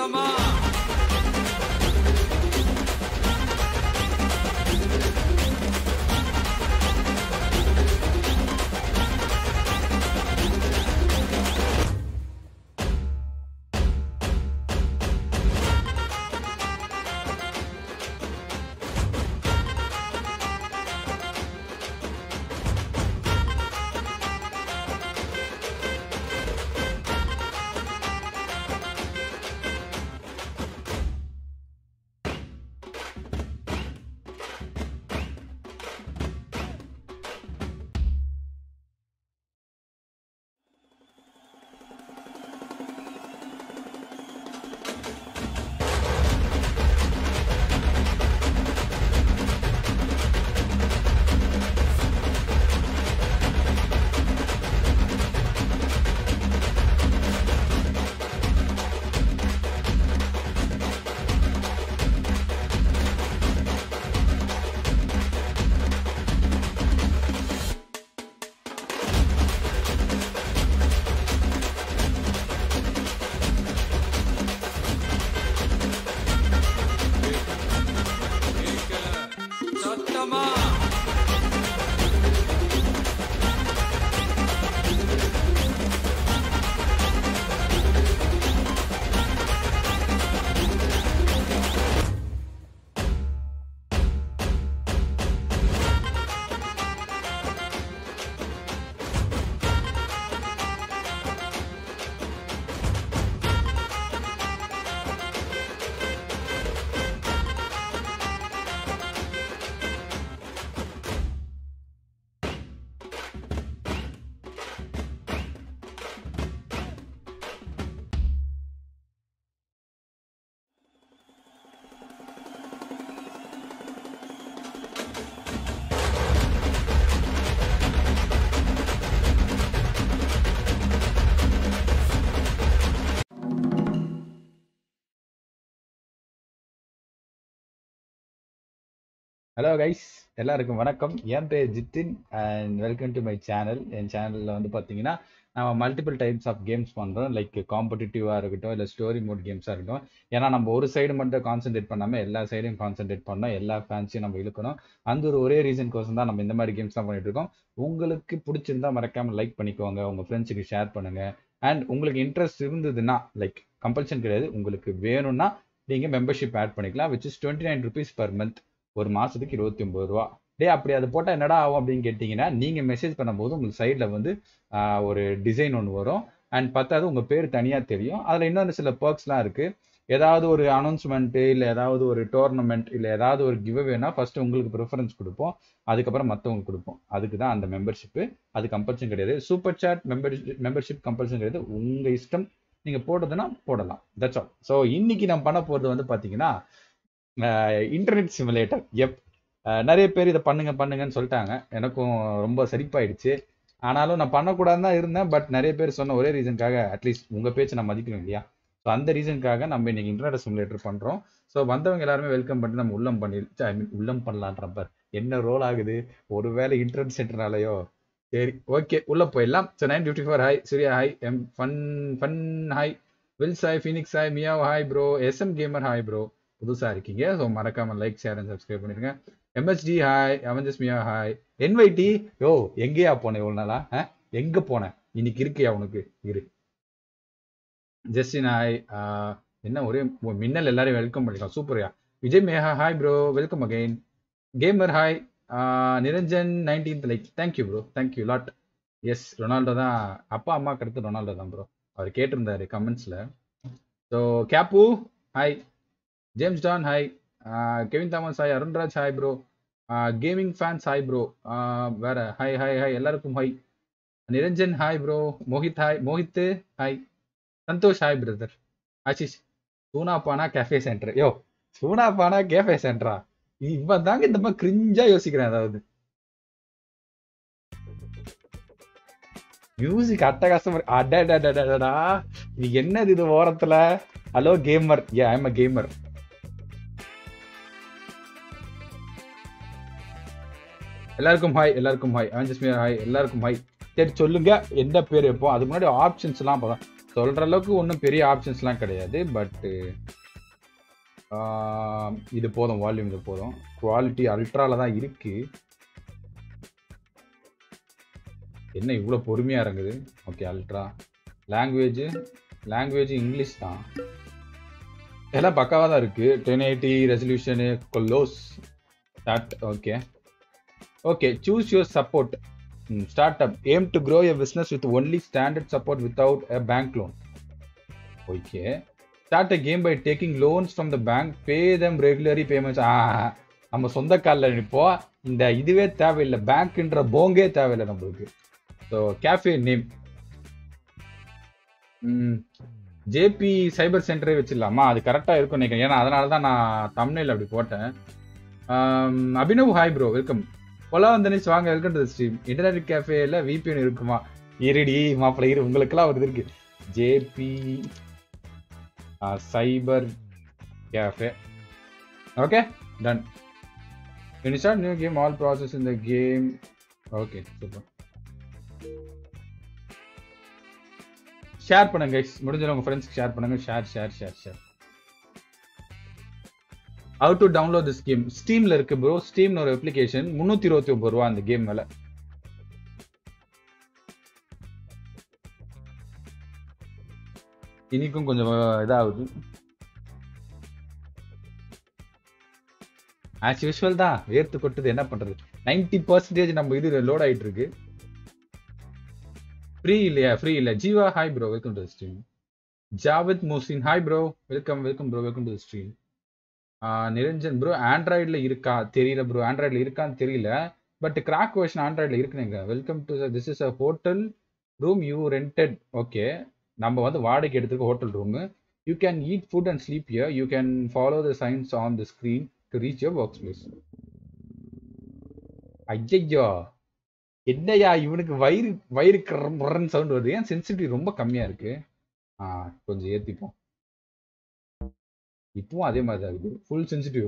சத்தமா சத்தமா hello guys, எல்லாருக்கும் வணக்கம். என் பேர் Jithin and welcome to my channel. என் சேனலில் வந்து பார்த்தீங்கன்னா நம்ம மல்டிபிள் டைப்ஸ் ஆஃப் கேம்ஸ் பண்ணுறோம். லைக் காம்படிட்டிவாக இருக்கட்டும், இல்லை ஸ்டோரி மோட் கேம்ஸாக இருக்கட்டும். ஏன்னா நம்ம ஒரு சைடு மட்டும் கான்சென்ட்ரேட் பண்ணாமல் எல்லா சைடையும் கான்சென்ட்ரேட் பண்ணோம், எல்லா ஃபேன்ஸையும் நம்ம இழுக்கணும். அந்த ஒரே ரீசனுக்கோசம் தான் நம்ம இந்த மாதிரி கேம்ஸ்லாம் பண்ணிட்டு இருக்கோம். உங்களுக்கு பிடிச்சிருந்தா மறக்காமல் லைக் பண்ணிக்கோங்க, உங்கள் ஃப்ரெண்ட்ஸுக்கு ஷேர் பண்ணுங்கள். அண்ட் உங்களுக்கு இன்ட்ரெஸ்ட் இருந்ததுன்னா, லைக் கம்பல்ஷன் கிடையாது, உங்களுக்கு வேணும்னா நீங்கள் மெம்பர்ஷிப் ஆட் பண்ணிக்கலாம், which is 29 rupees per month. ஒரு மாசத்துக்கு 29 ரூபா. அப்படி அது போட்டால் என்னடா ஆகும் அப்படின்னு கேட்டிங்கன்னா, நீங்கள் மெசேஜ் பண்ணும்போது உங்களுக்கு சைடில் வந்து ஒரு டிசைன் ஒன்று வரும். அண்ட் பத்தாவது உங்கள் பேர் தனியாக தெரியும். அதில் இன்னொன்று சில பர்க்ஸ்லாம் இருக்குது. ஏதாவது ஒரு அனௌன்ஸ்மெண்ட்டு, இல்லை ஏதாவது ஒரு டோர்னமெண்ட், இல்லை ஏதாவது ஒரு கிவ் அவேனா ஃபஸ்ட்டு உங்களுக்கு ப்ரிஃபரன்ஸ் கொடுப்போம், அதுக்கப்புறம் மற்றவங்களுக்கு கொடுப்போம். அதுக்கு தான் அந்த மெம்பர்ஷிப்பு. அது கம்பல்ஷன் கிடையாது. சூப்பர் சாட் மெம்பர்ஷிப் கம்பல்ஷன் கிடையாது, உங்கள் இஷ்டம். நீங்கள் போடுறதுன்னா போடலாம். That's all. ஸோ இன்னைக்கு நம்ம பண்ண போகிறது வந்து பார்த்தீங்கன்னா இன்டர்நெட் சிமுலேட்டர். நிறைய பேர் இதை பண்ணுங்கன்னு சொல்லிட்டாங்க. எனக்கும் ரொம்ப சரிப்பாயிடுச்சு. ஆனாலும் நான் பண்ணக்கூடாதுன்னு தான் இருந்தேன். பட் நிறைய பேர் சொன்ன ஒரே ரீசனுக்காக, அட்லீஸ்ட் உங்கள் பேச்சு நான் மதிக்கணும் இல்லையா? ஸோ அந்த ரீசனுக்காக நம்ம இன்னைக்கு இன்டர்நெட் சிமுலேட்டர் பண்ணுறோம். ஸோ வந்தவங்க எல்லாருமே வெல்கம் பண்ணிட்டு நம்ம உள்ளம் பண்ணலான்றப்ப என்ன ரோல் ஆகுது, ஒருவேளை இன்டர்நெட் சென்டர்னாலையோ. சரி, ஓகே, உள்ள போயிடலாம். So 954 hi, Surya hi, fun hi, Wills hi, Phoenix hi, meow hi bro, SM gamer hi bro. புதுசாக இருக்கீங்க, ஸோ மறக்காம லைக், ஷேர் அண்ட் சப்ஸ்கிரைப் பண்ணிருங்க. MHD hi, Avengers Mia hi, NYT yo எங்கேயா போனேன் இவ்வளோ நாளா? எங்கே போனேன்? இன்னைக்கு இருக்கியா உனக்கு? இரு. ஜஸ்டின் ஹாய், என்ன ஒரே மின்னல், எல்லாரையும் வெல்கம் பண்ணிக்கலாம். சூப்பர்யா. Vijay Meha hi bro, welcome again. Gamer hi, Niranjan 19th like, thank you bro, thank you lot. Yes, Ronaldo தான் அப்பா அம்மாக்கு அடுத்து ரொனால்டோ தான் ப்ரோ. அவர் கேட்டிருந்தாரு கமெண்ட்ஸில். ஸோ கேப்பு hi, James Don hi, Kevin Thomas hi, Arunraj hi bro, gaming fans hi bro, வேற ஹாய் ஹாய் ஹாய், எல்லாருக்கும் hi. Niranjan hi bro, Mohit hi, Mohit hi, Santhosh hi brother. Ashish, Soonapana cafe centre. Yo Soonapana cafe சென்டரா? இவன் தாங்க இந்த மாதிரி கிரிஞ்சா யோசிக்கிறேன். அதாவது மியூசிக் அட்டகாசம். அடடா, இது என்னது இது ஓரத்துல? Hello gamer, I am a gamer. எல்லாருக்கும் ஹாய், எல்லாருக்கும் ஹாய், அவஞ்சஸ் மியா ஹாய், எல்லாருக்கும் ஹாய். சரி சொல்லுங்க என்ன பேர் வைப்போம். அதுக்கு முன்னாடி ஆப்ஷன்ஸ் எல்லாம் சொல்ற அளவுக்கு ஒன்றும் பெரிய ஆப்ஷன்ஸ்லாம் கிடையாது. பட் இது போதும், வால்யூம் இது போதும். குவாலிட்டி அல்ட்ரால தான் இருக்கு. என்ன இவ்வளோ பொறுமையா இறங்குது? Okay, ultra. லாங்குவேஜ் இங்கிலீஷ் தான். எல்லாம் பக்காவாக தான் இருக்கு. 1080 resolution, close start. Okay okay, choose your support. Start up aim to grow a business with only standard support without a bank loan. Okay, start a game by taking loans from the bank, pay them regularly payments. நம்ம சொந்த காலில் நிற்போம். இந்த இதுவே தேவையில்லை, பேங்க்ன்ற போங்கே தேவையில்லை நம்மளுக்கு. So cafe name JP cyber சென்டரே வச்சிடலாமா? அது கரெக்டாக இருக்கும் நினைக்கிறேன். ஏன்னா அதனால தான் நான் தம்ப்நெயில் அப்படி போட்டேன். Abhinav hi bro, welcome. பொலா வந்தனிஸ் வாங்க, welcome to the stream. Internet கேஃபேல விபிஎன் இருக்குமா? இருடி மாப்பிள்ள இரு, உங்களுக்கெல்லாம் ஒரு இது இருக்கு. JP cyber cafe. Okay, done. When you start new game, all process in the game. Okay, super. Share பண்ணுங்க guys, முடிஞ்சவங்க உங்க ஃப்ரெண்ட்ஸ்க்கு ஷேர் பண்ணுங்க. Share. How to download this game? ஸ்டீம்ல இருக்கு ப்ரோ. ஸ்டீம்னு ஒரு அப்ளிகேஷன். 329 ரூபா அந்த கேம் மேல. இன்னைக்கும் கொஞ்சம் இதாகுது. ஆஸ் யூஸ்வல் தான், வேர்த்து கொட்டுது, என்ன பண்றது. 90% நம்ம இது லோட் ஆயிட்டு இருக்கு. ஃப்ரீ இல்ல. Jeeva hi bro, welcome to the stream. Javid Mohsin hi bro, welcome bro, welcome to the stream. Niranjan bro, ஆண்ட்ராய்டில் இருக்கா தெரியல ப்ரோ. ஆண்ட்ராய்டில் இருக்கான்னு தெரியல, பட் கிராக் வெர்ஷன் ஆண்ட்ராய்டில் இருக்குங்க. Welcome to this is a hotel room you rented. Okay, நம்ம வந்து வாடகைக்கு எடுத்துருக்க hotel room. You can eat food and sleep here. You can follow the signs on the screen to reach your workplace. ஐயோ, என்னையா இவனுக்கு வயிறு கரன்னு sound வருது. ஏன் சென்சிட்டிவ் ரொம்ப கம்மியா இருக்கு? கொஞ்சம் ஏத்திப்போம். இப்பவும் அதே மாதிரி தான் இருக்குது, ஃபுல் சென்சிட்டிவ்.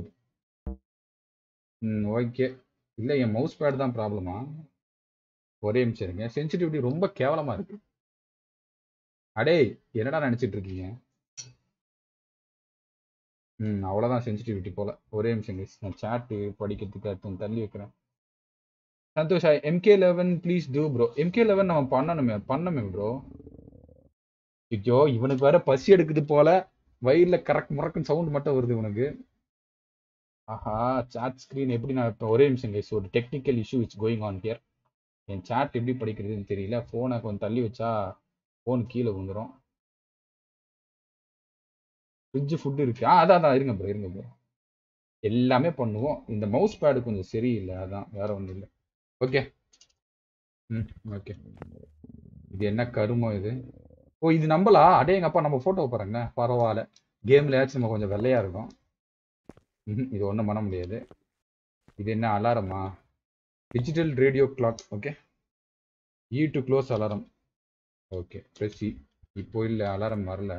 ஓகே. இல்லை, என் மவுஸ் பேட் தான் ப்ராப்ளமா? ஒரே நிமிஷம் இருங்க. சென்சிட்டிவிட்டி ரொம்ப கேவலமா இருக்கு. அடே, என்னடா நினைச்சிட்டு இருக்கீங்க? அவ்வளோதான் சென்சிட்டிவிட்டி போல. ஒரே நிமிஷம் guys, நான் சாட்டு படிக்கிறதுக்கு அடுத்து தள்ளி வைக்கிறேன். Santhosh, MK11 please do bro. MK11 நம்ம பண்ணணுமே ப்ரோ. ஐயோ, இவனுக்கு வேற பசி எடுக்குது போல. வயிறுல முறக்குன்னு சவுண்ட் மட்டும் வருது இவனுக்கு. ஆஹா, சாட் ஸ்கிரீன் எப்படி நான் இப்போ ஒரே நிமிஷம் கைஸ், ஒரு technical issue it's going on here. என் சாட் எப்படி படிக்கிறதுன்னு தெரியல. ஃபோனை கொஞ்சம் தள்ளி வச்சா ஃபோன் கீழே விழுந்துடும். ஃப்ரிட்ஜ் ஃபுட் இருக்கு. அதான் இருங்க ப்ரோ. எல்லாமே பண்ணுவோம். இந்த மவுஸ் பேடு கொஞ்சம் சரியில்லை, அதான், வேற ஒன்றும் இல்லை. ஓகே. ஓகே. இது என்ன கருமோ இது? ஓ, இது நம்பலா? அடே எங்க அப்பா, நம்ம போட்டோ பாருங்க, பரவாயில்ல. கேம்ல ஏதாச்சும் நம்ம கொஞ்சம் வெள்ளையா இருக்கும். இது ஒன்றும் பண்ண முடியாது. இது என்ன அலாரமா? Digital radio clock. Okay, E to close alarm. Okay, press E. இப்போ இல்லை, அலாரம் வரல.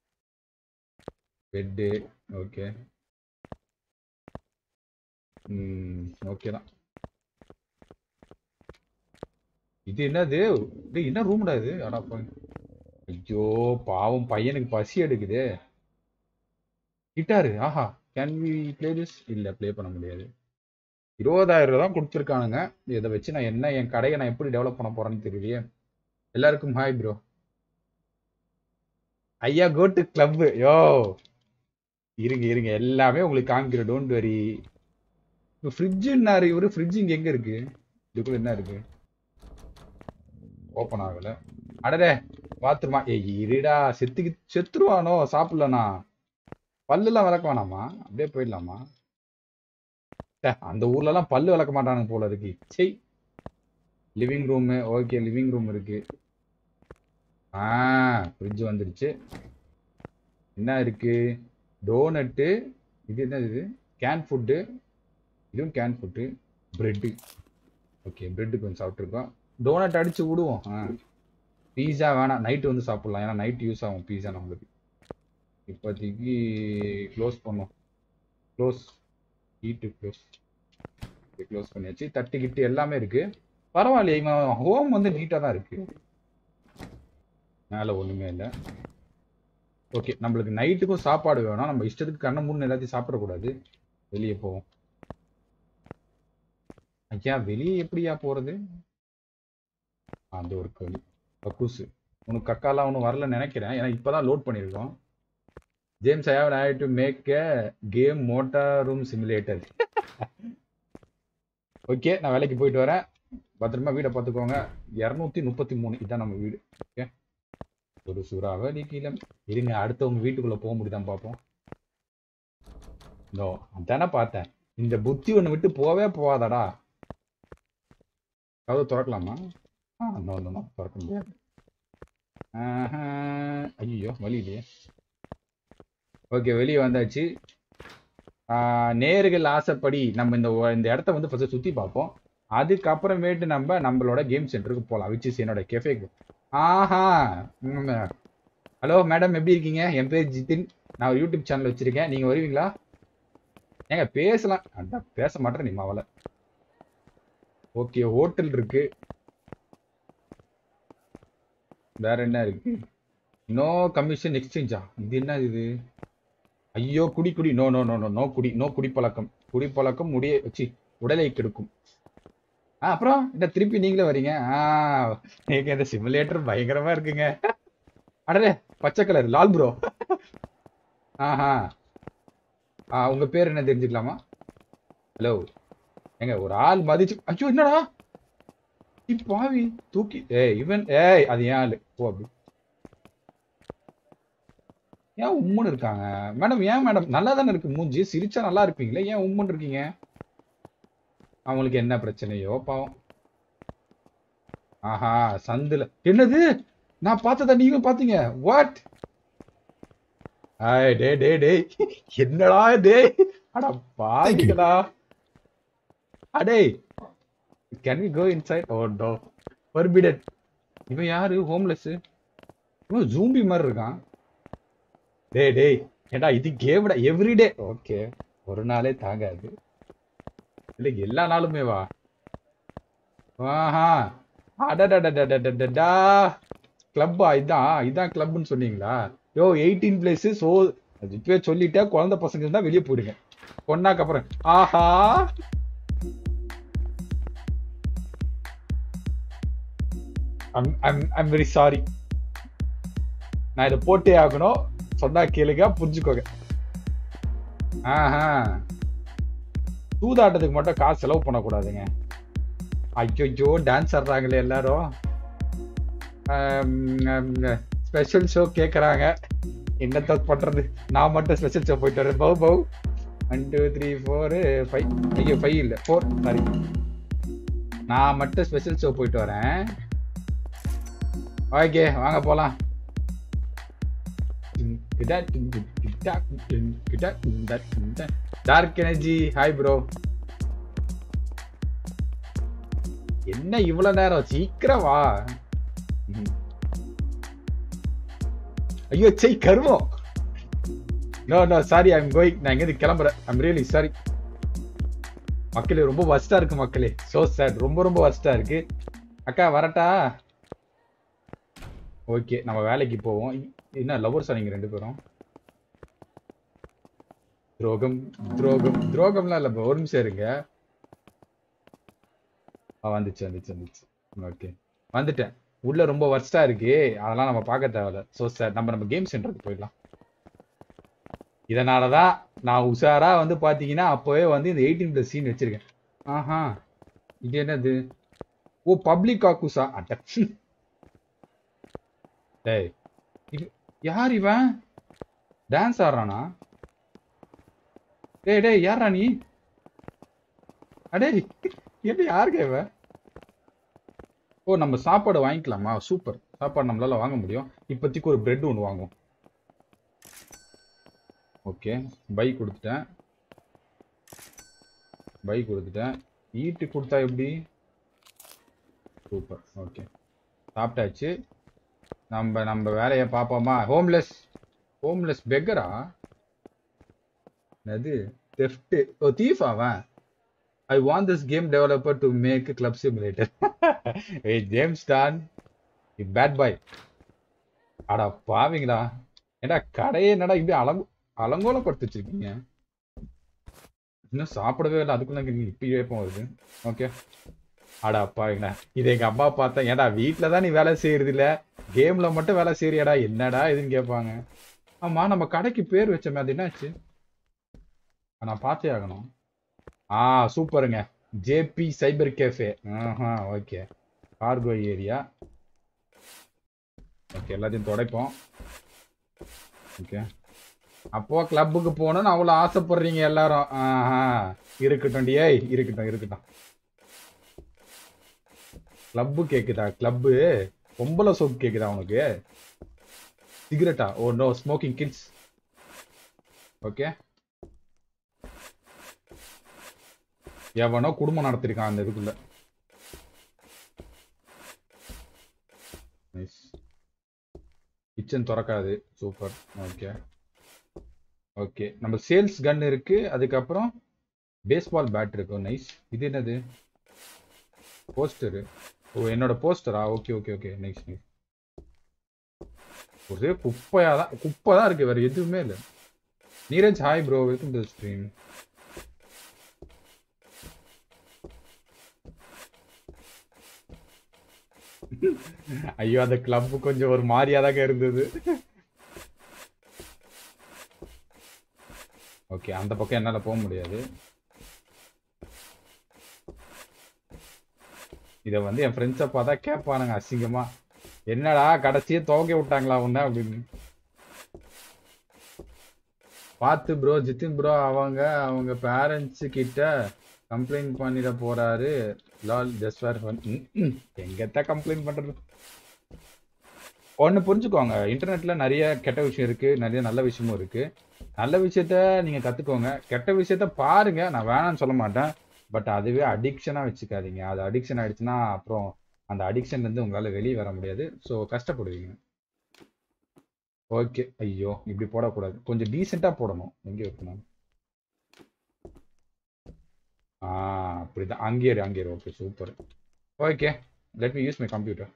பெட்டு. ஓகே. ஓகே தான். இது என்னது? என்ன ரூம்டா இது? அடா ஐயோ பாவம், பையனுக்கு பசி எடுக்குது. கிட்டாரு. ஆஹா, கேன் வி பிளே திஸ்? இல்ல, பிளே பண்ண முடியாது. 20,000 ரூபா தான் கொடுத்துருக்கானுங்க. இதை வச்சு நான் என்ன, என் கடையை நான் எப்படி டெவலப் பண்ண போறேன்னு தெரியலையே. எல்லாருக்கும் ஹாய் ப்ரோ. ஐயா, கோ டு கிளப். யோ, இருங்க எல்லாமே உங்களுக்கு காமிக்கிறேன், டோன்ட் வரி. இப்போ ஃப்ரிட்ஜுன்னாரு இவரு. ஃப்ரிட்ஜ் இங்க எங்க இருக்கு? இதுக்குள்ள என்ன இருக்கு? ஓப்பன் ஆகல. அடடே, பாத்துருமா? இருடா, செத்துருவானோ சாப்பிடலனா? பல்லுலாம் விளக்க வேணாமா? அப்படியே போயிடலாமா? அந்த ஊர்ல எல்லாம் பல்லு விளக்க மாட்டானுங்க போல இருக்கு. சரி, living room. Okay, living room இருக்கு. ஃப்ரிட்ஜ் வந்துருச்சு. என்ன இருக்கு? டோனட்டு. இது என்ன இது? Can food. இதுவும் can food. Bread. Okay, bread கொஞ்சம் சாப்பிட்ருக்கோம். டோனட் அடிச்சு விடுவோம். பீஸா வேணாம், நைட்டு வந்து சாப்பிடலாம். ஏன்னா நைட் யூஸ் ஆகும் பீஸா நம்மளுக்கு. இப்போதைக்கு க்ளோஸ் பண்ணோம். Close, heat close. க்ளோஸ் பண்ணியாச்சு. தட்டுக்கிட்டு எல்லாமே இருக்கு. பரவாயில்லையே, இவன் ஹோம் வந்து நீட்டாக தான் இருக்கு. மேலே ஒன்றுமே இல்லை. ஓகே, நம்மளுக்கு நைட்டுக்கும் சாப்பாடு வேணும். நம்ம இஷ்டத்துக்கு கண்ணை மூணு எல்லாத்தையும் சாப்பிடக்கூடாது. வெளியே போவோம். ஐயா வெளியே எப்படியா போகிறது? அந்த ஒரு வழி. கக்கூசு உனக்கு கக்காலாம் ஒன்றும் வரலன்னு நினைக்கிறேன். ஏன்னா இப்போ தான் லோட் பண்ணியிருக்கோம். James, I have an idea to make a game motor room simulator. Okay, நான் வேலைக்கு போயிட்டு வரேன். பத்திரமா வீடை பார்த்துக்கோங்க. 233 இதான் நம்ம வீடு. ஓகே, ஒரு சூறாவளி கீழே இருங்க. அடுத்தவங்க வீட்டுக்குள்ளே போக முடியுதான் பார்ப்போம். நோ, அதானே பார்த்தேன். இந்த புத்தி ஒன்று விட்டு போவே போவாதடா. கதவு திறக்கலாமா? நோ நோ நோ, திறக்க முடியாது. ஐயோ, வழி இல்லையே. ஓகே, வெளியே வந்தாச்சு. நேர்கள் ஆசைப்படி நம்ம இந்த இடத்த வந்து ஃபர்ஸ்ட் சுற்றி பார்ப்போம். அதுக்கப்புறமேட்டு நம்மளோட கேம் சென்டருக்கு போகலாம். விச் இஸ் என்னோட கெஃபேக்கு. ஆஹா, ஹலோ மேடம், எப்படி இருக்கீங்க? என் பேர் ஜித்தின். நான் ஒரு யூடியூப் சேனல் வச்சிருக்கேன். நீங்கள் வருவீங்களா? ஏங்க பேசலாம். அதான் பேச மாட்டேன் நீ மாவல. ஓகே, ஹோட்டல் இருக்கு. வேற என்ன இருக்கு? நோ கமிஷன் எக்ஸ்சேஞ்சா? இது என்ன இது? ஐயோ, குடி குடி. No no no no no குடி. நோ குடிப்பழக்கம். குடிப்பழக்கம் உடலை கெடுக்கும். அப்புறம் இந்த திருப்பி நீங்களே வரீங்க. நீங்க இந்த சிமுலேட்டர் பயங்கரமா இருக்குங்க. அடலே, பச்சை கலர் லால் ப்ரோ. ஆஹா, உங்க பேர் என்ன தெரிஞ்சுக்கலாமா? ஹலோ, எங்க ஒரு ஆள் மதிச்சு. ஐயோ, என்னடா பாவி தூக்கி. இவன் அது ஏன் ஆளு? ஓ, அப்படி ஏன் உம்முன்னு இருக்காங்க மேடம்? ஏன் மேடம்? நல்லா தானே இருக்கு மூஞ்சி, சிரிச்சா நல்லா இருப்பீங்களே, ஏன் உம்முன்னு இருக்கீங்க? அவங்களுக்கு என்ன பிரச்சனையோ பாவம். ஆஹா, சந்துல என்னது? நான் பார்த்ததா நீங்களும் பாத்தீங்க? வாட்? டே டே டே, என்னடா டே? அட பாவிங்களா. அடே, can we go inside? Oh no, forbidden. இவன் யாரு? ஹோம்லெஸ். இவன் ஜூம்பி மாதிரி இருக்கான். டேய் டேய், ஏடா இது கேம்டா, எவ்ரிடே. ஓகே, ஒரு நாளே தாங்காது. இல்லை, எல்லா நாளுமே வா. ஆஹா, அடடடடடடடா. கிளப்பா? இதான் கிளப்னு சொன்னீங்களா? யோ, 18 பிளேஸ். ஸோ இப்பவே சொல்லிட்டேன், குழந்தை பசங்க இருந்தா வெளியே போயிடுங்க. கொண்டாக்கு அப்புறம். ஆஹா, ஐம் வெரி சாரி. நான் இதை போட்டே ஆகணும். சொன்னா கேளுங்க, புரிஞ்சுக்கோங்க. ஆஹா, சூதாட்டத்துக்கு மட்டும் காசு செலவு பண்ணக்கூடாதுங்க. ஐயோ, டான்ஸ் ஆடுறாங்களே எல்லாரும். ஸ்பெஷல் ஷோ கேட்குறாங்க. என்னத்த பண்றது? நான் மட்டும் ஸ்பெஷல் ஷோ போயிட்டு வரேன். பவு பவு. 1 2 3 4 5. ஐயோ, 5 இல்லை, 4. சாரி, நான் மட்டும் ஸ்பெஷல் ஷோ போயிட்டு வரேன். ஓகே, வாங்க போலாம். Dark energy, hi bro. என்ன இவ்வளவு நேரம்? சீக்கிரம் வா. ஐயோ, செய் கருமம். No no, sorry, I am going. நான் இங்கிருந்து கிளம்புறேன். ஐ எம் ரியலி சாரி மக்களே. ரொம்ப வஸ்டா இருக்கு மக்களே. சோ சேட், ரொம்ப ரொம்ப வஸ்டா இருக்கு. அக்கா வரட்டா? ஓகே, நம்ம வேலைக்கு போவோம். என்ன லவ்வர்ஸா நீங்க ரெண்டு பேரும்? துரோகம் துரோகம் துரோகம்லாம் இல்ல. ஒரு நிமிஷம் இருங்க. வந்துச்சு. ஓகே, வந்துட்டேன். உள்ள ரொம்ப வர்ஸ்டா இருக்கு, அதெல்லாம் நம்ம பார்க்க தேவையில்ல. ஸோ சார், நம்ம கேம் சென்டருக்கு போயிடலாம். இதனாலதான் நான் உஷாரா வந்து பாத்தீங்கன்னா அப்பவே வந்து இந்த 18+ சீன் வச்சிருக்கேன். ஆஹா, இது என்னது? ஓ, பப்ளிக் ஆக்குசா? அட்ட. டேய், யார் இவன்? டான்ஸ் ஆடுறானா? டேய் டேய், யாரா நீ? அடே, என்ன யாருக்கு இவன்? ஓ, நம்ம சாப்பாடு வாங்கிக்கலாமா? சூப்பர், சாப்பாடு நம்மளால வாங்க முடியும். இப்போதைக்கு ஒரு பிரெட் ஒன்று வாங்குவோம். ஓகே, பை கொடுத்துட்டேன். ஈட்டு கொடுத்தா எப்படி? சூப்பர். ஓகே, சாப்பிட்டாச்சு. நம்ம வேலையை பார்ப்போமா? ஹோம்லெஸ் பெக்கரா? அது தெஃப்ட். ஓ, தீஃப் அவன். I want this game developer to make a club simulator. Hey, James Tan, you bad boy. அடா பாவீங்களா, ஏடா கடையே என்னடா இப்படி அலங்கோலம் படுத்து வச்சிருக்கீங்க. இன்னும் சாப்பிடவே இல்லை, அதுக்குள்ள நீங்க இப்படி வேப்பம் வருது. ஓகே. அடா பாவீங்களா, இது எங்க அம்மா பார்த்தா, ஏடா வீட்டுல தான் நீ வேலை செய்யறது இல்ல, கேம்ல மட்டும் வேலை செய்யறியாடா, என்னடா இதுன்னு கேட்பாங்க. ஆமா, நம்ம கடைக்கு பேர் வச்சோமே, அது என்னாச்சு? நான் பார்த்தே ஆகணும். சூப்பருங்க. JP cyber cafe. Okay. Cargo area. Okay, எல்லாத்தையும் துடைப்போம். ஓகே. அப்போ கிளப்புக்கு போகணும்னு அவ்வளோ ஆசைப்படுறீங்க எல்லாரும். இருக்கட்டும் டியே, இருக்கட்டும் இருக்கட்டும். கிளப்பு கேக்குதா? கிளப்பு பொம்பளை சோப்பு கேக்குதா உனக்கு? சிகரெட்டா? Oh no smoking kids. Okay. எவனோ குடும்பம் நடத்திருக்கான் அந்த இதுக்குள்ள. நைஸ். கிச்சன் திறக்காது. சூப்பர். Okay okay. நம்ம சேல்ஸ் கன் இருக்கு, அதுக்கப்புறம் பேஸ்பால் பேட் இருக்கு. நைஸ். இது என்னது? போஸ்டரு. ஓ என்னோட போஸ்டரா? Okay okay okay. Nice nice. ஒரே குப்பை தான் இருக்கு, வேற எதுவுமே இல்லை. Neeraj hi bro, welcome to stream. ஐயோ, அந்த கிளப் கொஞ்சம் ஒரு மாதிரியாதாங்க இருந்தது. ஓகே, அந்த பக்கம் என்னால போக முடியாது. இதை வந்து என் ஃப்ரெண்ட்ஸை பார்த்தா கேட்பானுங்க அசிங்கமா, என்னடா கடைசியே துவங்க விட்டாங்களா உன்ன அப்படின்னு. பார்த்து ப்ரோ, ஜித்தின் ப்ரோ அவங்க பேரண்ட்ஸ் கிட்ட கம்ப்ளைண்ட் பண்ணிட போறாரு. Lol just for fun. எங்கத்தான் கம்ப்ளைண்ட் பண்றது? ஒன்று புரிஞ்சுக்கோங்க, இன்டர்நெட்ல நிறைய கெட்ட விஷயம் இருக்கு, நிறைய நல்ல விஷயமும் இருக்கு. நல்ல விஷயத்த நீங்க கத்துக்கோங்க, கெட்ட விஷயத்த பாருங்க, நான் வேணாம்னு சொல்ல மாட்டேன். பட் அதுவே அடிக்ஷனா வச்சுக்காதீங்க. அது அடிக்ஷன் ஆயிடுச்சுன்னா அப்புறம் அந்த அடிக்ஷன்ல இருந்து உங்களால வெளியே வர முடியாது. ஸோ கஷ்டப்படுவீங்க. ஓகே. ஐயோ, இப்படி போடக்கூடாது, கொஞ்சம் டீசெண்டா போடணும். எங்கே வைக்கணும்? அப்படிதான். அங்கேயே okay super. Okay, let me use my computer.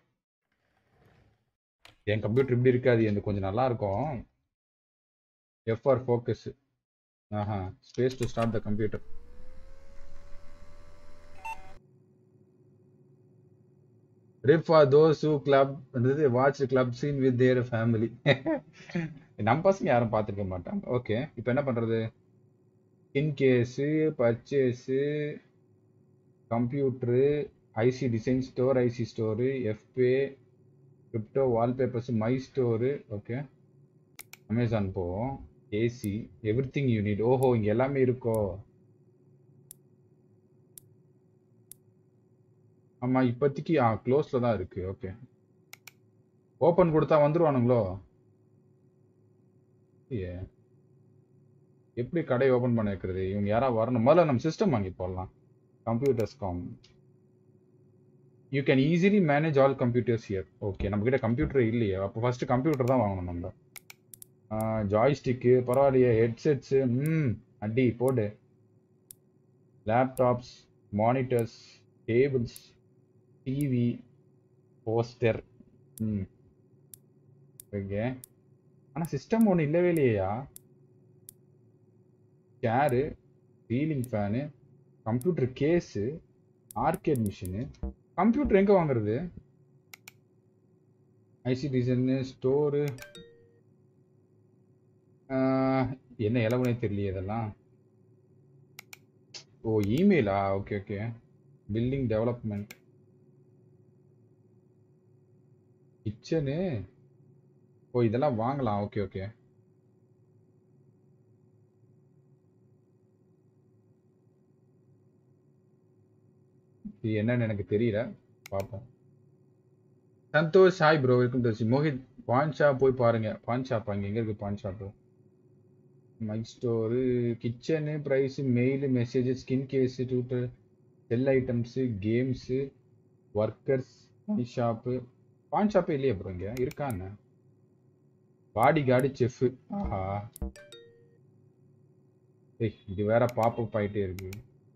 என் கம்ப்யூட்டர் இப்படி இருக்காது, எனக்கு கொஞ்சம் நல்லா இருக்கும். FR focus. Space to start the computer. Rip for those who watch club scene with their family. நம்ம பசங்க யாரும் பார்த்துருக்க மாட்டாங்க. ஓகே, இப்போ என்ன பண்றது? Incase, purchase, computer, IC design store, IC store, எஃப்பே, crypto, wallpapers, my store. Okay, Amazon போவோம். AC, everything you need. ஓஹோ, இங்க எல்லாமே இருக்கோ? ஆமா, இப்போதைக்கு க்ளோஸ்ல தான் இருக்கு. ஓகே, ஓப்பன் கொடுத்தா வந்துருவானுங்களோ? எப்படி கடை ஓபன் பண்ண வைக்கிறது? இவங்க யாரா வரணும். முதல்ல நம்ம சிஸ்டம் வாங்கி போடலாம். Computers dot com. You can easily manage all computers here. Okay, நம்ம கிட்ட கம்ப்யூட்டர் இல்லையே, அப்போ ஃபர்ஸ்ட் கம்ப்யூட்டர் தான் வாங்கணும் நம்ம. ஜாய்ஸ்டிக்கு பரவாயில்லையே, ஹெட்செட்ஸு. அடி போடு. Laptops, monitors, tables, TV, poster. Okay, ஆனால் சிஸ்டம் ஒன்று இல்லவே இல்லையா? Chair, ceiling fan, computer case, arcade machine. Computer எங்கே வாங்குறது? IC design, store. என்ன இலவனே தெரியலையே இதெல்லாம். ஓ இமெயிலா? Okay okay. Building development, kitchen. ஓ இதெல்லாம் வாங்கலாம். Okay okay. இது என்னன்னு எனக்கு தெரியல, பார்ப்போம். Santhosh hi bro, welcome to Mohit. Pawn shop போய் பாருங்க. பான் ஷாப் அங்கே எங்கே இருக்கு? Pawn shop, my store, kitchen, price, mail, message, skin case, tutor, sell items, games, workers, my shop. Pawn ஷாப்பே இல்லையா ப்ரோ? இங்கே இருக்கான்னு. Body guard, chef. ஆஹா, இது வேற பாப்பப் ஆயிட்டே இருக்கு.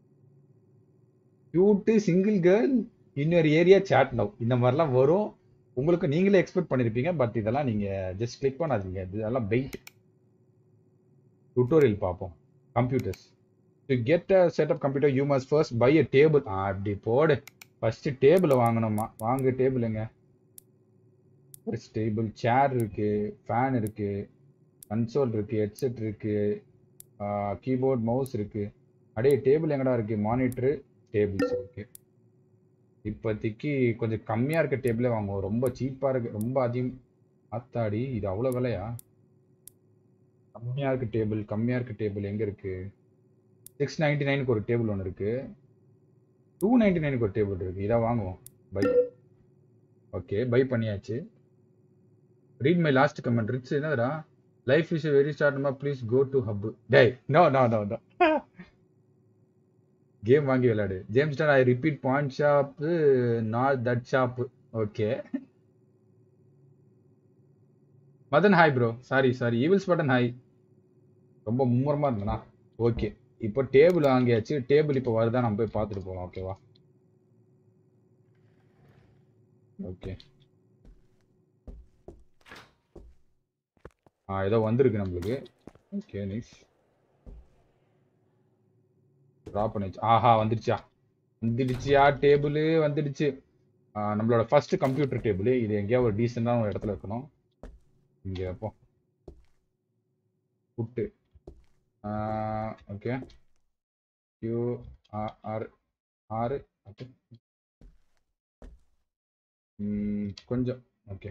கியூட்டு சிங்கிள் கேர்ள் இன்னொரு ஏரியா சாட் நவ், இந்த மாதிரிலாம் வரும். உங்களுக்கு நீங்களே எக்ஸ்பெக்ட் பண்ணிருப்பீங்க. பட் இதெல்லாம் நீங்க ஜஸ்ட் கிளிக் பண்ணாதீங்க. இதெல்லாம் பெயிட். டுட்டோரியல் பார்ப்போம். Computers. To get a setup computer you must first buy a table. அப்படி போடு. ஃபர்ஸ்ட் டேபிள் வாங்கணுமா? வாங்க டேபிளுங்க. ஃபர்ஸ்ட் டேபிள், சேர் இருக்கு, ஃபேன் இருக்கு, கன்சோல் இருக்கு, ஹெட்செட் இருக்கு, கீபோர்ட், மவுஸ் இருக்கு. அப்படியே டேபிள் எங்கடா இருக்கு? Monitor, tables. ஓகே, இப்போதைக்கு கொஞ்சம் கம்மியா இருக்க டேபிளே வாங்குவோம். ரொம்ப சீப்பா இருக்கு, ரொம்ப அதிகம். ஆத்தாடி, இது அவ்வளவு விலையா? கம்மியா இருக்க டேபிள் எங்க இருக்கு? 699க்கு ஒரு டேபிள் ஒன்று இருக்கு. 299க்கு ஒரு டேபிள் இருக்கு. இதை வாங்குவோம். பை. ஓகே, பை பண்ணியாச்சு. Read my last comment. Rich என்னடா? லைஃப் இஸ் வெரி ஷார்ட்மா, ப்ளீஸ் கோ டு ஹப். டேய், no no no no. Game வாங்கி விளையாடு. James Don, I repeat, point shop not that shop. Okay. Madan hi bro. Sorry evils button hi. ரொம்ப மும்முரமா இருந்தனா? Okay, இப்போ table வாங்கியாச்சு. டேபிள் இப்போ வருதா நம்ம போய் பார்த்துட்டு போகலாம். ஓகேவா? ஓகே, ஏதோ வந்திருக்கு நம்மளுக்கு. Okay, nice. ட்ராப் பண்ணிச்சு. ஆஹா, வந்துடுச்சியா டேபிள் வந்துடுச்சு. நம்மளோட ஃபர்ஸ்ட் கம்ப்யூட்டர் டேபிள். இது எங்கேயாவது ஒரு டீசெண்டான ஒரு இடத்துல இருக்கணும். இங்க வைப்போம். புட்டு. ஓகே, QRR கொஞ்சம். ஓகே,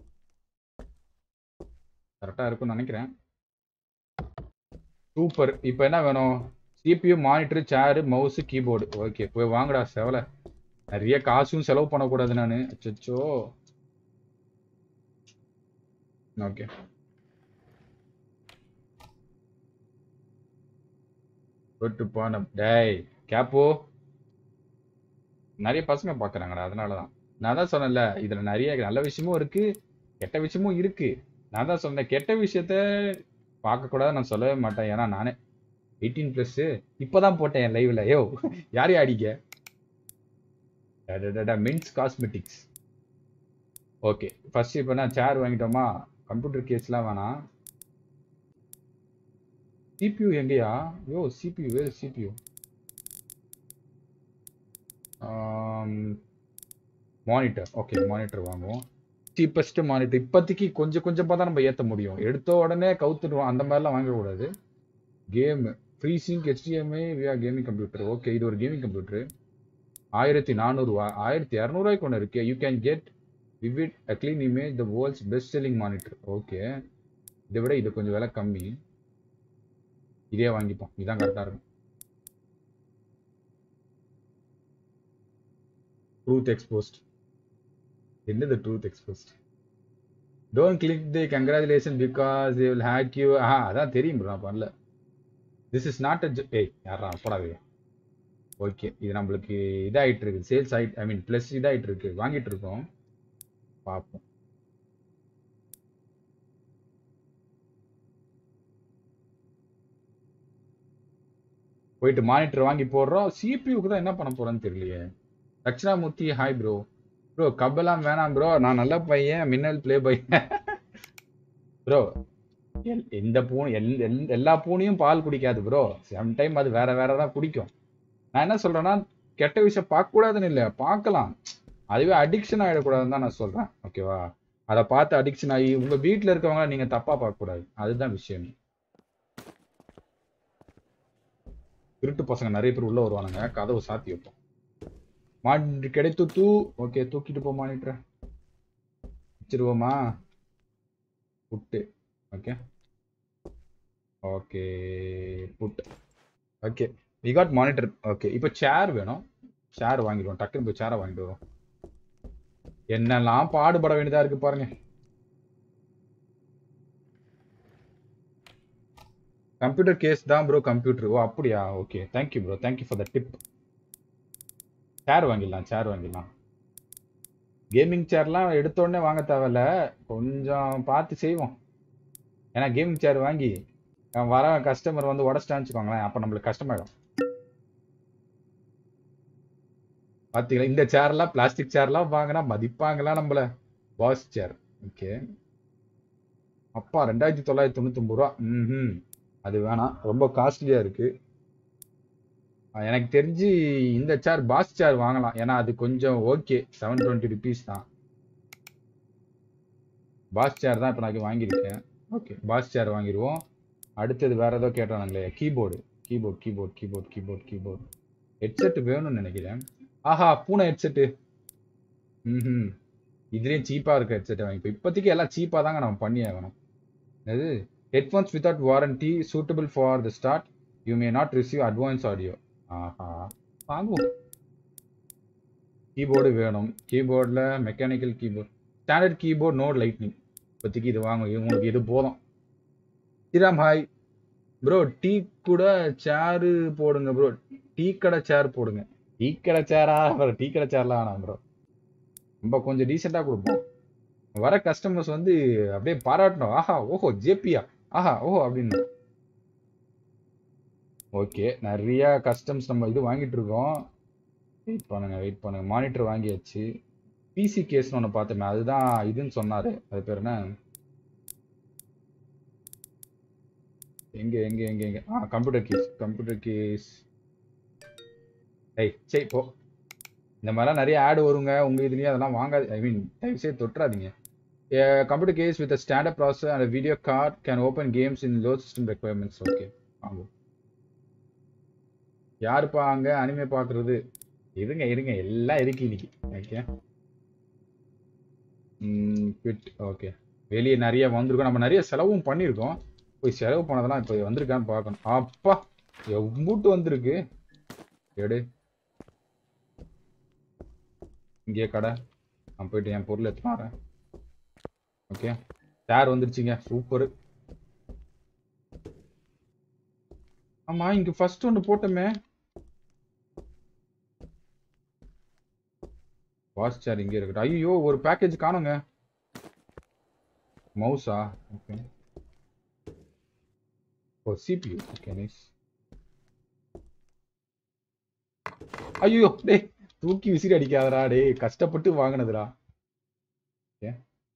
கரெக்டாக இருக்கும்னு நினைக்கிறேன். சூப்பர். இப்போ என்ன வேணும்? CPU, monitor, chair, mouse, keyboard. Okay, போய் வாங்கடா செவலை. நிறைய காசும் செலவு பண்ணக்கூடாது நான். அச்சோ. ஓகே, டேய் கேப்போ, நிறைய பசங்க பாக்குறாங்கடா. அதனாலதான் நான் தான் சொன்னேன்ல, இதுல நிறைய நல்ல விஷயமும் இருக்கு, கெட்ட விஷயமும் இருக்கு. நான் தான் சொன்னேன், கெட்ட விஷயத்த பார்க்க கூடாது நான் சொல்லவே மாட்டேன். ஏன்னா நானே 18+ இப்பதான் போட்டேன் என் லைவ்ல. யோ, யாரையும் அடிக்க. Mins cosmetics. ஓகே, ஃபர்ஸ்ட் இப்போ நான் சேர் வாங்கிட்டோமா? கம்ப்யூட்டர் கேஸ்லாம் வேணாம். CPU எங்கயா? யோ, CPU வேறு. CPU monitor. ஓகே, மானிட்டர் வாங்குவோம். Cheapest monitor. இப்போதைக்கு கொஞ்சம் கொஞ்சமாக தான் நம்ம ஏற்ற முடியும். எடுத்த உடனே கவுத்துடுவோம், அந்த மாதிரிலாம் வாங்கக்கூடாது. Game freezing HDMI via gaming computer. Okay, இது ஒரு கேமிங் கம்ப்யூட்டர். 1400 1200 ஒன்று இருக்கு. You can get vivid a clean image the world's best selling monitor. Okay, இதை விட இது கொஞ்சம் விலை கம்மி. இதே வாங்கிப்போம், இதுதான் கரெக்டாக இருக்கும். Truth exposed. என்னது truth exposed? Don't click the congratulation because they will hack you. அதான் தெரியும் ப்ரோ, நான் பண்ணல. திஸ் இஸ் நாட் அ ஏய் யாரா போடாதே. ஓகே, இது நம்மளுக்கு இதாயிட்டு இருக்கு. சேல்ஸ் ஆயிட்டு, ஐ மீன் ப்ளஸ் இதாயிட்டு இருக்கு. வாங்கிட்டு இருக்கோம், பார்ப்போம். போயிட்டு மானிட்டர் வாங்கி போடுறோம். சிபியூக்கு தான் என்ன பண்ண போறோன்னு தெரியலையே. Dakshinamurthy hi bro. ப்ரோ கப்பெல்லாம் வேணாம் ப்ரோ, நான் நல்ல பையன், மின்னல் பிளே பையன். ப்ரோ இந்த பூனை எல்லா பூனையும் பால் குடிக்காது ப்ரோ. சம்டைம் அது வேற வேற தான் குடிக்கும். நான் என்ன சொல்றேன்னா, கெட்ட விஷயம் பார்க்க கூடாதுன்னு இல்லை, பார்க்கலாம். அதுவே அடிக்ஷன் ஆகிடக்கூடாதுன்னு தான் நான் சொல்றேன். ஓகேவா? அதை பார்த்து அடிக்ஷன் ஆகி உங்க வீட்டில் இருக்கவங்க நீங்க தப்பா பார்க்க கூடாது. அதுதான் விஷயம். திருட்டு பசங்க நிறைய பேர் உள்ள வருவானுங்க, கதவு சாத்தி வைப்போம். மானிட்டர் கிடைத்து ஓகே, தூக்கிட்டு போ மானிட்டர். வச்சிருவோமா? Put. Okay okay, put. Okay, we got monitor. Okay, இப்போ சேர் வேணும். சேர் வாங்கிடுவோம், டக்குன்னு போய் சேரை வாங்கிட்டு வரோம். என்னெல்லாம் பாடுபட வேண்டியதா இருக்கு பாருங்க. கம்ப்யூட்டர் கேஸ் தான் ப்ரோ. கம்ப்யூட்டர். ஓ அப்படியா? Okay, thank you bro, thank you for the tip. Chair வாங்கிடலாம், சேர் வாங்கிடலாம். கேமிங் சேர்லாம் எடுத்த உடனே வாங்க தேவையில்ல, கொஞ்சம் பார்த்து செய்வோம். ஏன்னா கேமிங் சேர் வாங்கி வர கஸ்டமர் வந்து உடச்சிட்டான்னு வச்சுக்கோங்களேன், அப்போ நம்மளுக்கு கஷ்டமாயிடும். பார்த்தீங்களா, இந்த சேர்லாம் பிளாஸ்டிக் சேர்லாம் வாங்கினா மதிப்பாங்களா நம்மள? Boss chair. ஓகே. அப்பா 2999 ரூபா. அது வேணாம், ரொம்ப காஸ்ட்லியா இருக்கு. எனக்கு தெரிஞ்சு இந்த சேர் பாஸ் சேர் வாங்கலாம், ஏன்னா அது கொஞ்சம் ஓகே. 720 ருபீஸ் தான். பாஸ் சேர் தான் இப்போ நான் வாங்கியிருக்கேன். ஓகே, பாஸ் சேர் வாங்கிடுவோம். அடுத்தது வேற ஏதோ கேட்டானுங்களே, keyboard. Keyboard keyboard keyboard keyboard keyboard headset வேணும்னு நினைக்கிறேன். ஆஹா, பூனை ஹெட்செட்டு. ம் இதுலேயும் சீப்பாக இருக்க ஹெட்செட்டை வாங்கி. இப்போதைக்கு எல்லாம் சீப்பாக தாங்க நம்ம பண்ணி ஆகணும். அது headphones without warranty suitable for the start, you may not receive advance audio. ஆஹா, வாங்குவோம். கீபோர்டு வேணும். கீபோர்டில் mechanical keyboard, standard keyboard, no lightning. இப்போதைக்கு இது வாங்க, உங்களுக்கு இது போதும். Sriram hi bro. டீ கூட சேரு போடுங்க ப்ரோ. டீ கடை சேர் போடுங்க. டீ கடை சேரா? டீ கடை சேர்லாம் வேணாம் ப்ரோ. நம்ம கொஞ்சம் டீசெண்டாக கொடுப்போம். வர கஸ்டமர்ஸ் வந்து அப்படியே பாராட்டணும். ஆஹா ஓஹோ ஜேபியா, ஆஹா ஓஹோ அப்படின்னு. ஓகே, நிறைய கஸ்டம்ஸ் நம்ம இது வாங்கிட்டு இருக்கோம். வெயிட் பண்ணுங்க வெயிட் பண்ணுங்க. மானிட்டர் வாங்கியாச்சு. பிசி கேஸ்னு ஒன்று பார்த்தோமே, அதுதான் இதுன்னு சொன்னாரு. அது பேர் என்ன? எங்க எங்க எங்க எங்க கம்ப்யூட்டர் கேஸ். Computer case. சரி போ. இந்த மாதிரிலாம் நிறைய ஆடு வருங்க உங்க இதுலயும், அதெல்லாம் வாங்காது. ஐ மீன் தயவு செய்து தொட்டுறாதீங்க. Computer case with standard processor and video card can open games in low system requirements. Okay வாங்க. யாருப்பா அங்க அனிமே பாக்குறது? இருங்க இருங்க, எல்லாம் இருக்கு இன்னைக்கு. ஓகே. ஃபிட். ஓகே. வெளியே நிறைய வந்திருக்கோம், நம்ம நிறைய செலவும் பண்ணியிருக்கோம். போய் செலவு பண்ணதெல்லாம் இப்போ வந்திருக்கான்னு பார்க்கணும். அப்பா எவ்வளோ வந்திருக்கு. எடு. இங்கே கடை. நான் போயிட்டு என் பொருள் எடுத்து வரேன். ஓகே, சேர் வந்துருச்சுங்க, சூப்பர். ஆமா, இங்க ஃபர்ஸ்ட் ஒன்று போட்டோமே. வாஷ் சேர் இங்கே இருக்கட்டும். ஐயோ, ஒரு பேக்கேஜ் காணுங்க. மவுஸா? ஓகே. ஓ சிபியூ. Okay nice. ஐயோ டேய், தூக்கி விசிறி அடிக்காதடா டேய், கஷ்டப்பட்டு வாங்கினதுடா. ஓகே.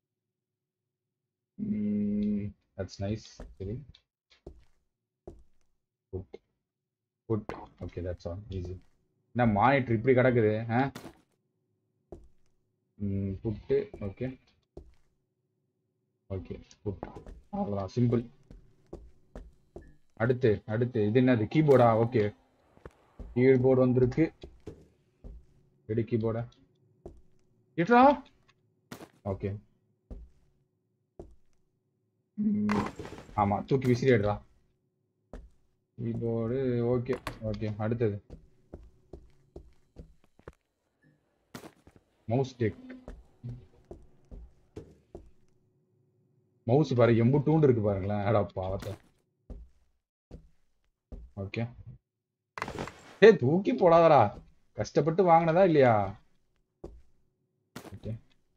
That's nice. சரி. Good good. Okay that's all easy. என்ன மானிட்டர் இப்படி கிடக்குது? புட்டு. Okay okay put. அவ்வளோதான், சிம்பிள். அடுத்து அடுத்து இது என்னது? கீபோர்டா? ஓகே, கீபோர்டு வந்திருக்கு. எடு கீபோர்டா. எட்ரா. ஓகே. ஆமா, தூக்கி விசிறி எடுறா. கீபோர்டு. Okay okay. அடுத்தது மவுஸ் டெக். மவுஸ் பாரு, எம்புட்டூண்டு இருக்கு பாருங்களேன். அடா பாவத்தை. ஓகே. ஏய் தூக்கி போடாதடா, கஷ்டப்பட்டு வாங்கினதா இல்லையா? ஓகே.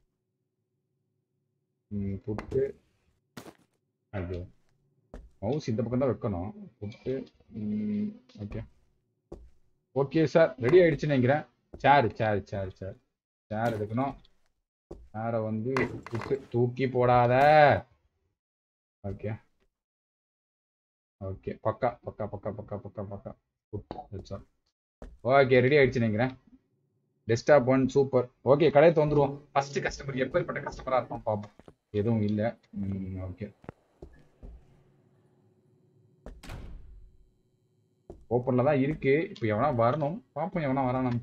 புட்டு. அது மவுஸ் இந்த பக்கம் தான் வைக்கணும். Put. Okay okay sir, ready ஆயிடுச்சுன்னு நினைக்கிறேன். சேர் சேர் சேர் சேர் சேர் எடுக்கணும். சேரை வந்து புட்டு தூக்கி போடாத. ஓகே ஓகே, பக்கா பக்கா பக்கா பக்கா பக்கா பக்கா. ஓகே, ரெடி ஆயிடுச்சு நினைக்கிறேன். Desktop one super. ஓகே, கடையை திறந்துருவோம். ஃபர்ஸ்ட் கஸ்டமர் எப்பேற்பட்ட கஸ்டமரா இருக்கும் பார்ப்போம். எதுவும் இல்லை. ஓகே, ஓப்பன்ல தான் இருக்கு. இப்போ எவனா வரணும், பார்ப்போம் எவனா வரானு.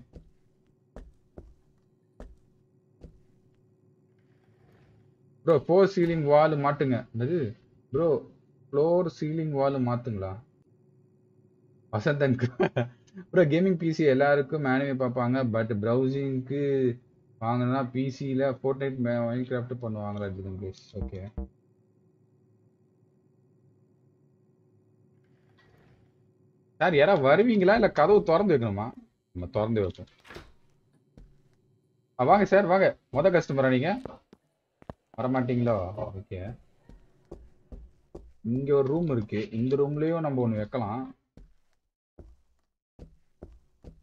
ப்ரோ ஃப்ளோர் சீலிங் வால் மாட்டுங்க. என்னது ப்ரோ? ஃப்ளோர் சீலிங் வால் மாத்துங்களா? வசந்தனுக்கு. ப்ரோ கேமிங் பிசி எல்லாருக்கும் மேனுவே பார்ப்பாங்க, பட் ப்ரௌசிங்க்கு வாங்கினா பிசியில் ஃபோர்ட்நைட் மைன்கிராஃப்ட் பண்ணுவாங்களா? ப்ளீஸ். ஓகே. சார் யாராவது வருவீங்களா இல்லை கதவு திறந்து வைக்கணுமா? நம்ம திறந்து வைப்போம். வாங்க சார் வாங்க. கஸ்டமரா நீங்க? வரமாட்டீங்களோ? ஓகே. இங்க ஒரு ரூம் இருக்கு, இந்த ரூம்லயும் நம்ம ஒன்று வைக்கலாம்.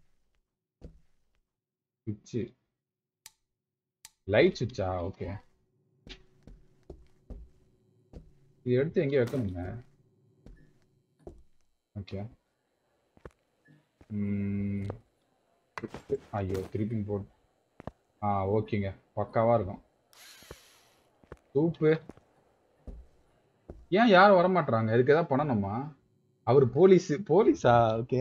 சுவிட்ச், லைட் சுவிட்சா? ஓகே. இது எடுத்து எங்கே வைக்கணுங்க? ஓகே. ஐயோ கிரீப்பிங் போர்ட். ஓகேங்க, பக்காவா இருக்கும். சூப்பு. ஏன் யாரும் வர மாட்டாங்க? இதுக்கு ஏதாவது பண்ணணுமா? அவர் போலீஸா? Okay.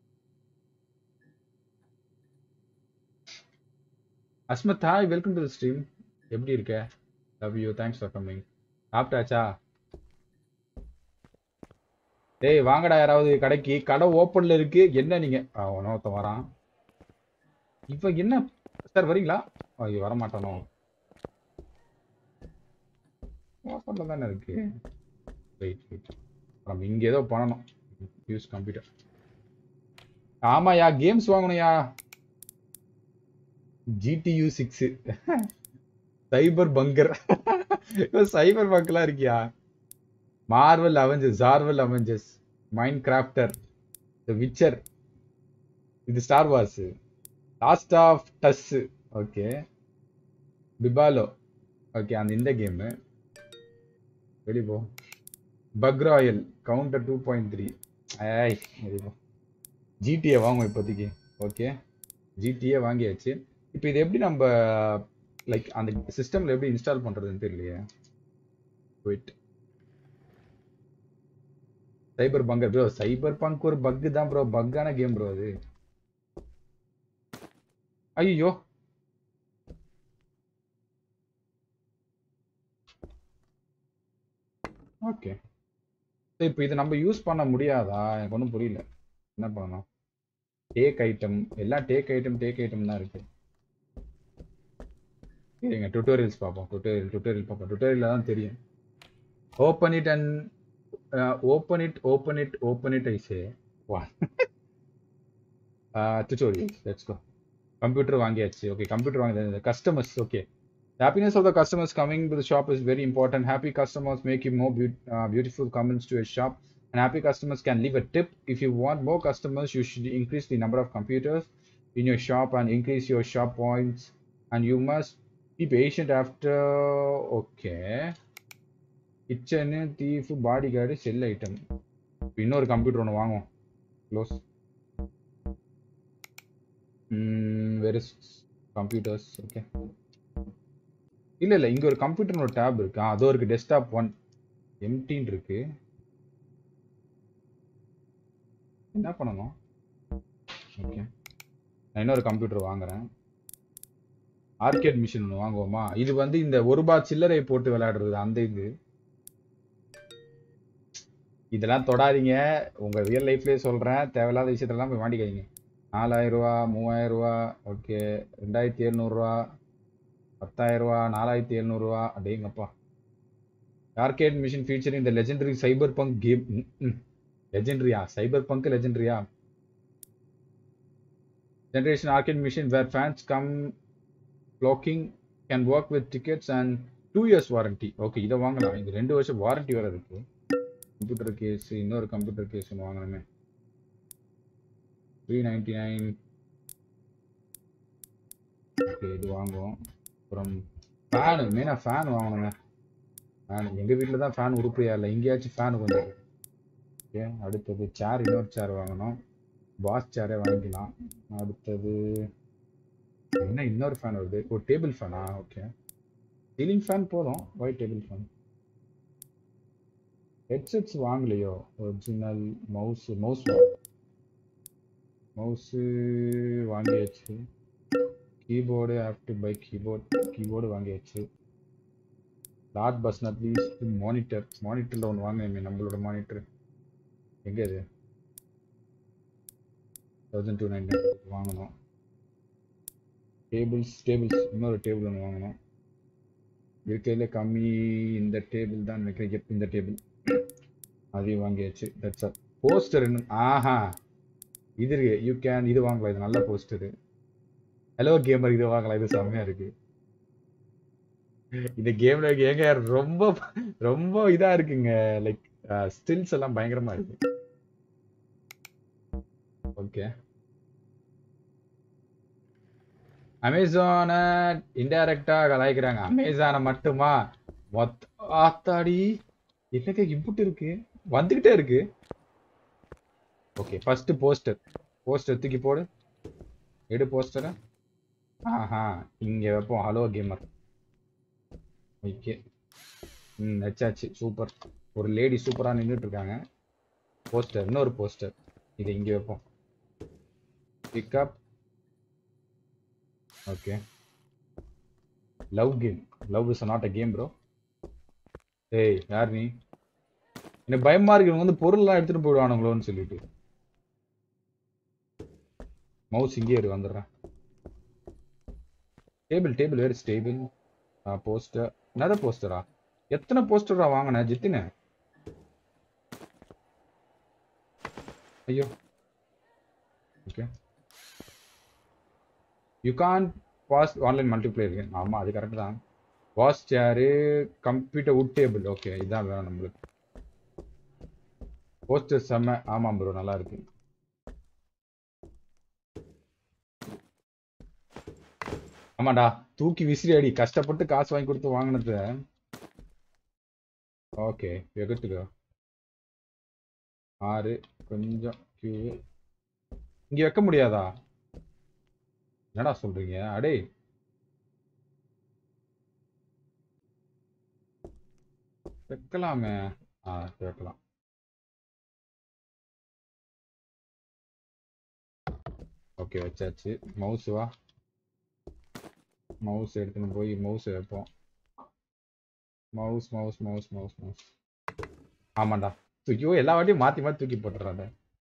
Asmath, hi, welcome to the stream. எப்படி இருக்க? Love you, thanks for coming. சாப்பிட்டாச்சா? டேய் வாங்கடா, யாராவது கடைக்கு. கடை ஓப்பன்ல இருக்கு. என்ன நீங்க ஒருத்தன் வரான். இப்ப என்ன சார் வரீங்களா? ஐயோ வரமாட்டானோ. ஓப்பன்ல தானே இருக்கு. வெயிட். நம்ம இங்க ஏதோ பண்ணணும். Use computer. ஆமாயா, கேம்ஸ் வாங்கணும்யா. GTU 6 cyber bunker. சைபர் பங்க்லாம் இருக்கியா? Marvel Avengers, mind crafter, the Witcher, இது Star Wars, Last of Us. Okay. பிபாலோ. ஓகே, அந்த இந்த கேம் வெளிய போ. பக் ராயல் கவுண்டர் 2.3. ஐய் வெளிய போ. GTA வாங்குவோம் இப்போதைக்கு. ஓகே, GTA வாங்கியாச்சு. இப்போ இது எப்படி நம்ம லைக் அந்த சிஸ்டம்ல எப்படி இன்ஸ்டால் பண்றதுன்னு தெரியலையே. Wait. Cyber bunker bro. Cyberpunk ஒரு பக் தான் ப்ரோ. பக்கான கேம் ப்ரோ அது. ஐயோ ஓகே. இப்போ இது நம்ம யூஸ் பண்ண முடியாதா? எனக்கு ஒன்றும் புரியல. என்ன பண்ணணும்? டேக் ஐட்டம், எல்லாம் டேக் ஐட்டம் தான் இருக்கு. சரிங்க, டுட்டோரியல்ஸ் பார்ப்போம். டுட்டோரியல் தான் தெரியும். Open it and open it I say. Tutorial, let's go. Computer வாங்கியாச்சு. ஓகே, கம்ப்யூட்டர் வாங்கியாச்சு. Customers. Okay. The happiness of the customers coming to the shop is very important. Happy customers make you more beautiful comments to a shop, and happy customers can leave a tip. If you want more customers, you should increase the number of computers in your shop and increase your shop points, and you must be patient after. Okay. Kitchen, thief, bodyguard, sell item. இன்னொரு computer ஒன்று வாங்குவோம். Close. Where is computers? Okay. இல்ல இங்க ஒரு computer ஒரு tape இருக்கு. அதோ இருக்கு. டெஸ்க்டாப் 1 எம்டின்னு இருக்கு. என்ன பண்ணணும்? ஓகே, நான் இன்னொரு கம்ப்யூட்டர் வாங்குறேன். ஆர்கேட் மிஷின் ஒன்று வாங்குவோமா? இது வந்து இந்த ₹1 சில்லறை போட்டு விளையாடுறது அந்த இது. இதெல்லாம் தொடாதீங்க. உங்க ரியல் லைஃப்லயே சொல்றேன். தேவையில்லாத விஷயத்தெல்லாம் போய் வாங்கிக்காதீங்க. ₹4000, ₹3000. ஓகே, ₹2700, ₹10,000, ₹4700. அடேங்கப்பா. Arcade machine featuring the legendary Cyberpunk game. லெஜெண்டரியா? சைபர் பங்க் லெஜெண்டரியா? Generation arcade machine where fans come flocking, can work with tickets and 2 years warranty. Okay, இதை வாங்கலாம். இது 2 வருஷம் வாரண்டி வேற இருக்கு. கம்ப்யூட்டர் கேஸ், இன்னொரு கம்ப்யூட்டர் கேஸ் ஒன்று வாங்கணுமே. 399. ஓகே, இது வாங்குவோம். அப்புறம் ஃபேனு, மெயினாக ஃபேன் வாங்கணுங்க. ஃபேன் எங்கள் வீட்டில் தான் ஃபேன் உருப்படியா இல்லை. எங்கேயாச்சும் ஃபேன் கொஞ்சம். ஓகே, அடுத்தது சேர், இன்னொரு சேர் வாங்கணும். பாஸ் சேரே வாங்கிக்கலாம். அடுத்தது என்ன? இன்னொரு ஃபேன் வருது. ஒரு டேபிள் ஃபேனா? ஓகே, சீலிங் ஃபேன் போதும். White table fan. ஹெட்செட்ஸ் வாங்கலையோ? ஒரிஜினல் மவுஸு வாங்கியாச்சு. Keyboard, have to buy keyboard வாங்கியாச்சு. லாட் பஸ் நாட் லீஸ்ட் மானிட்டரில் ஒன்று வாங்கினேன். நம்மளோட மானிட்டர் எங்கே? அது 1299 வாங்கணும். டேபிள்ஸ், இன்னொரு டேபிள் ஒன்று வாங்கணும். இருக்கையில கம்மி இந்த டேபிள் தான் நினைக்கிறேன். இந்த டேபிள் அதையும் வாங்கியாச்சு. That's all. போஸ்டர் என்ன? இது இருக்கு. யூ கேன் இது வாங்கலாம். இது நல்ல போஸ்டரு. ஹலோ கேமர், இது வாங்கலாம். இது செம்மையா இருக்கு. இந்த கேம்ல ஏங்க ரொம்ப ரொம்ப இதா இருக்குங்க. லைக் ஸ்டில்ஸ் எல்லாம் பயங்கரமா இருக்கு. ஓகே, அமேசானை இன்டைரக்டா கலாய்க்கிறாங்க. அமேசானை மட்டுமா? ஆத்தாடி என்னங்க இம்புட்டு இருக்கு, வந்துகிட்டே இருக்கு. Okay, first poster. போஸ்டர் தூக்கி போடு. எடு போஸ்டரை. ஆஹா, இங்க வைப்போம். Hello gamer. ஓகே. வச்சாச்சு. சூப்பர். ஒரு லேடி சூப்பரா நின்றுட்டு இருக்காங்க. போஸ்டர், இன்னொரு போஸ்டர். இதை இங்க வைப்போம். Pickup. Okay. Love game. Love is not a game bro. ஏய் யார் நீ? எனக்கு பயமா இருக்கு, இவங்க வந்து பொருள்லாம் எடுத்துட்டு போயிடுவானுங்களோன்னு சொல்லிட்டு. மவுஸ் இங்கே இரு, வந்துடுறேன். டேபிள் டேபிள் வேறு டேபிள். போஸ்டர். என்னது போஸ்டரா? எத்தனை போஸ்டரா வாங்கினேன் ஜித்தின? ஐயோ. Okay. You can pass online multiplayer. ஆமா அது கரெக்ட் தான். Wash chair, computer, wood table. Okay, இதான் வேணும் நம்மளுக்கு. போஸ்டர் செம்ம. ஆமாம் ப்ரோ, நல்லா இருக்கு. ஆமாடா, தூக்கி விசிறி அடி. கஷ்டப்பட்டு காசு வாங்கி கொடுத்து வாங்கினது. ஓகே, எகத்துக்கோ. 6 கொஞ்சம் கியூ. இங்க வைக்க முடியாதா? என்னடா சொல்றீங்க? அடே வைக்கலாமே. வைக்கலாம். ஓகே, வச்சாச்சு. மவுஸ் வா. மவுஸ் எடுத்துன்னு போய் மவுஸ் வைப்போம். Mouse mouse mouse mouse mouse. ஆமாண்டா. ஐயோ, எல்லா வாட்டியும் மாத்தி மாத்தி தூக்கி போட்டுறாங்க.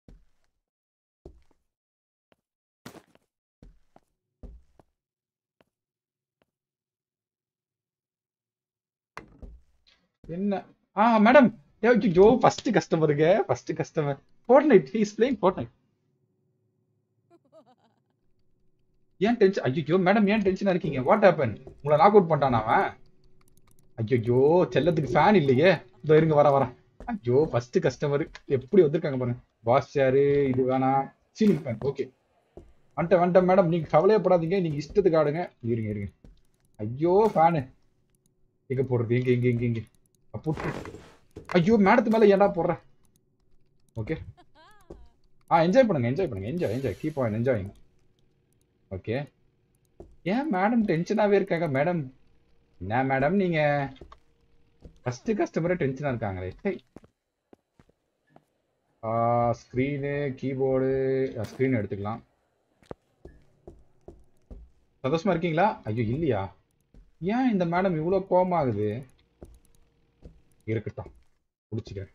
என்ன? மேடம். ஐயோ, ஃபர்ஸ்ட் கஸ்டமருங்க. First customer. Fortnite. He is playing Fortnite. ஏன் டென்ஷன்? ஐயோ மேடம், ஏன் டென்ஷனா இருக்கீங்க? What happen? உங்களை நாக் அவுட் பண்ணிட்டானா அவன்? ஐயோ, செல்லத்துக்கு ஃபேன் இல்லையே. இதோ இருங்க, வர. ஐயோ, ஃபர்ஸ்ட் கஸ்டமர் எப்படி வந்திருக்காங்க பாருங்க. பாஸ் சேரு இது வேணாம். Ceiling fan. ஓகே, வந்துட்டேன் மேடம். நீங்க கவலையப்படாதீங்க, நீங்க இஷ்டத்துக்கு ஆடுங்க. இருங்க. ஐயோ ஃபேனு எங்க போடுறது? இங்க போட்டு. ஐயோ, மேடத்து மேல ஏன்டா போடுற? ஓகே. என்ஜாய் பண்ணுங்க. Enjoy keep on enjoying. Okay. ஏன் மேடம் டென்ஷனாவே இருக்காங்க? மேடம் என்ன மேடம் நீங்க? ஃபர்ஸ்ட் கஸ்டமரே டென்ஷனா இருக்காங்களே. Screen, keyboard. ஸ்க்ரீன் எடுத்துக்கலாம். சந்தோஷமா இருக்கீங்களா? ஐயோ இல்லையா? ஏன் இந்த மேடம் இவ்வளோ கோவமாகுது? இருக்கட்டும், குடிச்சுக்கிறேன்.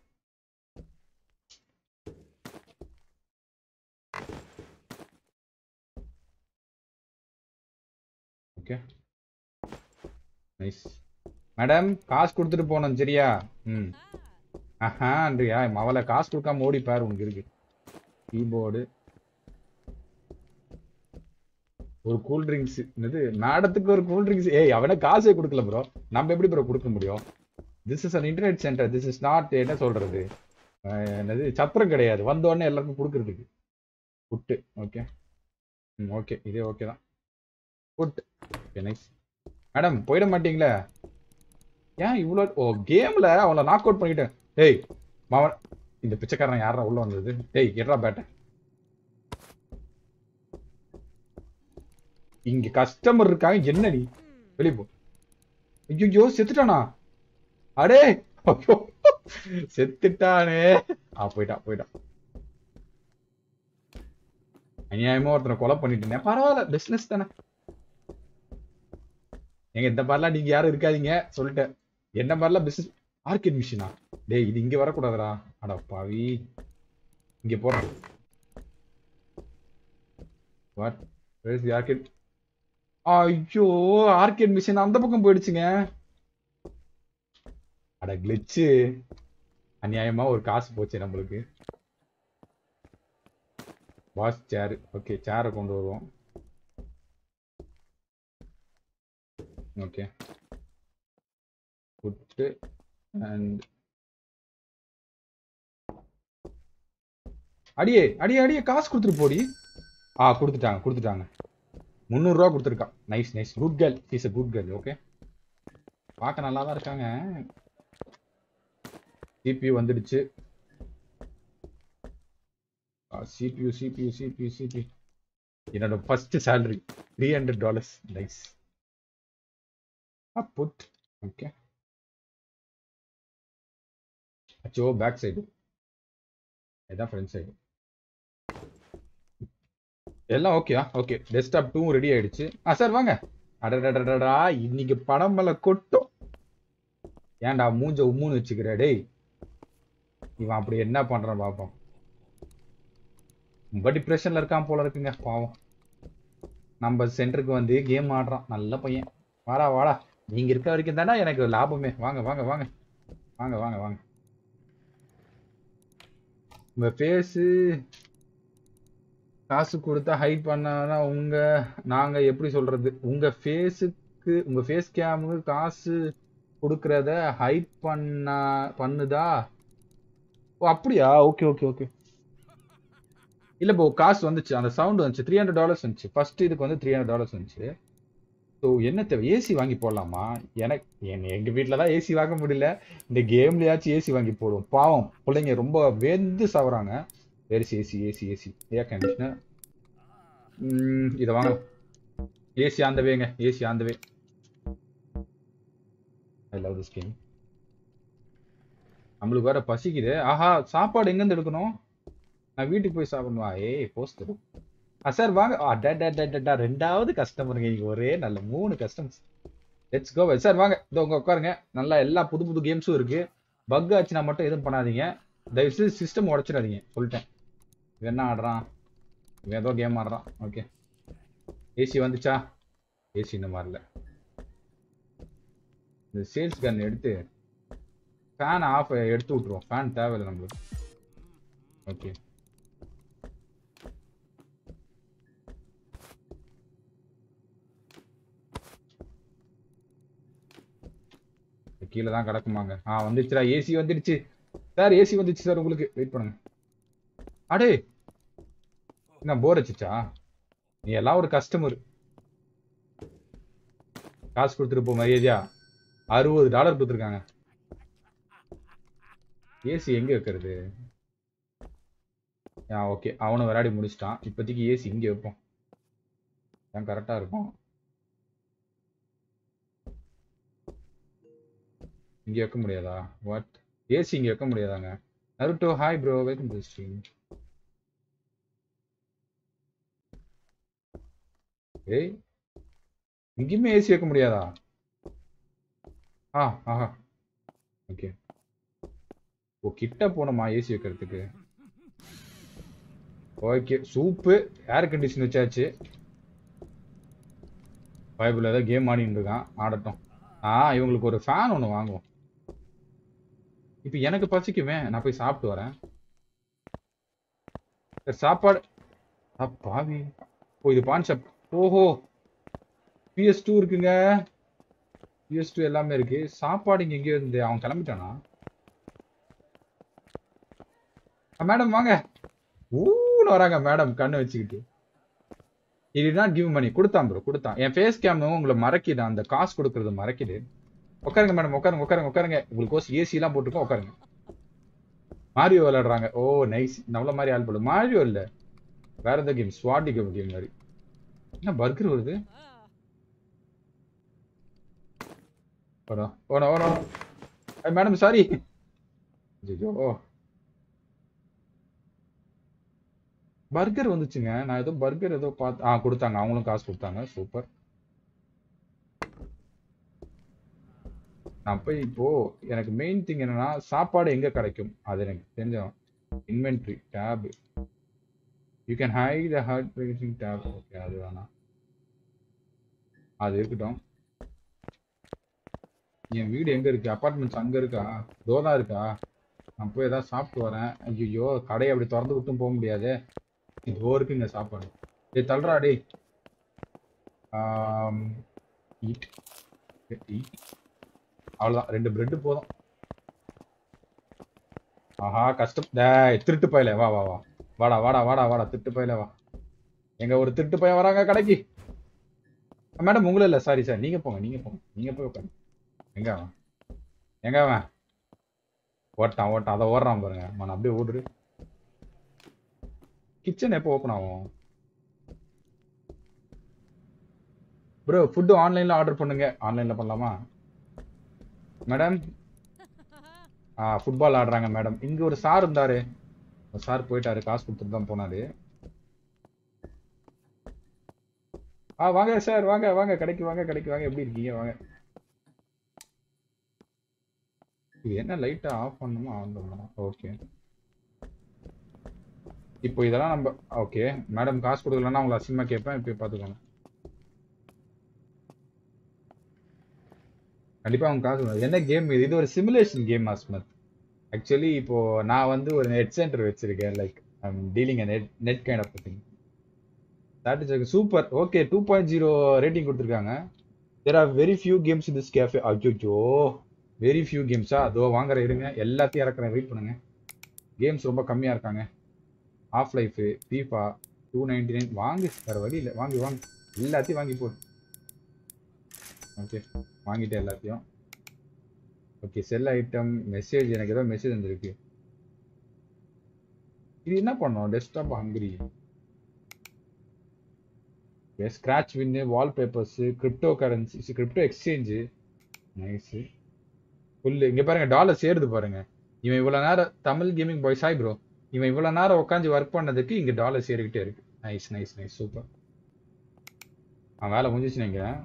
Okay, nice. மேடம் காசு கொடுத்துட்டு போனோம் சரியா? ஆஹான்றியா? அவளை காசு கொடுக்காம ஓடிப்பாரு. உனக்கு இருக்கு கீபோர்டு, ஒரு கூல் ட்ரிங்க்ஸ். என்னது மேடத்துக்கு ஒரு கூல் ட்ரிங்க்ஸ்? ஏய், அவனை காசே கொடுக்கல ப்ரோ. நம்ம எப்படி ப்ரோ கொடுக்க முடியும்? This is an internet center. This is not என்ன சொல்றது, என்னது சத்திரம் கிடையாது. வந்த உடனே எல்லாருக்கும் கொடுக்கறதுக்கு. புட்டு. ஓகே. ஓகே, இதே ஓகே தான். புட். Okay, nice. மேடம் போயிட மாட்டீங்களா? ஏன் இவ்வளோ? கேம்ல அவளை நாக் அவுட் பண்ணிட்டேன். ஏய் மாவன், இந்த பிச்சைக்காரன் யாரா உள்ள வந்தது? ஏய் எட்ரா பேட்டை. இங்க கஸ்டமர் இருக்காங்க, என்ன நீ வெளியே போ. ஐயோ, செத்துட்டானா? அடே ஐயோ, செத்துட்டானே. போயிட்டான். அநியாயமா ஒருத்தனை கொலை பண்ணிட்டேன். பரவாயில்ல, பிசினஸ் தானே. எங்க இந்த மாதிரிலாம் நீங்க யாரும் இருக்காதீங்க சொல்லிட்டேன். என்ன மாதிரிலாம் பிசினஸ். ஆர்கேட் மிஷினா? டேய் இது இங்க வரக்கூடாதுடா. அட பாவி, இங்க போறேன். What? Where is the arcade? ஐயோ, ஆர்கேட் மிஷின் அந்த பக்கம் போயிடுச்சுங்க. அட கிளிச்சு. அநியாயமா ஒரு காசு போச்சு நம்மளுக்கு. Pass chair. ஓகே, சேரை கொண்டு வருவோம். ஓகே, புட்டு அண்ட் அடியே காசு கொடுத்துட்டு போடி. கொடுத்துட்டாங்க. 300 ரூபா கொடுத்துருக்கான். Nice. Good girl. Is a good girl. Okay, பார்க்க நல்லா தான் இருக்காங்க. CPU வந்துடுச்சு. CPU CPU CPU CPU என்னோட first salary $300. Nice. Put. Okay. அச்சோ பேக் சைடு. இதான் ஃப்ரண்ட் சைடு. எல்லாம் ஓகேயா? ஓகே. டெஸ்க்டாப் 2 ரெடி ஆயிடுச்சு. சார் வாங்க. அடடடடடா இன்னைக்கு படம் மேல கொட்டும். ஏன்டா மூஞ்ச உம்முன்னு வச்சுக்கிற டேய். இவன் அப்படி என்ன பண்றான் பாப்போம். ரொம்ப டிப்ரெஷன்ல இருக்கான் போல இருக்குங்க பாவம். நம்ம சென்டருக்கு வந்து கேம் ஆடுறான். நல்ல பையன். வாடா வாடா. நீங்க இருக்க வரைக்கும் தானே எனக்கு லாபமே. வாங்க வாங்க வாங்க வாங்க வாங்க வாங்க. உங்க ஃபேஸ் காசு கொடுத்தா ஹைட் பண்ணா நாங்க எப்படி சொல்றது? உங்க ஃபேஸ் கேமுக்கு காசு கொடுக்கறத ஹைட் பண்ணுதா? ஓ அப்படியா? Okay okay okay. இல்ல ப்ரோ காசு வந்துச்சு. அந்த சவுண்ட் வந்துச்சு. $300 வந்துச்சு. ஃபர்ஸ்ட் இதுக்கு வந்து $300 வந்துச்சு. ஸோ என்ன தேவை? ஏசி வாங்கி போடலாமா? எங்க வீட்டில தான் ஏசி வாங்க முடியல. இந்த கேம்லயாச்சும் ஏசி வாங்கி போடுவோம். பாவம் பிள்ளைங்க ரொம்ப வெந்து சாவுறாங்க. AC AC AC AC air conditioner. இதை வாங்க. ஏசி ஆந்தவேங்க. ஏசி ஆந்தவே. I love this game. நம்மளுக்கு வேற பசிக்குது. ஆஹா சாப்பாடு எங்கேருந்து எடுக்கணும்? நான் வீட்டுக்கு போய் சாப்பிடணுமா? ஏய் போஸ்ட் சார் வாங்க. ரெண்டாவது கஸ்டமருங்க. இங்க ஒரே நல்ல 3 கஸ்டமர்ஸ். லெட்ஸ் கோ சார் வாங்க. இதோ உங்க உட்காருங்க. நல்லா எல்லா புது புது கேம்ஸும் இருக்கு. பக் ஆச்சுன்னா மட்டும் எதுவும் பண்ணாதீங்க. தயவுசெய்து சிஸ்டம் உடச்சிடாதீங்க. சொல்லிட்டேன். இவன் என்ன ஆடுறான்? இவன் ஏதோ கேம் ஆடுறான். ஓகே. ஏசி வந்துச்சா? ஏசி இன்னும் வரல. இந்த சேல்ஸ் கன் எடுத்து ஃபேன் ஆஃப் எடுத்து விட்டுருவோம். ஃபேன் தேவையில்லை நம்மளுக்கு. ஓகே. கீழே தான் கிடக்குமாங்க. வந்துச்சுடா. ஏசி வந்துடுச்சு சார். ஏசி வந்துடுச்சு சார். உங்களுக்கு வெயிட் பண்ணுங்க. அடே என்ன போர் வச்சுச்சா? நீ எல்லாம் ஒரு கஸ்டமர். காசு கொடுத்துட்டு போ மரியாதையா. $60 கொடுத்துருக்காங்க. ஏசி எங்க வைக்கிறது? ஓகே. அவனை விளையாடி முடிச்சிட்டான். இப்போதைக்கு ஏசி இங்கே வைப்போம். தான் கரெக்டா இருக்கும். இங்க வைக்க முடியாதா? வாட்? ஏசி இங்க வைக்க முடியாதாங்க? Naruto hi bro. Welcome to stream. ஏய் இங்கேயுமே ஏசி வைக்க முடியாதா? ஆஹா ஓகே. ஓ கிட்ட போனோமா ஏசி வைக்கிறதுக்கு? ஓகே சூப்பு. ஏர் கண்டிஷன் வச்சாச்சு. பைபிள் ஏதோ கேம் ஆடிட்டு இருக்கான். ஆடட்டும். இவங்களுக்கு ஒரு ஃபேன் ஒன்று வாங்குவோம். இப்போ எனக்கு பசிக்குமே. நான் போய் சாப்பிட்டு வரேன். சாப்பாடு பாவி. ஓ இது பான் ஷாப். ஓஹோ PS2 இருக்குங்க. PS2 எல்லாமே இருக்கு. சாப்பாடு இங்க எங்கேயோ இருந்து. அவன் கிளம்பிட்டானா? மேடம் வாங்க. ஊன்னு வராங்க மேடம் கண்ணு வச்சுக்கிட்டு. இது தான் கிவ் மணி. கொடுத்தான் ப்ரோ கொடுத்தான். என் ஃபேஸ் கேமும் உங்களை மறைக்குது. அந்த காசு கொடுக்கறது மறைக்குது. உட்காருங்க மேடம். உட்காருங்க உட்காருங்க உட்காருங்க. உங்களுக்கு ஏசி எல்லாம் போட்டுருக்கோம். உட்காருங்க. மாரியோ விளையாடுறாங்க. ஓ நைஸ். நம்மள மாதிரி ஆள் போல. மாரியோ இல்ல வேற எந்த கேம். ஸ்வாட் கேம் மாதிரி. என்ன பர்கர் வருது? Madam sorry. பர்கர் வந்துச்சுங்க. நான் ஏதோ பர்கர் ஏதோ பார்த்து கொடுத்தாங்க. அவங்களும் காசு கொடுத்தாங்க. சூப்பர். நான் போய் இப்போ எனக்கு மெயின் திங் என்னன்னா சாப்பாடு எங்க கிடைக்கும் அது எனக்கு தெரிஞ்சோம். Inventory tab. You can hide the hard bracing tab. Okay அது வேணாம். அது இருக்கட்டும். என் வீடு எங்க இருக்கு? அப்பார்ட்மெண்ட்ஸ் அங்க இருக்கா? தோதான் இருக்கா? நான் போய் ஏதாவது சாப்பிட்டு வரேன். ஐயோ கடையை அப்படி திறந்து விட்டும் போக முடியாது. இதோ இருக்குங்க சாப்பாடு. டேய் தள்ளுறா டேய். Eat eat. அவ்வளோதான். 2 பிரெட் போதும். ஆஹா கஷ்டம். திருட்டு பையல வா வா வா. வாடா வாடா வாடா வாடா. திருட்டு பையல வா. எங்க ஒரு திருட்டு பையன் வராங்க கடைக்கு. மேடம் உங்களும் இல்லை. Sorry sir. நீங்க போங்க நீங்க போங்க. நீங்க போய் உட்காருங்க. எங்க அவன்? எங்க அவன்? ஓட்டான் ஓட்டான் அதை ஓடுறான் பாருங்க நான் அப்படியே ஓடுரு. கிச்சன் எப்போ ஓப்பன் ஆகும் ப்ரோ? ஃபுட்டு ஆன்லைன்ல ஆர்டர் பண்ணுங்க. ஆன்லைன்ல பண்ணலாமா மேடம்? ஃபுட்பால் ஆடுறாங்க மேடம். இங்க ஒரு சார் இருந்தாரு, சார் போயிட்டாரு, காசு கொடுத்துட்டு தான் போனாரு. வாங்க சார், வாங்க வாங்க, கடைக்கு வாங்க, கடைக்கு வாங்க. எப்படி இருக்கீங்க? வாங்க. இது என்ன லைட்டா ஆஃப் பண்ணணுமா ஆன் பண்ணணுமா? ஓகே. இப்போ இதெல்லாம் நம்ம ஓகே. மேடம் காசு கொடுக்கலன்னா உங்களை அசிங்கமா கேட்பேன். இப்போ பார்த்துக்கோங்க. கண்டிப்பா அவங்க காசு. என்ன கேம் இது? இது ஒரு சிமுலேஷன் கேம் அஸ்மத். ஆக்சுவலி இப்போ நான் வந்து ஒரு நெட் சென்டர் வச்சிருக்கேன். Like dealing net kind of thing. That is super. Okay 2.0 rating கொடுத்துருக்காங்க. There are very few games in this cafe. அச்சோ, வெரி ஃபியூ கேம்ஸா? அதோ வாங்குற இருங்க, எல்லாத்தையும் இறக்குறேன், வெயிட் பண்ணுங்க. கேம்ஸ் ரொம்ப கம்மியா இருக்காங்க. ஆஃப் லைஃப், ஃபீஃபா 299 வாங்கு, வேற வழி இல்லை, வாங்கி வாங்க, எல்லாத்தையும் வாங்கி போடு. ஓகே வாங்கிட்டேன் எல்லாத்தையும். ஓகே செல் ஐட்டம் மெசேஜ், எனக்கு ஏதோ மெசேஜ் வந்துருக்கு. இது என்ன பண்ணோம்? Desktop hungry, scratch win, wallpapers, crypto currency, crypto exchange. Nice. புல்லு இங்க பாருங்க, டாலர் சேருது பாருங்க. இவன் இவ்வளவு நேரம் Tamil gaming boy Sai bro, இவன் இவ்வளவு நேரம் உட்காந்து ஒர்க் பண்ணதுக்கு இங்க டாலர் சேரிக்கிட்டே இருக்கு. Nice nice nice, super. அவன் வேலை முடிஞ்சிச்சு நினைக்கிறேன்.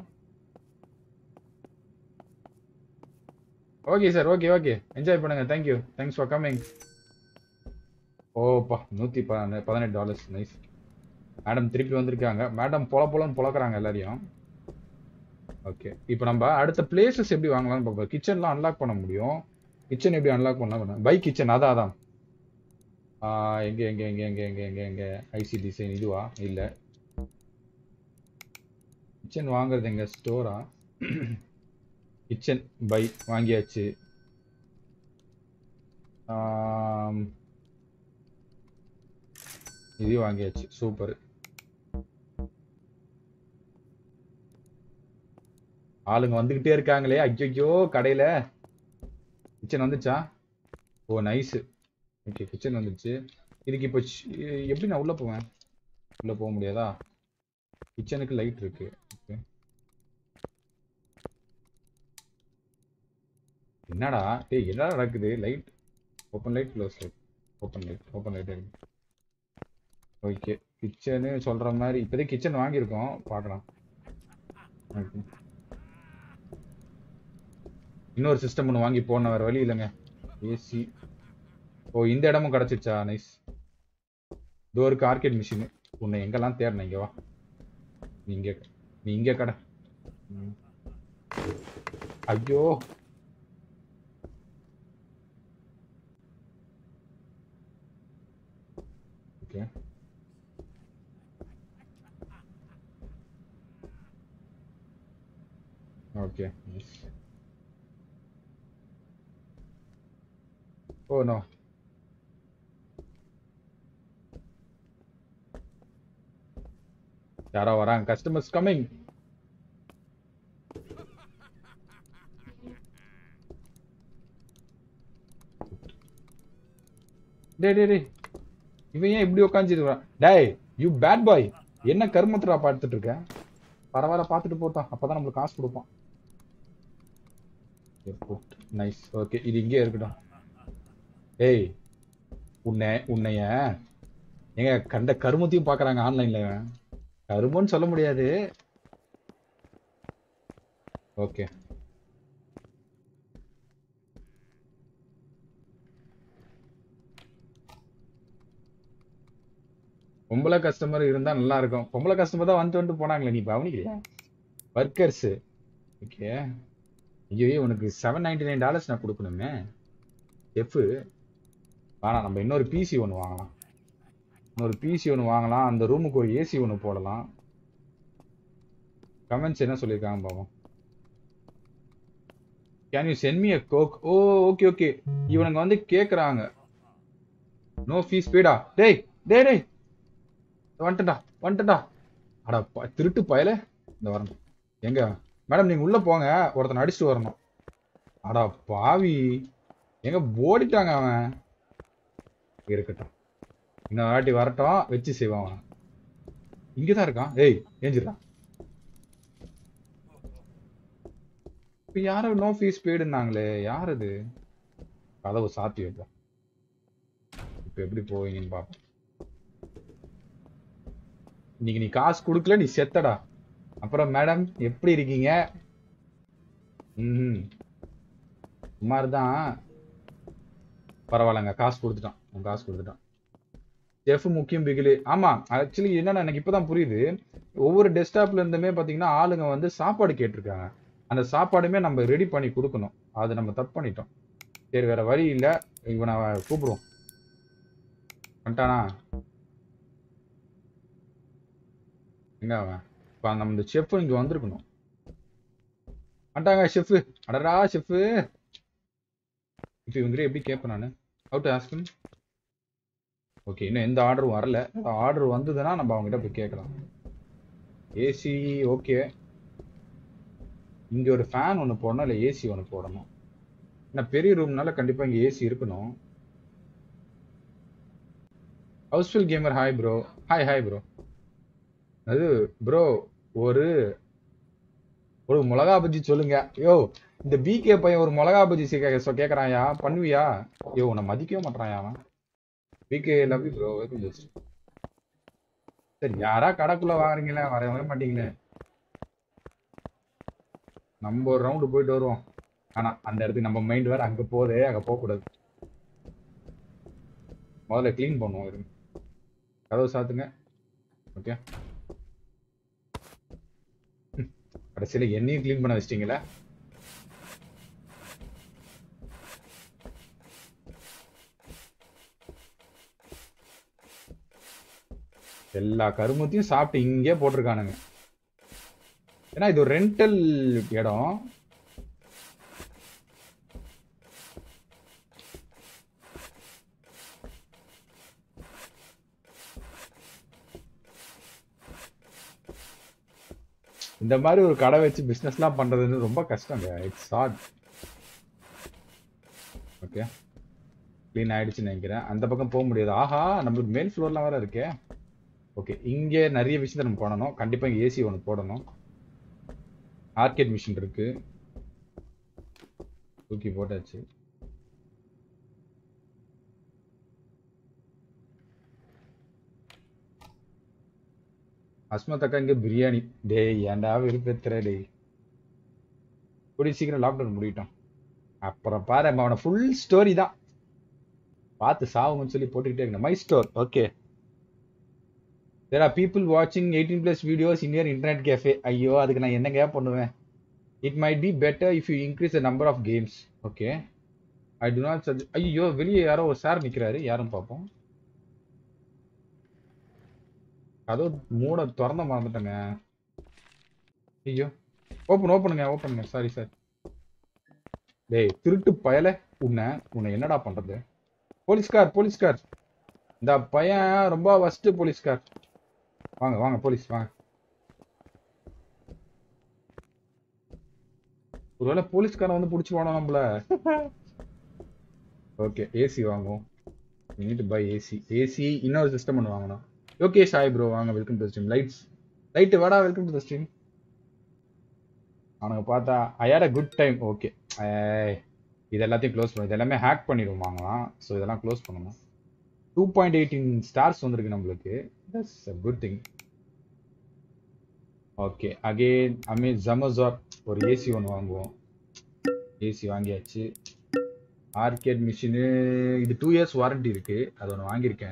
Okay sir, okay okay, enjoy பண்ணுங்க. Thank you, thanks for coming. ஓப்பா $118. நைஸ். மேடம் திருப்பி வந்திருக்காங்க. மேடம் பொல பொலன்னு பொழக்கிறாங்க எல்லாரையும். ஓகே இப்போ நம்ம அடுத்த பிளேசஸ் எப்படி வாங்கலாம்னு பார்ப்போம். கிச்சன்லாம் அன்லாக் பண்ண முடியும். கிச்சன் எப்படி அன்லாக் பண்ணலாம்? பை கிச்சன், அதான் அதான். எங்க எங்க எங்க எங்க எங்க எங்க எங்க ஐசி டிசைன் இதுவா? இல்ல, கிச்சன் வாங்குறது எங்க? ஸ்டோரா? கிச்சன் பை வாங்கியாச்சு. இது வாங்கியாச்சு, சூப்பர். ஆளுங்க வந்துகிட்டே இருக்காங்களே, ஐயோ கடையில. கிச்சன் வந்துச்சா? ஓ நைஸ். ஓகே கிச்சன் வந்துச்சு. இதுக்கு இப்போ எப்படி நான் உள்ள போவேன்? உள்ள போக முடியாதா? கிச்சனுக்கு லைட் இருக்கு. ஓகே என்னடா டேய், என்னடா நடக்குது? Light open, light close, light open, light open, light இருக்கு. ஓகே கிச்சனு சொல்ற மாதிரி இப்போதைக்கு கிச்சன் வாங்கியிருக்கோம், பார்க்கலாம். ஓகே இன்னொரு சிஸ்டம் ஒன்று வாங்கி போன வேற வழி இல்லைங்க. ஏசி. ஓ இந்த இடமும் கிடச்சிருச்சா? நைஸ். டோருக்கு ஆர்கேட் மிஷின். உன்னை எங்கெல்லாம் தேடின? இங்க வா, நீ இங்க கடை. ஐயோ okay okay nice. Oh no, யாரோ வராங்க, கஸ்டமர்ஸ் கமிங். டே டே டே, இவன் ஏன் இப்படி உட்காந்துருக்கான்? டேய் யூ பேட் பாய், என்ன கருமத்துடா பார்த்துட்டு இருக்க? பரவாயில்ல பார்த்துட்டு போட்டான், அப்பதான் நம்மளுக்கு காசு கொடுப்பான். நைஸ். ஓகே இது இங்கே இருக்கட்டும். ஏய் உன்னைய எங்க கண்ட கருமத்தையும் பாக்குறாங்க ஆன்லைன்ல. கருமன்னு சொல்ல முடியாது. ஓகே பொம்பளை கஸ்டமர் இருந்தா நல்லா இருக்கும். பொம்பளை கஸ்டமர் தான் வந்து போனாங்களே, நீ கவனிக்கலையா? ஒர்க்கர்ஸ். ஓகே ஐயோ உனக்கு $799 நான் கொடுக்கணுமே. எஃப் வேணாம், நம்ம இன்னொரு பிசி ஒன்று வாங்கலாம். அந்த ரூமுக்கு ஒரு ஏசி ஒன்று போடலாம். கமெண்ட்ஸ் என்ன சொல்லியிருக்காங்க பாவம். Can you send me a coke? Oh okay okay, இவனுங்க வந்து கேக்குறாங்க. நோ ஃபீஸ் பேடா. டேய் டேய் டேய், வந்துட்டா. அடா திருட்டு பயல. இந்த வரணும். எங்க மேடம் நீங்க உள்ள போங்க, ஒருத்தனை அடிச்சுட்டு வரணும். அடா பாவி, எங்க ஓடிட்டாங்க அவன். இருக்கட்டும், இன்னொரு வாட்டி வரட்டும், வச்சு செய்வான் அவன். இங்கதான் இருக்கான். ஏய் ஏஞ்சிடறான். இப்ப யாரும் நோ ஃபீஸ் பெய்டுனாங்களே, யார் அது? கதவு சாத்தி வைப்போம். இப்ப எப்படி போவீங்கன்னு பாப்போம். இன்னைக்கு நீ காசு கொடுக்கல, நீ செத்தடா. அப்புறம் மேடம் எப்படி இருக்கீங்க? ம், சுமார் தான். பரவாயில்லங்க, காசு கொடுத்துட்டான். அவன் காசு கொடுத்துட்டான். செஃப் முக்கியம் பிகிலு. ஆமா, ஆக்சுவலி என்னன்னா எனக்கு இப்பதான் புரியுது. ஒவ்வொரு டெஸ்க்டாப்ல இருந்துமே பாத்தீங்கன்னா ஆளுங்க வந்து சாப்பாடு கேட்டிருக்காங்க. அந்த சாப்பாடுமே நம்ம ரெடி பண்ணி கொடுக்கணும். அது நம்ம தப்பு பண்ணிட்டோம். சரி, வேற வழி இல்ல. இவனை கூப்பிடுவோம். வந்துட்டானா? எங்க அவன்? இப்ப நம்ம இந்த செஃப் இங்க வந்திருக்கணும். வந்துட்டாங்க செஃப். அடடா செஃப். இப்ப இவங்க எப்படி கேட்பேன் நானு? Have to ask. ஓகே, இன்னும் எந்த ஆர்டரும் வரல. ஆர்டர் வந்ததுன்னா நம்ம அவங்ககிட்ட போய் கேட்கலாம். AC okay. இங்க ஒரு ஃபேன் ஒன்று போடணும், இல்லை ஏசி ஒன்று போடணும். ஏன்னா பெரிய ரூம்னால கண்டிப்பா இங்க ஏசி இருக்கணும். Housefull gamer hi bro. Hi hi bro. அது ப்ரோ, ஒரு ஒரு மிளகா பஜ்ஜி சொல்லுங்க. யோ, இந்த பிகே பையன் ஒரு மிளகா பஜ்ஜி கேட்கறாயா, பண்ணுவியா? யோ, உன்னை மதிக்கவே மாட்டான் அவன். PK love you bro. சரி, யாரா கடைக்குள்ள வாங்குறீங்களா? வரவே மாட்டீங்களே. நம்ம ஒரு ரவுண்டு போயிட்டு வருவோம். ஆனா அந்த இடத்துக்கு நம்ம மைண்ட் வேற அங்க போகுது, அங்க போக கூடாது. முதல்ல க்ளீன் பண்ணுவோம். இருங்க, கதவு சாத்துங்க. ஓகே, கடைசியில என்னையும் க்ளீன் பண்ண வச்சிட்டீங்களா? எல்லா கருமத்தையும் சாப்பிட்டு இங்கே போட்டிருக்கானுங்க. ஏன்னா இது ஒரு ரெண்டல் இடம். இந்த மாதிரி ஒரு கடை வச்சு பிசினஸ்லாம் பண்றதுன்னு ரொம்ப கஷ்டங்க. It's hard. ஓகே, க்ளீன் ஆயிடுச்சுன்னு நினைக்கிறேன். அந்த பக்கம் போக முடியாது. ஆஹா, நம்மளுக்கு மேல் ஃப்ளோர்லாம் வேற இருக்கே. ஓகே, இங்கே நிறைய விஷயத்தை நம்ம பண்ணணும். கண்டிப்பா இங்க ஏசி ஒன்று போடணும். ஆர்கேட் மிஷின் இருக்கு, தூக்கி போட்டாச்சு. அஸ்மத் அக்கா இங்க பிரியாணி. டேய் ஏன்டா விருப்பத்துற டேய். கூடிய சீக்கிரம் லாக்டவுன் முடியட்டும். அப்புறம் பாரு, அவனை ஃபுல் ஸ்டோரி தான் பார்த்து சாவுங்கன்னு சொல்லி போட்டுக்கிட்டே இருக்கேன். My store. Okay, there are people watching 18 plus videos in your internet cafe. ஐயோ, அதுக்கு நான் என்னங்க பண்ணுவேன்? It might be better if you increase the number of games. Okay, I do not suggest. ஐயோ, வெளியே யாரோ ஒரு சார் நிக்கிறாரு. யாரும் பார்ப்போம். அதோ மூட திறந்த மறந்துட்டேங்க. ஐயோ, ஓப்பனுங்க. Sorry sir. டேய் திருட்டு பயல, உன்னை உன்னை என்னடா பண்றது? போலீஸ்கார். இந்த பையன் ரொம்ப வஸ்ட் போலீஸ்கார். வாங்க வாங்க போலீஸ் வாங்க. ஒருவேளை போலீஸ்காரன் வந்து பிடிச்சி போனோம் நம்மள. ஓகே, ஏசி வாங்குவோம். we need to buy AC இன்னொரு சிஸ்டம் ஒன்று வாங்கணும். ஓகே சாய் ப்ரோ, வாங்க. Welcome to stream. லைட் வாடா. Welcome to stream. அவனுங்க பார்த்தா I hate a good time. Okay, இது எல்லாத்தையும் க்ளோஸ் பண்ணும். இது எல்லாமே ஹேக் பண்ணிடுவோம் வாங்கலாம். ஸோ இதெல்லாம் க்ளோஸ் பண்ணணும். 2.18 ஸ்டார்ஸ் வந்திருக்கு நம்மளுக்கு. That's a good thing. Okay, again ஜமோசார் ஒரு ஏசி ஒன்று வாங்குவோம். ஏசி வாங்கியாச்சு. ஆர்கேட் மிஷினு இது 2 இயர்ஸ் வாரண்டி இருக்கு, அது ஒன்று வாங்கியிருக்கேன்.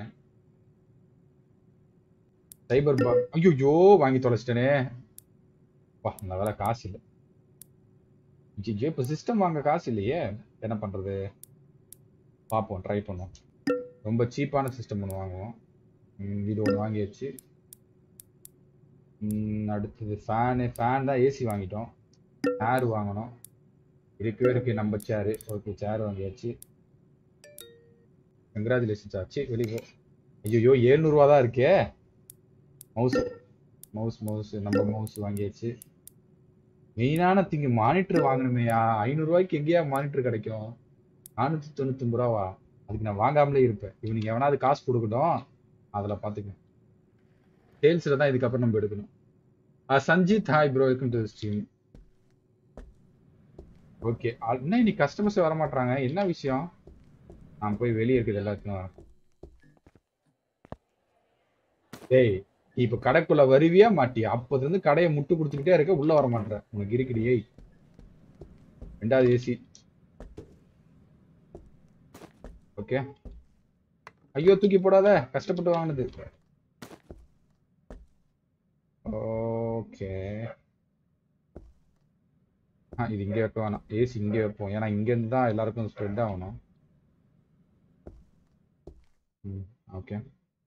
சைபர் பாக். ஐயோ, வாங்கி தொலைச்சிட்டேனே. வா, நல்ல வேலை காசு இல்லை. இப்போ சிஸ்டம் வாங்க காசு இல்லையே, என்ன பண்றது? பார்ப்போம், ட்ரை பண்ணுவோம். ரொம்ப சீப்பான சிஸ்டம் ஒன்று வாங்குவோம். இது ஒன்று வாங்கியாச்சு. அடுத்தது ஃபேன் தான். ஏசி வாங்கிட்டோம். சேர் வாங்கணும். இருக்கு நம்ம சேரு. ஓகே, சேர் வாங்கியாச்சு. கங்க்ராச்சுலேஷன்ஸ் ஆச்சு. வெளியே ஐயோ 700 ரூபா தான் இருக்கே. மவுஸ் நம்ம மவுஸ் வாங்கியாச்சு. மெயினான திங்கு மானிட்டர் வாங்கணுமையா? 500 ரூபாய்க்கு எங்கேயா மானிட்டர் கிடைக்கும்? 499 ரூபாவா? அதுக்கு நான் வாங்காமலே இருப்பேன். இவனுக்கு எவனாவது காசு கொடுக்கட்டும், அதில் பார்த்துக்கேன். சேல்ஸில் தான் இதுக்கப்புறம் நம்ம எடுக்கணும். Sanjit, hi bro, welcome to stream. Okay, என்ன இன்னைக்கு கஸ்டமர்ஸ் வர மாட்டாங்க, என்ன விஷயம்? நான் போய் வெளியே இருக்குது எல்லாத்தையும். டேய், இப்ப கடைக்குள்ள வருவியா மாட்டியா? அப்போது இருந்து கடையை முட்டு கொடுத்துக்கிட்டே இருக்க, உள்ள வர மாட்டேற. உனக்கு இருக்குடி. ஏய், ரெண்டாவது ஏசி. ஓகே. ஐயோ, தூக்கி போடாத, கஷ்டப்பட்டு வாங்கினது. ஓகே. இது இங்கே வைக்க வேணாம், ஏசி இங்கே வைப்போம். ஏன்னா இங்கேருந்து தான் எல்லாருக்கும் ஸ்ப்ரெட் ஆகணும். ஓகே.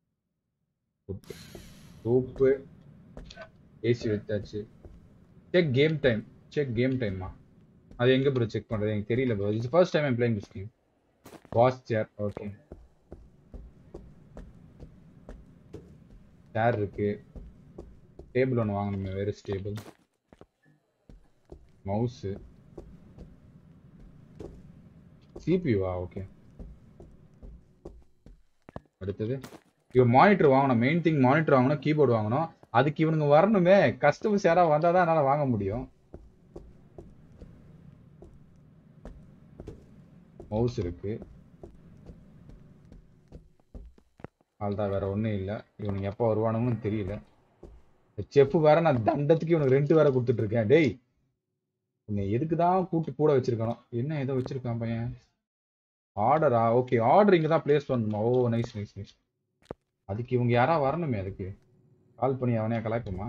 சூப்பு ஏசி வச்சாச்சு. Check game time. Check game டைமா? அது எங்க ப்ரோ செக் பண்றது? எனக்கு தெரியல bro. It's first time I am playing this game. Boss chair. Okay. Chair இருக்கு. டேபிள் ஒன்று வாங்கணுமே, வேறு டேபிள். மவுஸ். சிபியூவா? ஓகே. அடுத்தது இவன் மானிட்டர் வாங்கணும். மெயின் திங் மானிட்டர் வாங்கணும், கீபோர்டு வாங்கணும். அதுக்கு இவனுங்க வரணுமே. கஸ்டமர்ஸ் யாராவது வந்தால் தான் என்னால் வாங்க முடியும். மவுஸ் இருக்கு. அதுதான், வேற ஒன்றும் இல்லை. இவனுக்கு எப்போ வருவானுங்கன்னு தெரியல. செஃப் வேற, நான் தண்டத்துக்கு இவனுக்கு ரெண்ட் வேற கொடுத்துட்டு இருக்கேன். டேய், உன்னை எதுக்கு தான் கூட்டு கூட வச்சிருக்கணும்? என்ன ஏதோ வச்சிருக்கான் பையன். ஆர்டரா? ஓகே, ஆர்டர் இங்கே தான் பிளேஸ் பண்ணணுமா? Oh, nice nice nice. அதுக்கு இவங்க யாரா வரணுமே. அதுக்கு கால் பண்ணி அவனையா கலாய்ப்போமா?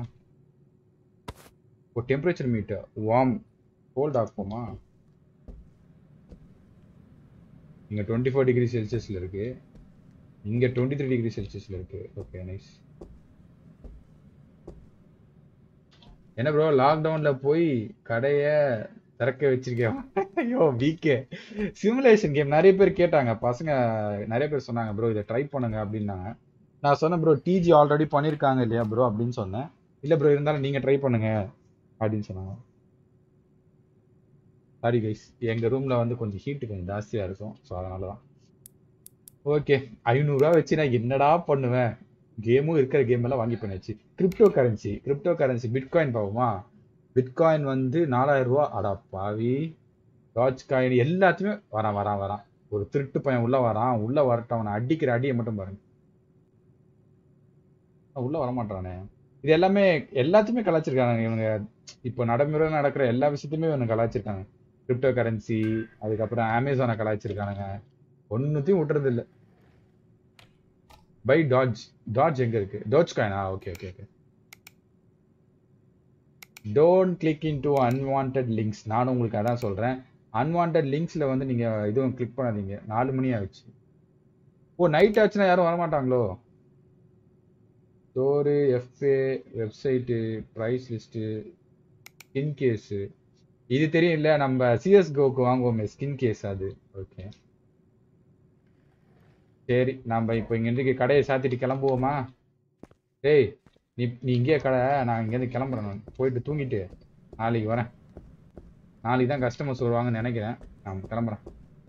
Oh, temperature meter. Warm cold ஆக்குமா? இங்கே 24 டிகிரி செல்சியஸில் இருக்கு, இங்கே 23 டிகிரி செல்சியஸில் இருக்கு. Okay, nice. என்ன ப்ரோ, லாக்டவுனில் போய் கடையை திறக்க வச்சிருக்கேன். ஐயோ, வீக்கே. சிமுலேஷன் கேம் நிறைய பேர் கேட்டாங்க, பசங்க நிறைய பேர் சொன்னாங்க ப்ரோ இதை ட்ரை பண்ணுங்க அப்படின்னாங்க. நான் சொன்னேன் ப்ரோ, டிஜி ஆல்ரெடி பண்ணியிருக்காங்க இல்லையா ப்ரோ அப்படின்னு சொன்னேன். இல்லை ப்ரோ, இருந்தாலும் நீங்கள் ட்ரை பண்ணுங்க அப்படின்னு சொன்னாங்க. சாரி கைஸ், எங்கள் ரூமில் வந்து கொஞ்சம் ஹீட்டு கொஞ்சம் ஜாஸ்தியாக இருக்கும், ஸோ அதனால தான். ஓகே, 500 ரூபா வச்சு நான் என்னடா பண்ணுவேன்? கேமும் இருக்கிற கேம் எல்லாம் வாங்கி பண்ணியாச்சு. கிரிப்டோ கரன்சி பிட்காயின் பார்ப்போமா? பிட்காயின் வந்து 4000 ரூபா. அடா பாவி. டாச் காயின் எல்லாத்தையுமே வரான். ஒரு திருட்டு பையன் உள்ள வரான். உள்ள வரட்டும், அவனை அடிக்கிற அடியை மட்டும் பாருங்க. உள்ள வரமாட்டானே. இது எல்லாமே எல்லாத்தையுமே கலாச்சிருக்காங்க இவங்க. இப்போ நடைமுறையில் நடக்கிற எல்லா விஷயத்தையுமே இவங்க கலாச்சிருக்காங்க. கிரிப்டோ கரன்சி, அதுக்கப்புறம் அமேசானை கலாச்சிருக்கானுங்க. ஒன்னுத்தையும் விட்டுறது இல்லை. பை டாஜ். டாஜ் எங்க இருக்கு? டாஜ் காயினா? Okay okay okay. Don't click in to unwanted links. நானும் உங்களுக்கு அதான் சொல்றேன். அன்வான்ட் லிங்க்ஸ்ல வந்து நீங்க இதுவும் கிளிக் பண்ணாதீங்க. 4 மணி ஆயிடுச்சு. ஓ, நைட் ஆச்சுன்னா யாரும் வரமாட்டாங்களோ? Store, FA, website, price list, skin case. இது தெரியும் இல்ல, நம்ம சிஎஸ்கோக்கு வாங்குவோமே ஸ்கின் கேஸ் அது. ஓகே, சரி, நம்ம இப்போ இங்கேருந்து கடையை சாத்திட்டு கிளம்புவோமா? டேய், நீ நீ இங்கேயே கடை, நான் இங்கேருந்து கிளம்புறேன். நான் போயிட்டு தூங்கிட்டு நாளைக்கு வரேன். நாளைக்கு தான் கஸ்டமர்ஸ் வருவாங்கன்னு நினைக்கிறேன். நான் கிளம்புறேன்.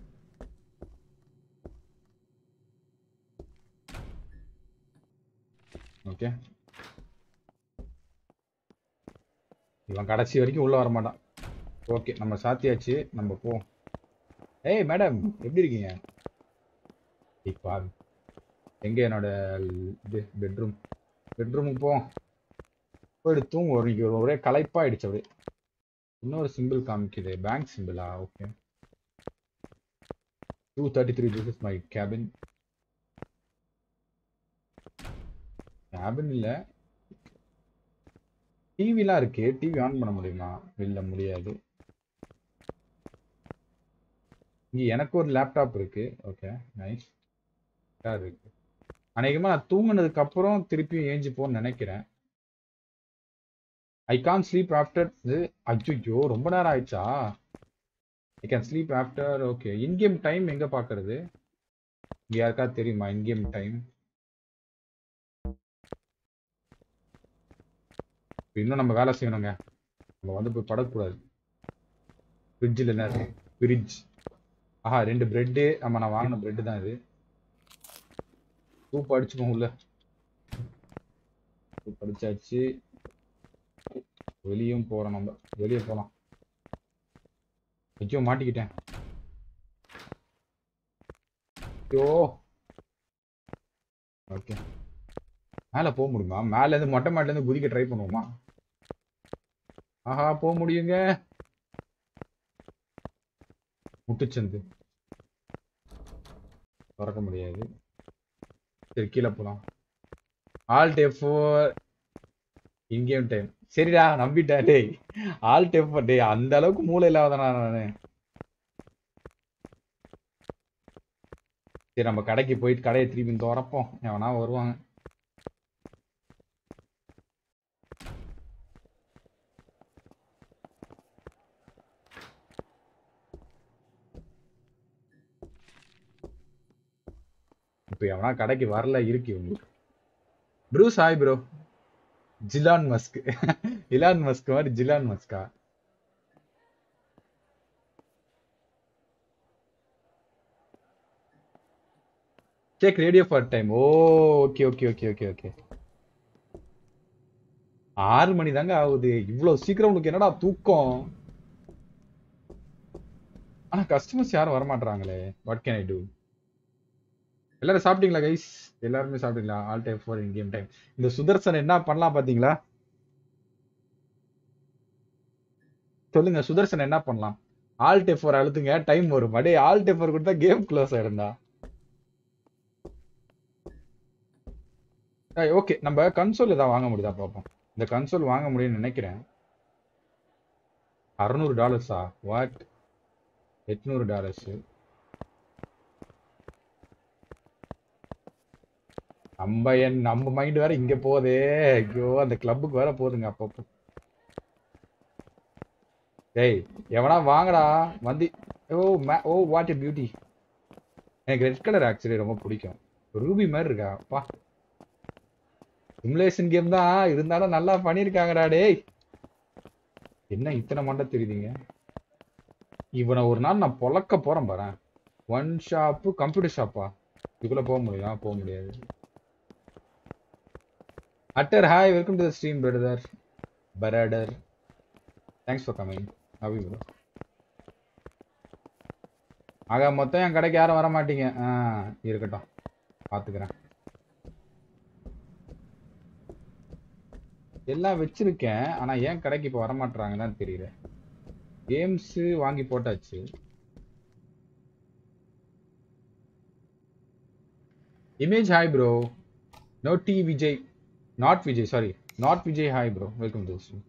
ஓகே, இவன் கடைசி வரைக்கும் உள்ள வர மாட்டான். ஓகே, நம்ம சாத்தியாச்சு, நம்ம போவோம். ஏய் மேடம், எப்படி இருக்கீங்க? இப்போ எங்க என்னோட இது பெட்ரூமுக்கு போவோம். போயிட்டு தூங்க. ஒரே களைப்பாயிடுச்சு அப்படியே. இன்னொரு சிம்பிள் காமிக்குது, பேங்க் சிம்பிளா? Okay. 233, this is my cabin. இல்ல, டிவிலாம் இருக்கு. டிவி ஆன் பண்ண முடியுமா? இல்ல, முடியாது. இங்க எனக்கு ஒரு லேப்டாப் இருக்கு. Okay, nice. இருக்கு. அநேகமா நான் தூங்குனதுக்கு அப்புறம் திருப்பியும் ஏஞ்சி போன்னு நினைக்கிறேன். I can't sleep after. அஜ்ஜோ, ரொம்ப நேரம் ஆயிடுச்சா? I can sleep after. Okay, in game time எங்க பாக்குறது? இங்க யாருக்காவது தெரியுமா இன்கேம் டைம்? இன்னும் நம்ம வேலை செய்யணுங்க. நம்ம வந்து போய் படக்கூடாது. ஃப்ரிட்ஜில் என்ன இருக்கு? ஃப்ரிட்ஜ். ஆஹா 2 பிரெட்டு. ஆமா நான் வாங்கின பிரெட் தான் இது. சூப் அடிச்சுக்கோங்க உள்ள. சூப் அடிச்சாச்சு. வெளியும் போறோம் நம்ம. வெளியே போலாம். ஐயோ மாட்டிக்கிட்டேன். ஐயோ. ஓகே. மேல போக முடியுமா? மேல இருந்து மொட்டை மாடில இருந்து குதிக்க ட்ரை பண்ணுவோமா? ஆஹா போக முடியுங்க. முட்டுச்சந்து. திறக்க முடியாது. சரி கீழே போலாம். ஆல்ட் F4 இங்கேயும் டைம். சரிடா நம்பிட்டேன் டேய். ஆல்ட் F4 டேய் அந்த அளவுக்கு மூளை இல்லாதனா நானு. சரி நம்ம கடைக்கு போயிட்டு கடையை திருப்பி திறப்போம். எவனா வருவாங்க. இப்போ எவனா கடைக்கு வரல இருக்கு உங்களுக்கு. Bruce hi bro. ஜிலான் மஸ்க். இலான் மஸ்க் மாதிரி ஜிலான் மஸ்கா? Take radio for time. Oh okay okay okay okay okay. 6 மணி தாங்க ஆகுது. இவ்வளவு சீக்கிரம் உங்களுக்கு என்னடா தூக்கம்? ஆனா கஸ்டமர்ஸ் யாரும் வர மாட்டாங்களே. What can I do? எல்லாரும் சாப்பிட்டீங்களா கைஸ்? எல்லாருமே சாப்பிட்டீங்களா? All time for in game time. இந்த சுதர்சன் என்ன பண்ணலாம் பாத்தீங்களா? சொல்லுங்க சுதர்சன் என்ன பண்ணலாம்? ஆல் டைம் ஃபார் அழுத்துங்க டைம் வரும். அடே ஆல் டைம் ஃபார் கொடுத்தா கேம் க்ளோஸ் ஆயிடும்டா. ஓகே நம்ம கன்சோல் ஏதாவது வாங்க முடியுதா பார்ப்போம். இந்த கன்சோல் வாங்க முடியும்னு நினைக்கிறேன். $600 வாட்? $800. நம்ம மைண்ட் வேற இங்க போதே. ஐயோ அந்த கிளப்புக்கு வேற போதுங்க அப்பப்போ. டேய் எவனா வாங்கடா வந்து. Oh what a beauty. எனக்கு ரெட் கலர் ஆக்சுவலி ரொம்ப பிடிக்கும். ரூபி மாதிரி இருக்கா அப்பா. சிமுலேஷன் கேம் தான் இருந்தாலும் நல்லா பண்ணிருக்காங்கடா டேய். என்ன இத்தனை மண்டை தெரியுதுங்க. இவனை ஒரு நாள் நான் பொழக்க போறேன் பாரு. ஒன் ஷாப்பு கம்ப்யூட்டர் ஷாப்பா? இதுக்குள்ள போக முடியும்? போக முடியாது. அட்டர் hi welcome to the stream brother. Brother thanks for coming. How you bro? ஆக மொத்தம் என் கடைக்கு யாரும் வர மாட்டீங்க. இருக்கட்டும் பாத்துக்கிறேன். எல்லாம் வச்சிருக்கேன் ஆனா ஏன் கடைக்கு இப்போ வர மாட்டாங்கன்னு தெரியல. கேம்ஸ் வாங்கி போட்டாச்சு. Image hi bro. No D Vijay. Not Vijay sorry. Not Vijay hi bro welcome to stream.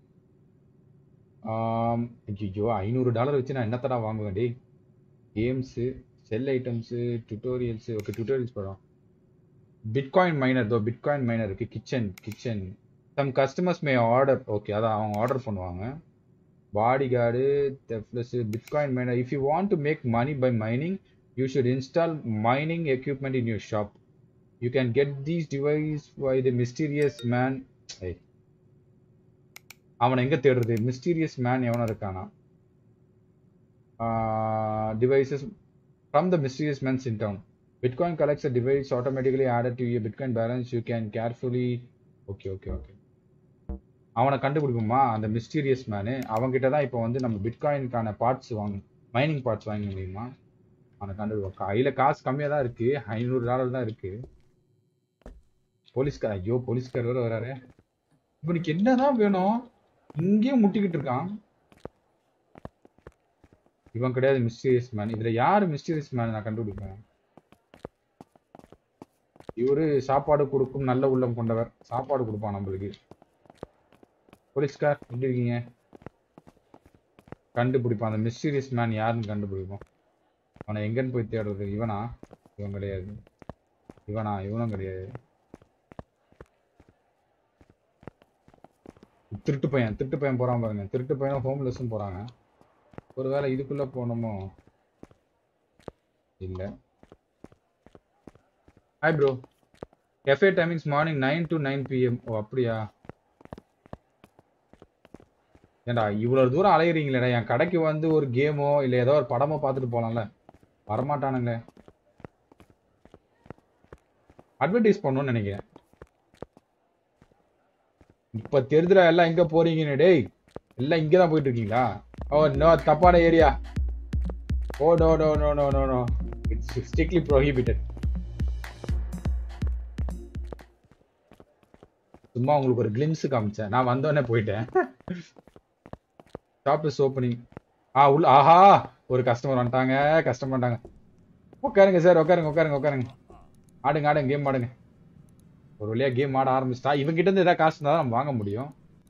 ஐயோ $500 வச்சு நான் என்னத்தடா வாங்குவேன் டே. Games sell items tutorials. Okay tutorials போகிறோம். Bitcoin miner though bitcoin miner இருக்கு. Kitchen some customers may order. Okay அதான் அவங்க ஆர்டர் பண்ணுவாங்க. Bodyguard plus bitcoin miner. If you want to make money by mining you should install mining equipment in your shop. You can get these device by the mysterious man. அவனை எங்க தேடுறது? Mysterious man எவனா இருக்கானா? Devices from the mysterious man's in town. Bitcoin collects a device automatically added to your Bitcoin balance. You can carefully. Okay. அவனை கண்டுபிடிக்குமா அந்த mysterious menu? அவன்கிட்ட தான் இப்போ வந்து நம்ம பிட்காயினுக்கான பார்ட்ஸ் மைனிங் பார்ட்ஸ் வாங்க முடியுமா? அவனை கண்டுபிடிப்போம். கையில காசு கம்மியாக தான் இருக்கு. $500 தான் இருக்கு. போலீஸ்கார். ஐயோ போலீஸ்கார் வேற வராரு. இவனுக்கு என்னதான் வேணும்? இங்கேயும் முட்டிக்கிட்டு இருக்கான். இவன் கிடையாது மிஸ்டீரியஸ் மேன். இதுல யாரு மிஸ்டீரியஸ் மேன் நான் கண்டுபிடிப்பேன். இவரு சாப்பாடு கொடுக்கும் நல்ல உள்ளம் கொண்டவர். சாப்பாடு கொடுப்பான் நம்மளுக்கு. போலீஸ்கார் எப்படி இருக்கீங்க? கண்டுபிடிப்பான் அந்த மிஸ்டீரியஸ் மேன் யாருன்னு கண்டுபிடிப்போம். அவனை எங்கன்னு போய் தேடுறது? இவனா? இவன் கிடையாது. இவனா? இவனும் கிடையாது. திருட்டு பையன் போறான் பாருங்க. திருட்டு பையனும் ஹோம்லெஸ்ஸும் போறாங்க. ஒருவேளை இதுக்குள்ள போனோமோ? இல்ல. Hi bro. Cafe timings morning 9 to 9 PM. Oh அப்படியா? ஏண்டா இவ்வளவு தூரம் அலையிறீங்களேடா. என் கடைக்கு வந்து ஒரு கேமோ இல்ல ஏதோ ஒரு படமோ பார்த்துட்டு போலாம்ல. வரமாட்டானுங்களே. அட்வர்டைஸ் பண்ணணும்னு நினைக்கிறேன். இப்ப தெரிஞ்சுடா எல்லாம் எங்க போறீங்கன்னு. டேய் எல்லாம் இங்கதான் போயிட்டு இருக்கீங்களா? ஓ நோ, தப்பான area. Oh no no no no no no, it's strictly prohibited. சும்மா உங்களுக்கு ஒரு கிளிம்ஸ் காமிச்சேன், நான் வந்தோடனே போயிட்டேன். Shop is opening. உள்ள ஆஹா, ஒரு கஸ்டமர் வந்துட்டாங்க, கஸ்டமர் வந்துட்டாங்க. உட்காருங்க சார், உட்காருங்க உட்காருங்க உட்காருங்க. ஆடுங்க ஆடுங்க, கேம் ஆடுங்க. ஒரு வழியா கேம் ஆட ஆரம்பிச்சிட்டா. இவங்க கிட்ட இருந்து ஏதாவது காசு இருந்தா நம்ம வாங்க முடியும்.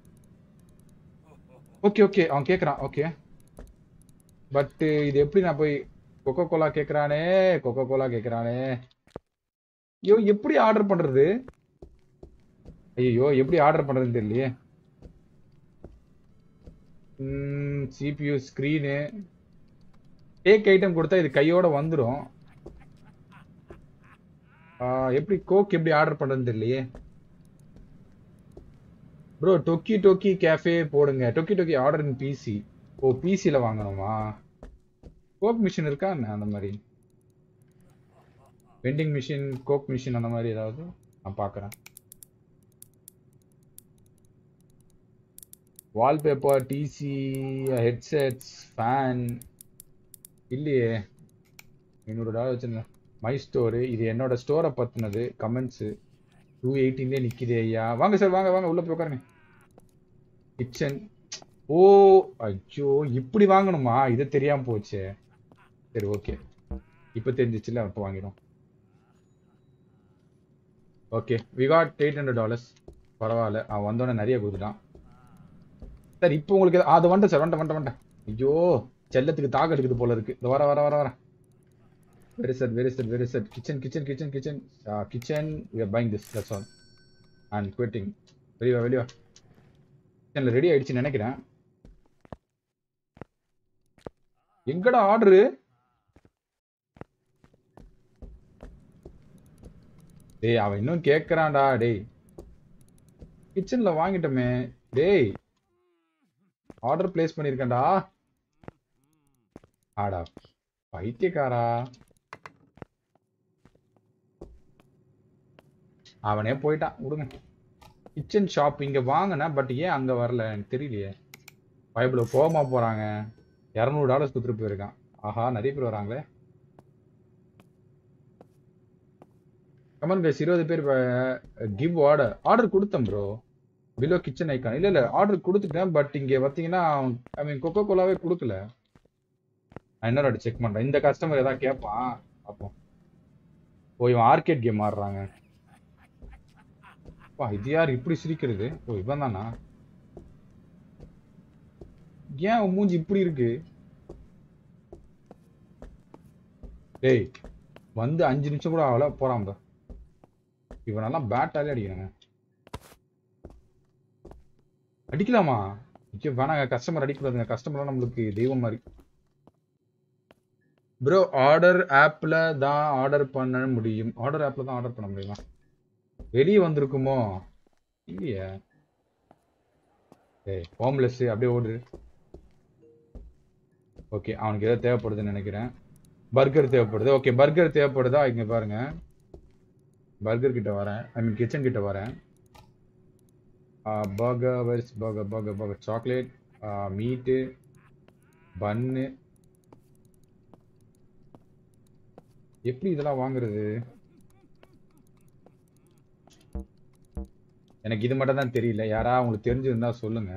ஓகே ஓகே, அவன் கேக்குறான். ஓகே, பட் இது எப்படி நான் போய் கொக்கோ கோலா கேக்குறானே, கொக்கோ கோலா கேக்குறானே. ஐயோ எப்படி ஆர்டர் பண்றது? ஐயோ எப்படி ஆர்டர் பண்றதுன்னு தெரியலையே. சிபியூ ஸ்கிரீனு டேக் ஐட்டம் கொடுத்தா இது கையோட வந்துடும். எப்படி கோக் எப்படி ஆர்டர் பண்றதுன்னு தெரியலையே. ப்ரோ டொக்கி டொக்கி கேஃபே போடுங்க. டொக்கி டொக்கி ஆர்டர் இன் பிசி. ஓ பிசில வாங்கணுமா? கோக் மிஷின் இருக்கா என்ன அந்த மாதிரி? வெண்டிங் மிஷின், கோக் மிஷின் அந்த மாதிரி ஏதாவது நான் பார்க்குறேன். வால்பேப்பர், டிசி, ஹெட்செட்ஸ், ஃபேன் இல்லையே. $500 வச்சிருந்தேன். மை ஸ்டோரு, இது என்னோட ஸ்டோரை பற்றினது. கமெண்ட்ஸு 218 நிற்கிது. ஐயா வாங்க சார், வாங்க வாங்க, உள்ள போய் உட்காருங்க. கிச்சன். ஓ ஐயோ, இப்படி வாங்கணுமா? இது தெரியாம போச்சு. சரி ஓகே, இப்போ தெரிஞ்சிச்சுல, அப்போ வாங்கிடும். Okay, we God $800. பரவாயில்ல, அவன் வந்தோடனே நிறைய கொடுத்துட்டான். சார் இப்போ உங்களுக்கு அது வந்துட்டேன் சார், வந்துட்டேன். ஐயோ செல்லத்துக்கு தாக எடுக்குது போல இருக்கு. இந்த வர வர வர வர. Very sir, very sir, very sir. Kitchen kitchen kitchen kitchen kitchen. we are buying this, that's all and quitting. வெளியே வா, வெளியே வா. கிச்சன்ல ரெடி ஆயிடுச்சுன்னு நினைக்கிறேன். எங்கடா ஆர்டரு? டேய் அவன் இன்னும் கேட்கறான்டா. டேய் கிச்சன்ல வாங்கிட்டோமே. டேய் ஆர்டர் பிளேஸ் பண்ணிருக்கேன்டா. ஆடா பைத்தியக்காரா. அவனே போயிட்டான், விடுங்க. கிச்சன் ஷாப் இங்க வாங்கின, பட் ஏன் அங்க வரல எனக்கு தெரியலையே. பைபிள் கோவமா போறாங்க. $200 கொடுத்துட்டு போயிருக்கான். ஆஹா, நிறைய பேர் வராங்களே. கமெண்ட் கைஸ், 20 பேர். கிவ் ஆர்டர் கொடுத்தேன் ப்ரோ. Below kitchen icon. இல்ல ஆர்டர் கொடுத்துட்டேன், பட் இங்க பாத்தீங்கன்னா ஐ மீன் கொக்கோ கோலாவே கொடுக்கல. நான் இன்னொரு செக் பண்றேன். இந்த கஸ்டமர் ஏதாவது கேட்பான் அப்போ. ஓ இவன் ஆர்கேட் கேம் ஆடுறாங்க. இது யார் இப்படி சிரிக்கிறது? ஓ இவன் தானா? ஏன் மூஞ்சி இப்படி இருக்கு? டேய் வந்து 5 நிமிஷம் கூட ஆகல, போறான். இவனெல்லாம் பேட்டாலே அடிக்கிறாங்க. அடிக்கலாமா? வேணாங்க, கஸ்டமர் அடிக்கூடாதுங்க. கஸ்டமர்லாம் நம்மளுக்கு தெய்வம் மாதிரி. ப்ரோ ஆர்டர் ஆப்ல தான் ஆர்டர் பண்ண முடியும். ஆர்டர் ஆப்ல தான் ஆர்டர் பண்ண முடியுமா? வெளியே வந்திருக்குமோ? இல்லையா? ஏய் ஹோம்லெஸ் அப்படியே ஓடு. ஓகே, அவனுக்கு ஏதோ தேவைப்படுதுன்னு நினைக்கிறேன். பர்கர் தேவைப்படுது. ஓகே, பர்கர் தேவைப்படுதா? இங்க பாருங்க, பர்கர் கிட்ட வரேன். ஐ மீன் கிச்சன் கிட்ட வரேன். பர்கர், வெர்ஸ் burger burger burger chocolate, meat, bun. எப்படி இதெல்லாம் வாங்குறது? எனக்கு இது மட்டும் தான் தெரியல. யாரா உங்களுக்கு தெரிஞ்சிருந்தா சொல்லுங்க.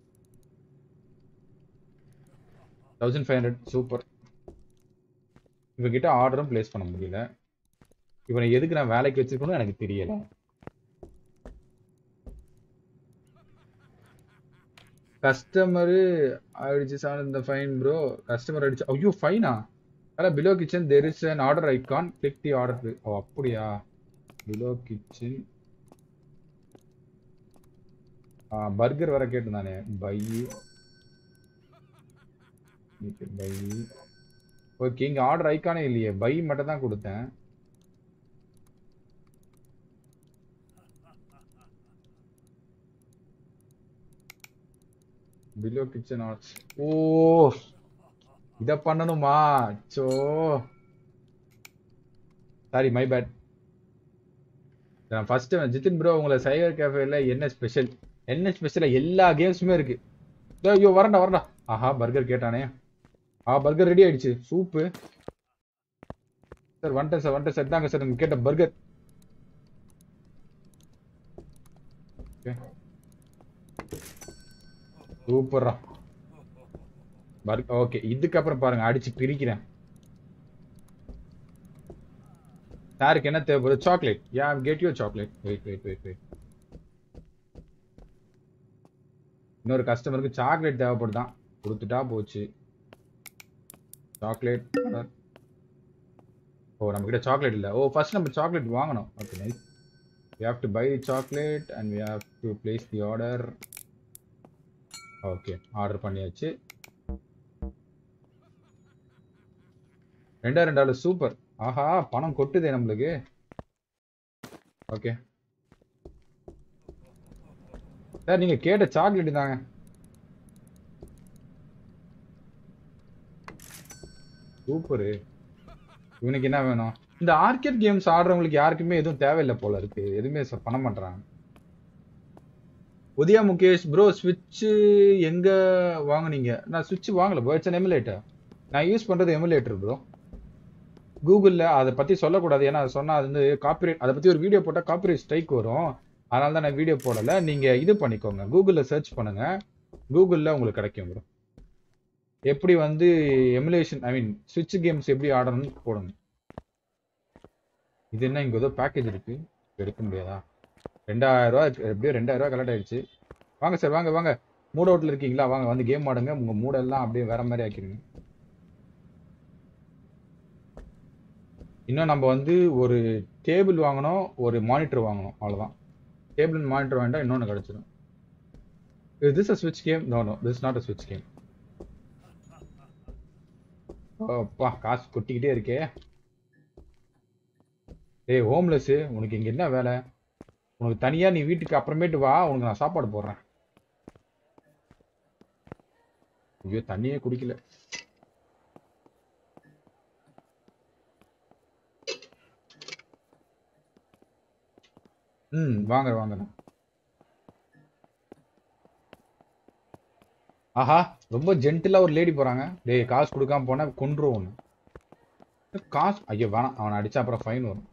1500 சூப்பர். இவகிட்ட ஆர்டரும் பிளேஸ் பண்ண முடியல. இவனை எதுக்கு நான் வேலைக்கு வச்சிருக்கணும் எனக்கு தெரியல. கஸ்டமரு அடிச்சு சார் இந்த ஃபைன் ப்ரோ. கஸ்டமர் அடிச்சு ஐயோ ஃபைனா? அதான் below kitchen there is an order icon, click the order. Oh அப்படியா? பிலோ கிச்சன் பர்கர் வர கேட்டுதானே. Buy buy. ஓகே, இங்க ஆர்டர் ஐகானே இல்லையே, பை மட்டும் தான் கொடுத்தேன். Below kitchen order. ஓ இத பண்ணணுமா? So sorry my bad. நான் ஃபர்ஸ்ட் ஜிதின் ப்ரோ உங்களை சைபர் கேஃபேல என்ன ஸ்பெஷல்? என்ன ஸ்பெஷலா? எல்லா கேம்ஸுமே இருக்கு. ஐயோ வரண்டா வரண்டா. ஆஹா பர்கர் கேட்டானே. பர்கர் ரெடி ஆயிடுச்சு. Super sir. வந்துட்டேன் சார் தாங்க சார் நீங்க கேட்ட பர்கர். சூப்பர்ரா பர்கர். ஓகே இதுக்கப்புறம் பாருங்க அடிச்சு பிரிக்கிறேன். சாருக்கு என்ன தேவைப்படுது? Chocolate. Yeah get you chocolate. Wait. இன்னொரு கஸ்டமருக்கு சாக்லேட் தேவைப்படுதான், கொடுத்துட்டா போச்சு. சாக்லேட். ஓ நம்ம கிட்ட சாக்லேட் இல்ல. ஓ ஃபர்ஸ்ட் நம்ம சாக்லேட் வாங்கணும். Okay nice. we have to buy the chocolate and we have to place the order. Okay order பண்ணியாச்சு. $2 சூப்பர். ஆஹா பணம் கொட்டுதே நம்மளுக்கு. ஓகே சார் நீங்க கேட்ட சாக்லேட் தாங்க. சூப்பரு. இவனுக்கு என்ன வேணும்? இந்த ஆர்கேட் கேம்ஸ் ஆடுறவங்களுக்கு யாருக்குமே எதுவும் தேவையில்லை போல இருக்கு. எதுவுமே பண்ண மாட்டாங்க. உதயா முகேஷ் ப்ரோ ஸ்விட்ச் எங்க வாங்குனீங்க? நான் ஸ்விட்ச் வாங்கல ப்ரோ. It's an emulator. நான் யூஸ் பண்றது எமுலேட்டர் ப்ரோ. கூகுளில் அதை பற்றி சொல்லக்கூடாது, ஏன்னா அதை சொன்னால் அது வந்து காப்பிரைட். அதை பற்றி ஒரு வீடியோ போட்டால் காப்பிரைட் ஸ்ட்ரைக் வரும். அதனால தான் நான் வீடியோ போடலை. நீங்கள் இது பண்ணிக்கோங்க, கூகுளில் சர்ச் பண்ணுங்கள். கூகுளில் உங்களுக்கு கிடைக்கும் ப்ரோ. எப்படி வந்து எமுலேஷன் ஐ மீன் ஸ்விட்ச் கேம்ஸ் எப்படி ஆடணும்னு போடுங்க. இது என்ன இங்கே ஏதோ பேக்கேஜ் இருக்கு, எடுக்க முடியாதா? 2000 ரூபா. எப்படியோ 2000 ரூபா கலெக்ட் ஆயிடுச்சு. வாங்க சார் வாங்க வாங்க. மூட் அவுட்டில் இருக்கீங்களா? வாங்க வந்து கேம் ஆடுங்க. உங்கள் மூடெல்லாம் அப்படியே வேற மாதிரி ஆக்கிடுங்க. இன்னும் நம்ம வந்து ஒரு டேபிள் வாங்கணும், ஒரு மானிட்டர் வாங்கணும், அவ்வளோதான். டேபிள் அண்ட் மானிட்டர் வாங்கிட்டா இன்னொன்று கிடச்சிடும். இஸ் திஸ் அ ஸ்விட்ச் game? No no, this not a ஸ்விட்ச் கேம். அப்பா காசு கொட்டிக்கிட்டே இருக்கே. ஏய் ஹோம்லெஸ்ஸு, உனக்கு இங்கே என்ன வேலை? உனக்கு தனியாக நீ வீட்டுக்கு அப்புறமேட்டு வா, உனக்கு நான் சாப்பாடு போடுறேன். ஐயோ தண்ணியே குடிக்கல. வாங்க வாங்க. ஆஹா ரொம்ப ஜென்டிலா ஒரு லேடி போறாங்க. டேய் காசு கொடுக்காம போனா கொன்றுவோம் ஒன்று. காசு ஐயோ வேணாம், அவனை அடிச்சா அப்புறம் ஃபைன் வரும்.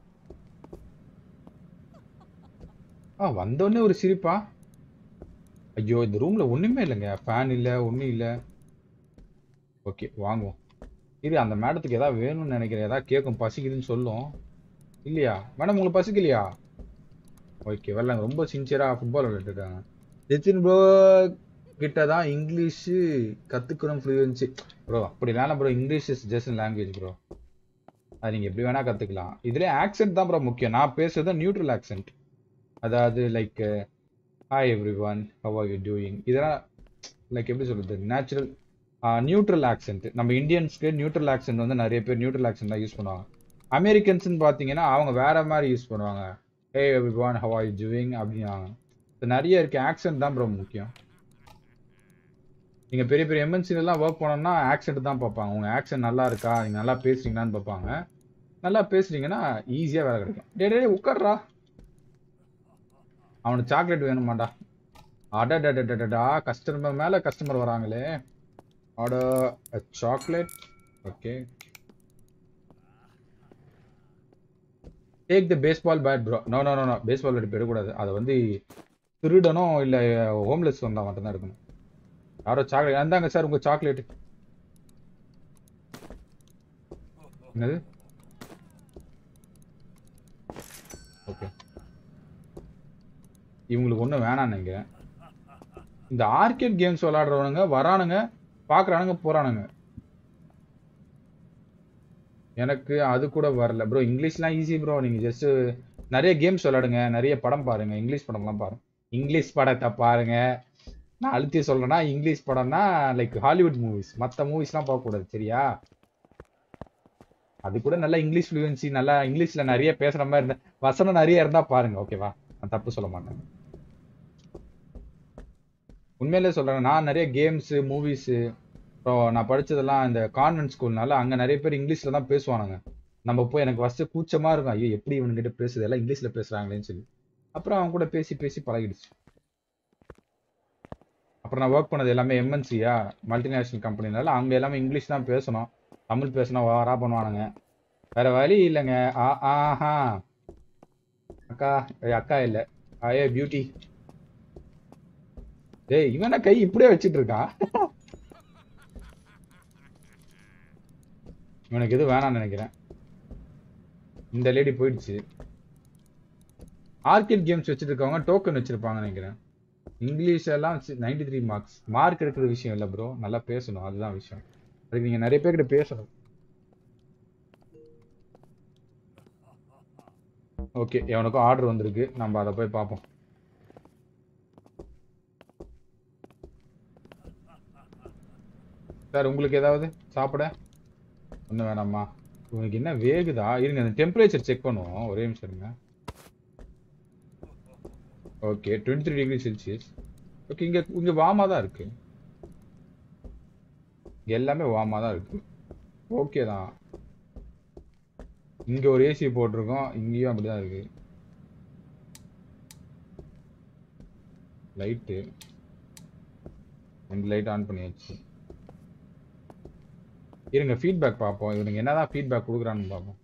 வந்தோடனே ஒரு சிரிப்பா. ஐயோ இந்த ரூம்ல ஒண்ணுமே இல்லைங்க, ஃபேன் இல்லை ஒன்றும் இல்லை. ஓகே வாங்குவோம். இது அந்த மேடத்துக்கு ஏதாவது வேணும்னு நினைக்கிறேன், ஏதாவது கேட்கும், பசிக்குதுன்னு சொல்லும். இல்லையா மேடம் உங்களுக்கு பசிக்கலையா? ஓகே வரல. ரொம்ப சின்சியரா ஃபுட்பால் விளையாட்டு இருக்காங்க. ஜெத்தின் ப்ரோ கிட்ட தான் இங்கிலீஷ் கத்துக்கணும் ஃப்ளூயன்சி ப்ரோ. அப்படி வேணாம் bro, English is just language bro. அது நீங்க எப்படி வேணா கத்துக்கலாம். இதுல ஆக்சென்ட் தான் ப்ரோ முக்கியம். நான் பேசுறது நியூட்ரல் ஆக்சென்ட். அதாவது like hi everyone how are you doing, இதெல்லாம் லைக் எப்படி சொல்றது, நேச்சுரல் நியூட்ரல் ஆக்சென்ட். நம்ம இந்தியன்ஸ்க்கு நியூட்ரல் ஆக்சென்ட் வந்து நிறைய பேர் நியூட்ரல் ஆக்சென்ட் தான் யூஸ் பண்ணுவாங்க. அமெரிக்கன்ஸ்ன்னு பார்த்தீங்கன்னா அவங்க வேற மாதிரி யூஸ் பண்ணுவாங்க. Hey everyone how are you doing அப்படின்னாங்க. நிறைய இருக்கு. ஆக்சென்ட் தான் ப்ரோ முக்கியம். நீங்கள் பெரிய பெரிய எம்என்சிலாம் ஒர்க் பண்ணோம்னா ஆக்சென்ட் தான் பார்ப்பாங்க. உங்கள் ஆக்சென்ட் நல்லா இருக்கா, நீங்கள் நல்லா பேசுறீங்களான்னு பார்ப்பாங்க. நல்லா பேசுறீங்கன்னா ஈஸியாக வேலை கிடைக்கும். டே உட்கார்றா. அவனுக்கு சாக்லேட் வேணுமாண்டா? அடடா கஸ்டமர் மேலே கஸ்டமர் வராங்களே. Order chocolate. Okay take the baseball bat bro. No no no, baseball bat எடுக்கக்கூடாது. அதை வந்து திருடனும் இல்லை ஹோம்லெஸ் வந்தால் மட்டும்தான் எடுக்கணும். யாரோ சாக்லேட் அந்தாங்க சார், உங்க சாக்லேட். என்னது? ஓகே இவங்களுக்கு ஒன்றும் வேணானுங்க. இந்த ஆர்கேட் கேம்ஸ் விளையாடுறவனுங்க வரானுங்க, பார்க்குறானுங்க, போறானுங்க. எனக்கு அது கூட வரல ப்ரோ. இங்கிலீஷ்லாம் ஈஸி ப்ரோ. நீங்கள் ஜஸ்ட் நிறைய கேம்ஸ் விளையாடுங்க, நிறைய படம் பாருங்க, இங்கிலீஷ் படம்லாம் பாருங்க. இங்கிலீஷ் படத்தை பாருங்க. நான் அழுத்தி சொல்றேன்னா இங்கிலீஷ் படம்னா லைக் ஹாலிவுட் மூவிஸ், மற்ற மூவிஸ்லாம் பார்க்கக்கூடாது சரியா? அது கூட நல்லா இங்கிலீஷ் ஃப்ளூயன்சி, நல்லா இங்கிலீஷ்ல நிறைய பேசுற மாதிரி இருந்தா, வசனம் நிறைய இருந்தா பாருங்க. ஓகேவா? நான் தப்பு சொல்ல மாட்டேன். உண்மையிலே சொல்றேன். நான் நிறைய கேம்ஸ் மூவிஸ், அப்புறம் நான் படிச்சதெல்லாம் இந்த கான்வென்ட் ஸ்கூல்னால அங்க நிறைய பேர் இங்கிலீஷ்ல தான் பேசுவானுங்க. நம்ம போய் எனக்கு ஃபர்ஸ்ட் கூச்சமா இருக்கும், ஐயோ எப்படி இவனுங்கிட்ட பேசுது, எல்லாம் இங்கிலீஷ்ல பேசுறாங்களேன்னு சொல்லி. அப்புறம் அவங்க கூட பேசி பேசி பழகிடுச்சு. அப்புறம் நான் ஒர்க் பண்ணது எல்லாமே எம்என்சியா, மல்டிநேஷனல் கம்பெனினால அங்க எல்லாமே இங்கிலீஷ் தான் பேசணும். தமிழ் பேசினா வாரா பண்ணுவானுங்க. வேற வழி இல்லைங்க. ஆஹா அக்கா, அக்கா இல்ல, ஐயே பியூட்டி. டேய் இவன கை இப்படியே வச்சிட்டு இருக்கான். இவனுக்கு எது வேணாம்னு நினைக்கிறேன். இந்த லேடி போயிடுச்சு. ஆர்கேட் கேம்ஸ் வச்சிட்டு இருக்கவங்க டோக்கன் வச்சிருப்பாங்கன்னு நினைக்கிறேன். இங்கிலீஷ் எல்லாம் 93 மார்க்ஸ். மார்க் எடுக்கிற விஷயம் இல்லை ப்ரோ, நல்லா பேசணும், அதுதான் விஷயம். அதுக்கு நீங்க நிறைய பேர்கிட்ட பேசணும். ஓகே, எவனுக்கும் ஆர்டர் வந்திருக்கு, நம்ம அதை போய் பார்ப்போம். சார் உங்களுக்கு ஏதாவது சாப்பிட ஒன்றும் வேணாமா? உங்களுக்கு என்ன வேகுதா? இருங்க அந்த டெம்பரேச்சர் செக் பண்ணுவோம், ஒரே நிமிஷம் இருங்க. Okay 23 degree Celsius. ஓகே, இங்க இங்க வார்மா தான் இருக்கு, இங்க எல்லாமே வார்மா தான் இருக்கு. ஓகே தான். இங்க ஒரு ஏசி போட்டிருக்கோம், இங்கேயும் அப்படிதான் இருக்கு. லைட்டு 2 லைட் ஆன் பண்ணியாச்சு. இருங்க ஃபீட்பேக் பார்ப்போம், இவனுக்கு என்னதான் ஃபீட்பேக் கொடுக்குறான்னு பார்ப்போம்.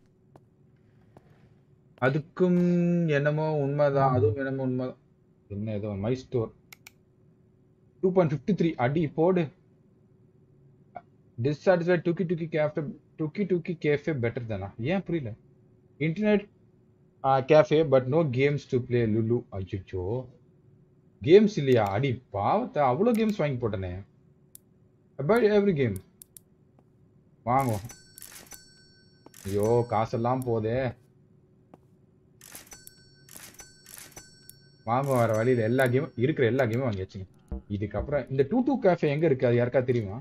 அதுக்கும் என்னமோ உண்மைதான், அதுவும் என்னமோ உண்மைதான். என்ன ஏதோ மை ஸ்டோர் 2.53 அடி போடு. டிஸ்சாட்டிஸ்ஃபைட் டுக்கி டுக்கி கேஃபே, டுக்கி டுக்கி கேஃபே பெட்டர் தானா? ஏன் புரியல? Internet cafe but no games to play லுலு. அச்சோ, கேம்ஸ் இல்லையா? அடி பாவத்தை, அவ்வளோ கேம்ஸ் வாங்கி போட்டனே. அபவுட் எவ்ரி கேம் வாங்குவோம். ஐயோ காசெல்லாம் போதே. வாங்குவோம், வேற வழியில் எல்லா கேமும் இருக்கிற எல்லா கேமும் வாங்கியாச்சுங்க. இதுக்கப்புறம் இந்த 22 கேஃபே எங்க இருக்கு, அது யாருக்கா தெரியுமா?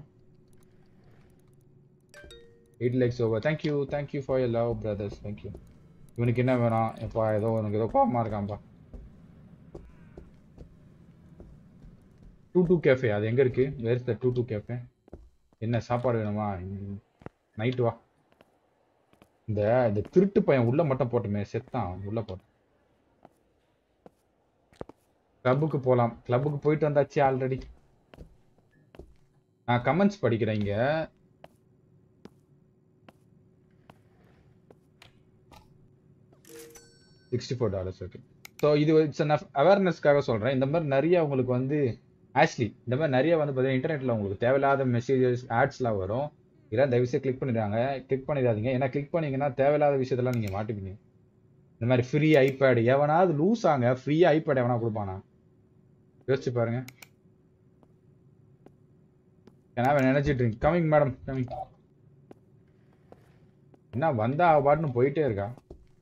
8 likes over. Thank you for your love brothers. Thank you. இவனுக்கு என்ன வேணும்? எப்பா ஏதோ உனக்கு ஏதோ கோபமா இருக்கான்பா. 22 கேஃபே அது எங்க இருக்கு? Where is the 22 cafe? என்ன சாப்பாடு வேணுமா? நைட்டு வா. இந்த இந்த திருட்டு பையன் உள்ள மட்டும் போட்டுமே, செத்தான் உள்ள போட்டு. கிளப்புக்கு போலாம், கிளப்புக்கு போயிட்டு வந்தாச்சு ஆல்ரெடி. நான் கமெண்ட்ஸ் படிக்கிறேன் இங்க. $64. ஓகே. ஸோ இது இட்ஸ் அவேர்னஸ்க்காக சொல்றேன். இந்த மாதிரி நிறைய உங்களுக்கு வந்து ஆக்சுவலி இந்த மாதிரி நிறைய வந்து பார்த்தீங்கன்னா இன்டர்நெட்ல உங்களுக்கு தேவையில்லாத மெசேஜஸ் ஆட்ஸ்லாம் வரும். இதெல்லாம் தயவுசெய்து கிளிக் பண்ணிடுறாங்க, கிளிக் பண்ணிடாதீங்க. ஏன்னா கிளிக் பண்ணீங்கன்னா தேவையில்லாத விஷயத்தெல்லாம் நீங்க மாட்டிப்பீங்க. இந்த மாதிரி ஃப்ரீ ஐபேட் எவனாவது லூஸ் ஆங்க, ஃப்ரீயா ஐபேட் எவனா கொடுப்பானா? யோசிச்சு பாருங்க. ஏன்னா energy drink coming madam coming. என்ன வந்தா பாட்டுன்னு போயிட்டே இருக்கா.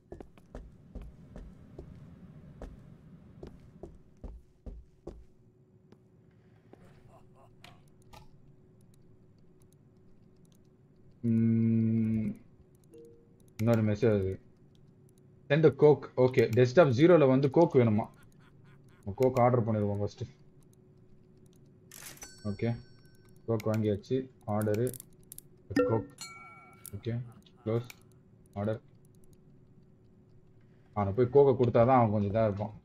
இன்னொரு message sent coke. Okay, desktop 0ல வந்து கோக் வேணுமா? கோக் ஆர்டர் பண்ணிடுவோம் ஃபர்ஸ்ட். ஓகே, கோக் வாங்கியாச்சு. Order coke. Okay close order. அவனை போய் கோக்கை கொடுத்தாதான் அவன் கொஞ்சம் இதாக இருப்பான்.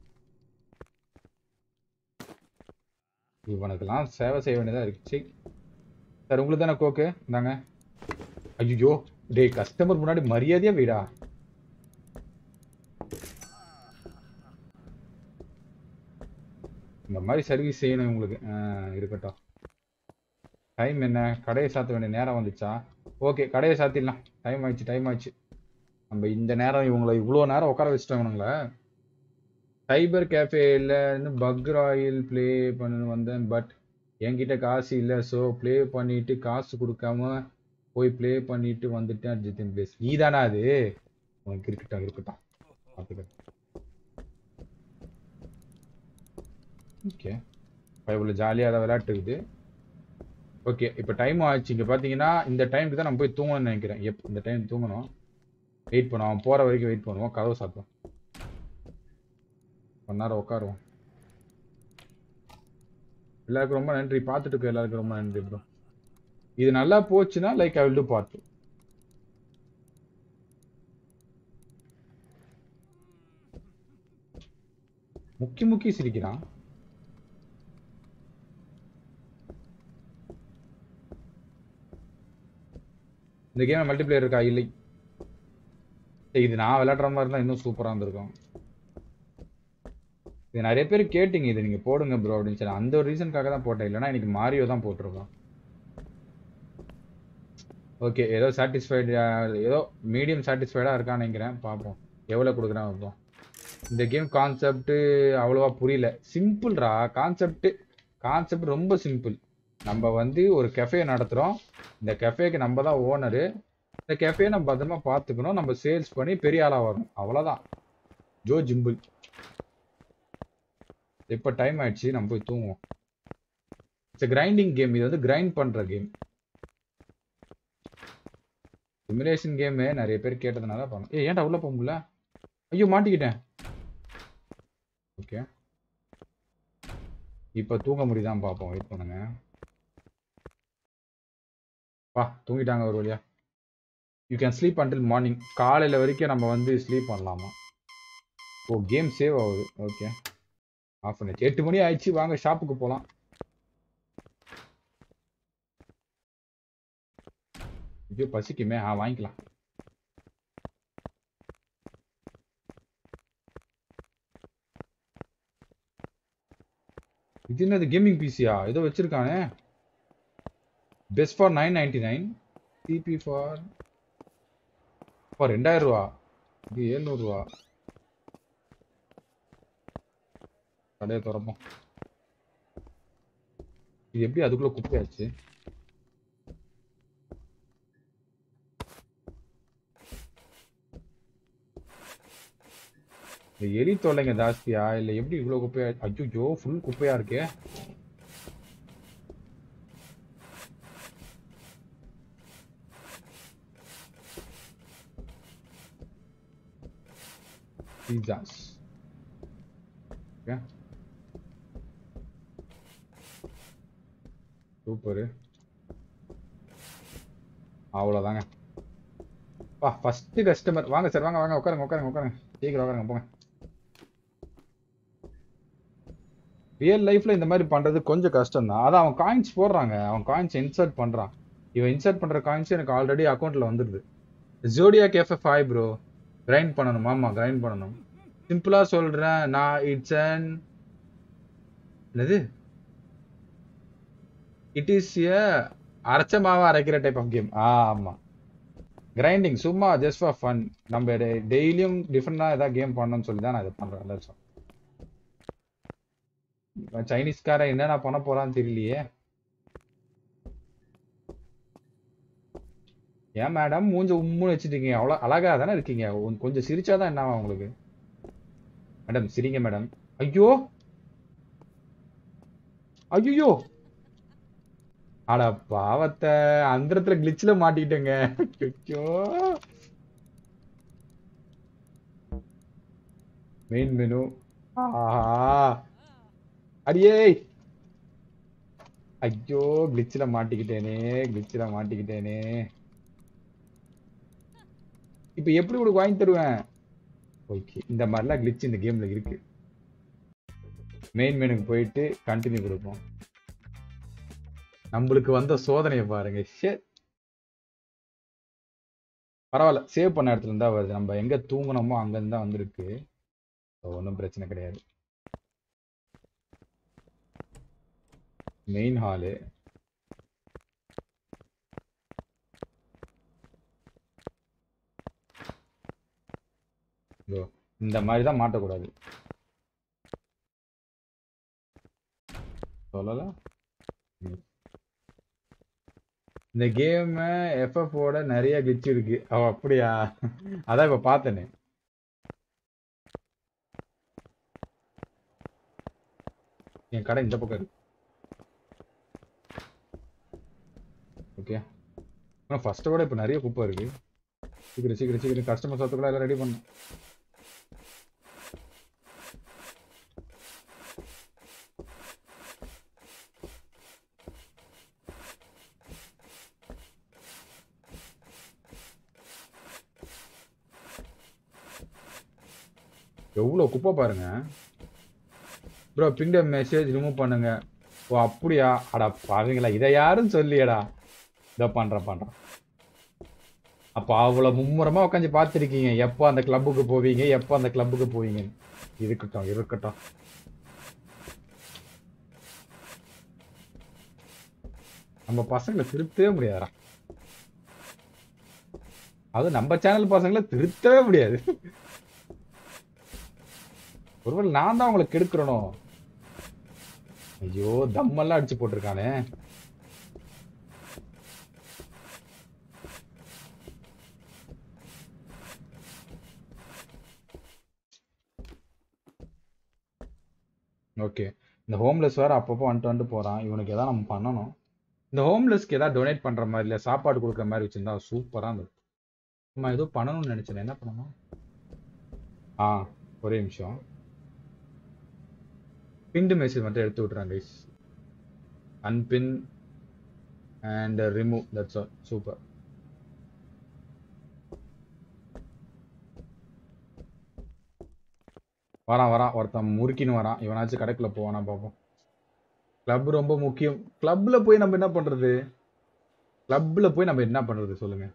இவனுக்கெல்லாம் சேவை செய்ய வேண்டியதா இருக்கு. சரி சார், உங்களுக்கு தானே கோக்கு இந்தாங்க. ஐயோ டேய், கஸ்டமர் முன்னாடி மரியாதையா வீடா. இந்த மாதிரி சர்வீஸ் செய்யணும் உங்களுக்கு. இருக்கட்டும். டைம் என்ன? கடையை சாத்த வேண்டிய நேரம் வந்துச்சா? ஓகே கடையை சாத்திடலாம். டைம் ஆயிடுச்சு. நம்ம இந்த நேரம் இவங்களை இவ்வளோ நேரம் உட்கார வச்சுட்டோம்னுங்களே. சைபர் கேஃபேலன்னு பக் ராயல் ப்ளே பண்ணு வந்தேன், பட் என்கிட்ட காசு இல்லை. ஸோ ப்ளே பண்ணிட்டு காசு கொடுக்காம போய் ப்ளே பண்ணிட்டு வந்துட்டேன். ஜித்தின் பிளேஸ் நீ தானா? அது உனக்கு இருக்கட்டும் பார்த்துக்க. ஓகே இவ்வளோ ஜாலியாக அதை விளையாட்டுக்குது. ஓகே இப்போ டைம் ஆச்சு. இங்கே பார்த்தீங்கன்னா இந்த டைமுக்கு தான் நம்ம போய் தூங்கணும்னு நினைக்கிறேன். இந்த டைம் தூங்கணும். வெயிட் பண்ணுவோம், அவன் போகிற வரைக்கும் வெயிட் பண்ணுவோம். கதவை சாப்பிடுவோம், 1 நேரம் உட்காருவோம். எல்லாருக்கும் ரொம்ப நன்றி, பார்த்துட்டு இருக்க எல்லாருக்கும் ரொம்ப நன்றி ப்ரோ. இது நல்லா போச்சுன்னா like I will do part 2. முக்கி முக்கி சிரிக்கிறான். இந்த கேம் மல்டிபிளேயர் இருக்கா? இல்லை. இது நான் விளையாடுற மாதிரி இருந்தா இன்னும் சூப்பரா இருந்திருக்கும். இது நிறைய பேர் கேட்டீங்க, இது நீங்க போடுங்க ப்ரோ அப்படின்னு சொல்லி. அந்த ஒரு ரீசனுக்காக தான் போட்டேன், இல்லைன்னா இன்னைக்கு மாரியோ தான் போட்டிருக்கோம். ஓகே, ஏதோ சாட்டிஸ்ஃபைடு, ஏதோ மீடியம் சாட்டிஸ்ஃபைடா இருக்கான்னு நினைக்கிறேன். பார்ப்போம் எவ்வளவு கொடுக்குறேன் பார்ப்போம். இந்த கேம் கான்செப்ட் அவ்வளவா புரியல. சிம்பிள்ரா கான்செப்ட் ரொம்ப சிம்பிள். நம்ம வந்து ஒரு கெஃபே நடத்துறோம். இந்த கெஃபேக்கு நம்ம தான் ஓனரு. இந்த கெஃபே நம்ம பத்திரமா பார்த்துக்கணும். நம்ம சேல்ஸ் பண்ணி பெரிய ஆளா வரணும், அவ்வளவுதான். So simple. இப்ப டைம் ஆயிடுச்சு, நம்ம போய் தூங்குவோம். It's grinding game. இது வந்து கிரைண்ட் பண்ற கேம். சிமுலேஷன் கேம் நிறைய பேர் கேட்டதுனால பண்ணோம். ஏன்டா உள்ள போக முடியல? ஐயோ மாட்டிக்கிட்டேன். ஓகே, இப்ப தூங்க முடியுதான் பார்ப்போம். வெயிட் பண்ணுங்க. வா, தூங்கிட்டாங்க ஒரு வழியா. You can sleep until morning. காலையில வரைக்கும் நம்ம வந்து ஸ்லீப் பண்ணலாமா? ஓ, கேம் சேவ் ஆகுது. ஓகே, ஆஃப் பண்ணிச்சு. 8 மணி ஆயிடுச்சு, வாங்க ஷாப்புக்கு போலாம். ஐயோ பசிக்குமே. வாங்கிக்கலாம். இது என்னது கேமிங் பிசியா? ஏதோ வச்சிருக்கானே. Best for 999. சிபி ஃபார் 2000 ரூபா. இது 700 ரூபா. கடையை திறப்போம். இது எப்படி அதுக்குள்ள குப்பையாச்சு? இந்த எலி தொல்லைங்க ஜாஸ்தியா இல்ல எப்படி இவ்வளவு குப்பையா? ஐயோ, ஃபுல் குப்பையா இருக்கே. பீஸாஸ். சூப்பரு. அவ்வளவுதாங்க. First customer. வாங்க சார், வாங்க வாங்க, உட்காருங்க உட்காருங்க உட்காருங்க, சீக்கிரம் உட்காருங்க, போங்க. ரியல் லைஃப்ல இந்த மாதிரி பண்றது கொஞ்சம் கஷ்டம் தான். அதான் அவன் காயின்ஸ் போடுறாங்க, அவன் காயின்ஸ் இன்சர்ட் பண்றான். இவன் இன்சர்ட் பண்ற காயின்ஸ் எனக்கு ஆல்ரெடி அக்கௌண்ட்ல வந்துடுது. ஜோடியா கேஃபே 5 ப்ரோ. கிரைண்ட் பண்ணணும். ஆமா, கிரைண்ட் பண்ணணும். சிம்பிளா சொல்றேன் நான். என்னது? இட் இஸ் ஏ அரைச்ச மாவை அரைக்கிற டைப் ஆஃப் கேம். ஆமா, கிரைண்டிங் சும்மா ஜஸ்ட் ஃபார் ஃபன். நம்ம டெய்லியும் டிஃப்ரெண்டா ஏதாவது கேம் பண்ணணும்னு சொல்லி தான் நான் இதை பண்றேன். சைனீஸ்காரன் என்னென்ன பண்ண போறான்னு தெரியலையே. ஏன் மேடம் மூஞ்ச உம்முன்னு வச்சுட்டீங்க? அவ்வளவு அழகா தானே இருக்கீங்க. கொஞ்சம் சிரிச்சாதான் என்ன உங்களுக்கு? மேடம் சிரிங்க மேடம். ஐயோ ஐயோ, அட பாவத்தை, அந்தரத்துல கிளிச்ல மாட்டிக்கிட்டேங்க. ஐயோ. Main menu. ஆஹா, அடியே. ஐயோ, கிளிச்ல மாட்டிக்கிட்டேனே. இப்ப எப்படி உங்களுக்கு வாங்கி தருவேன்? ஓகே, இந்த மாதிரிலாம் கிளிச் இந்த கேம்ல இருக்கு. மெயின் மெனுக்கு போயிட்டு கண்டினியூ கொடுப்போம். நம்மளுக்கு வந்த சோதனையை பாருங்க. பரவாயில்ல, சேவ் பண்ண இடத்துல இருந்தா வருது. நம்ம எங்க தூங்கணுமோ அங்க இருந்தா வந்திருக்கு. ஒன்றும் பிரச்சனை கிடையாது. Main hall. இந்த மாதிரி தான் மாட்டக்கூடாது. சொல்லல. இந்த கேம் எஃப்எஃப் ஓட நிறைய கிளிச் இருக்கு. அப்படியா? அதான் இப்ப பார்த்தனே. என் கடை இந்த பக்கம் இருக்கு. ஓகே, ஃபர்ஸ்ட் விட இப்ப நிறைய குப்பை இருக்கு. சீக்கிரம் கஸ்டமர் சத்துக்குள்ள எல்லாம் ரெடி பண்ணும். எவ்வளவு குப்பை பாருங்க. ப்ரோ பிங்ட மெசேஜ் ரிமூவ் பண்ணுங்க. ஓ அப்படியா? அடா பாவீங்களா, இதை யாரும் சொல்லியடா. இதோ பண்றேன். அப்ப அவ்வளவு மும்முரமா உட்காந்து பார்த்துருக்கீங்க எப்போ அந்த கிளப்புக்கு போவீங்க, எப்போ அந்த கிளப்புக்கு போவீங்க. இருக்கட்டும். நம்ம பசங்களை திருத்தவே முடியாதுடா. அது நம்ம சேனல் பசங்களை திருத்தவே முடியாது. ஒருவேளை நான் தான் உங்களை கெடுக்கிறனோ? ஐயோ தம்மெல்லாம் அடிச்சு போட்டிருக்கானே. ஓகே, இந்த ஹோம்லெஸ் வேற அப்பப்போ வந்துட்டு போறான். இவனுக்கு ஏதாவது நம்ம பண்ணணும். இந்த ஹோம்லெஸ்க்கு ஏதாவது டொனேட் பண்ற மாதிரி இல்ல சாப்பாடு கொடுக்குற மாதிரி வச்சிருந்தா சூப்பரா இருந்தது. நம்ம ஏதோ பண்ணணும்னு நினைச்சேன். என்ன பண்ணணும்? ஒரே நிமிஷம். பின்டு மெசேஜ் மட்டும் எடுத்து விட்டுறான் guys. Unpin and remove, that's all. Super. வரான் ஒருத்தன் முறுக்கின்னு வரான். இவனாச்சும் கடைக்குள்ள போவானா பார்ப்போம். கிளப் ரொம்ப முக்கியம். கிளப்ல போய் நம்ம என்ன பண்றது சொல்லுங்க.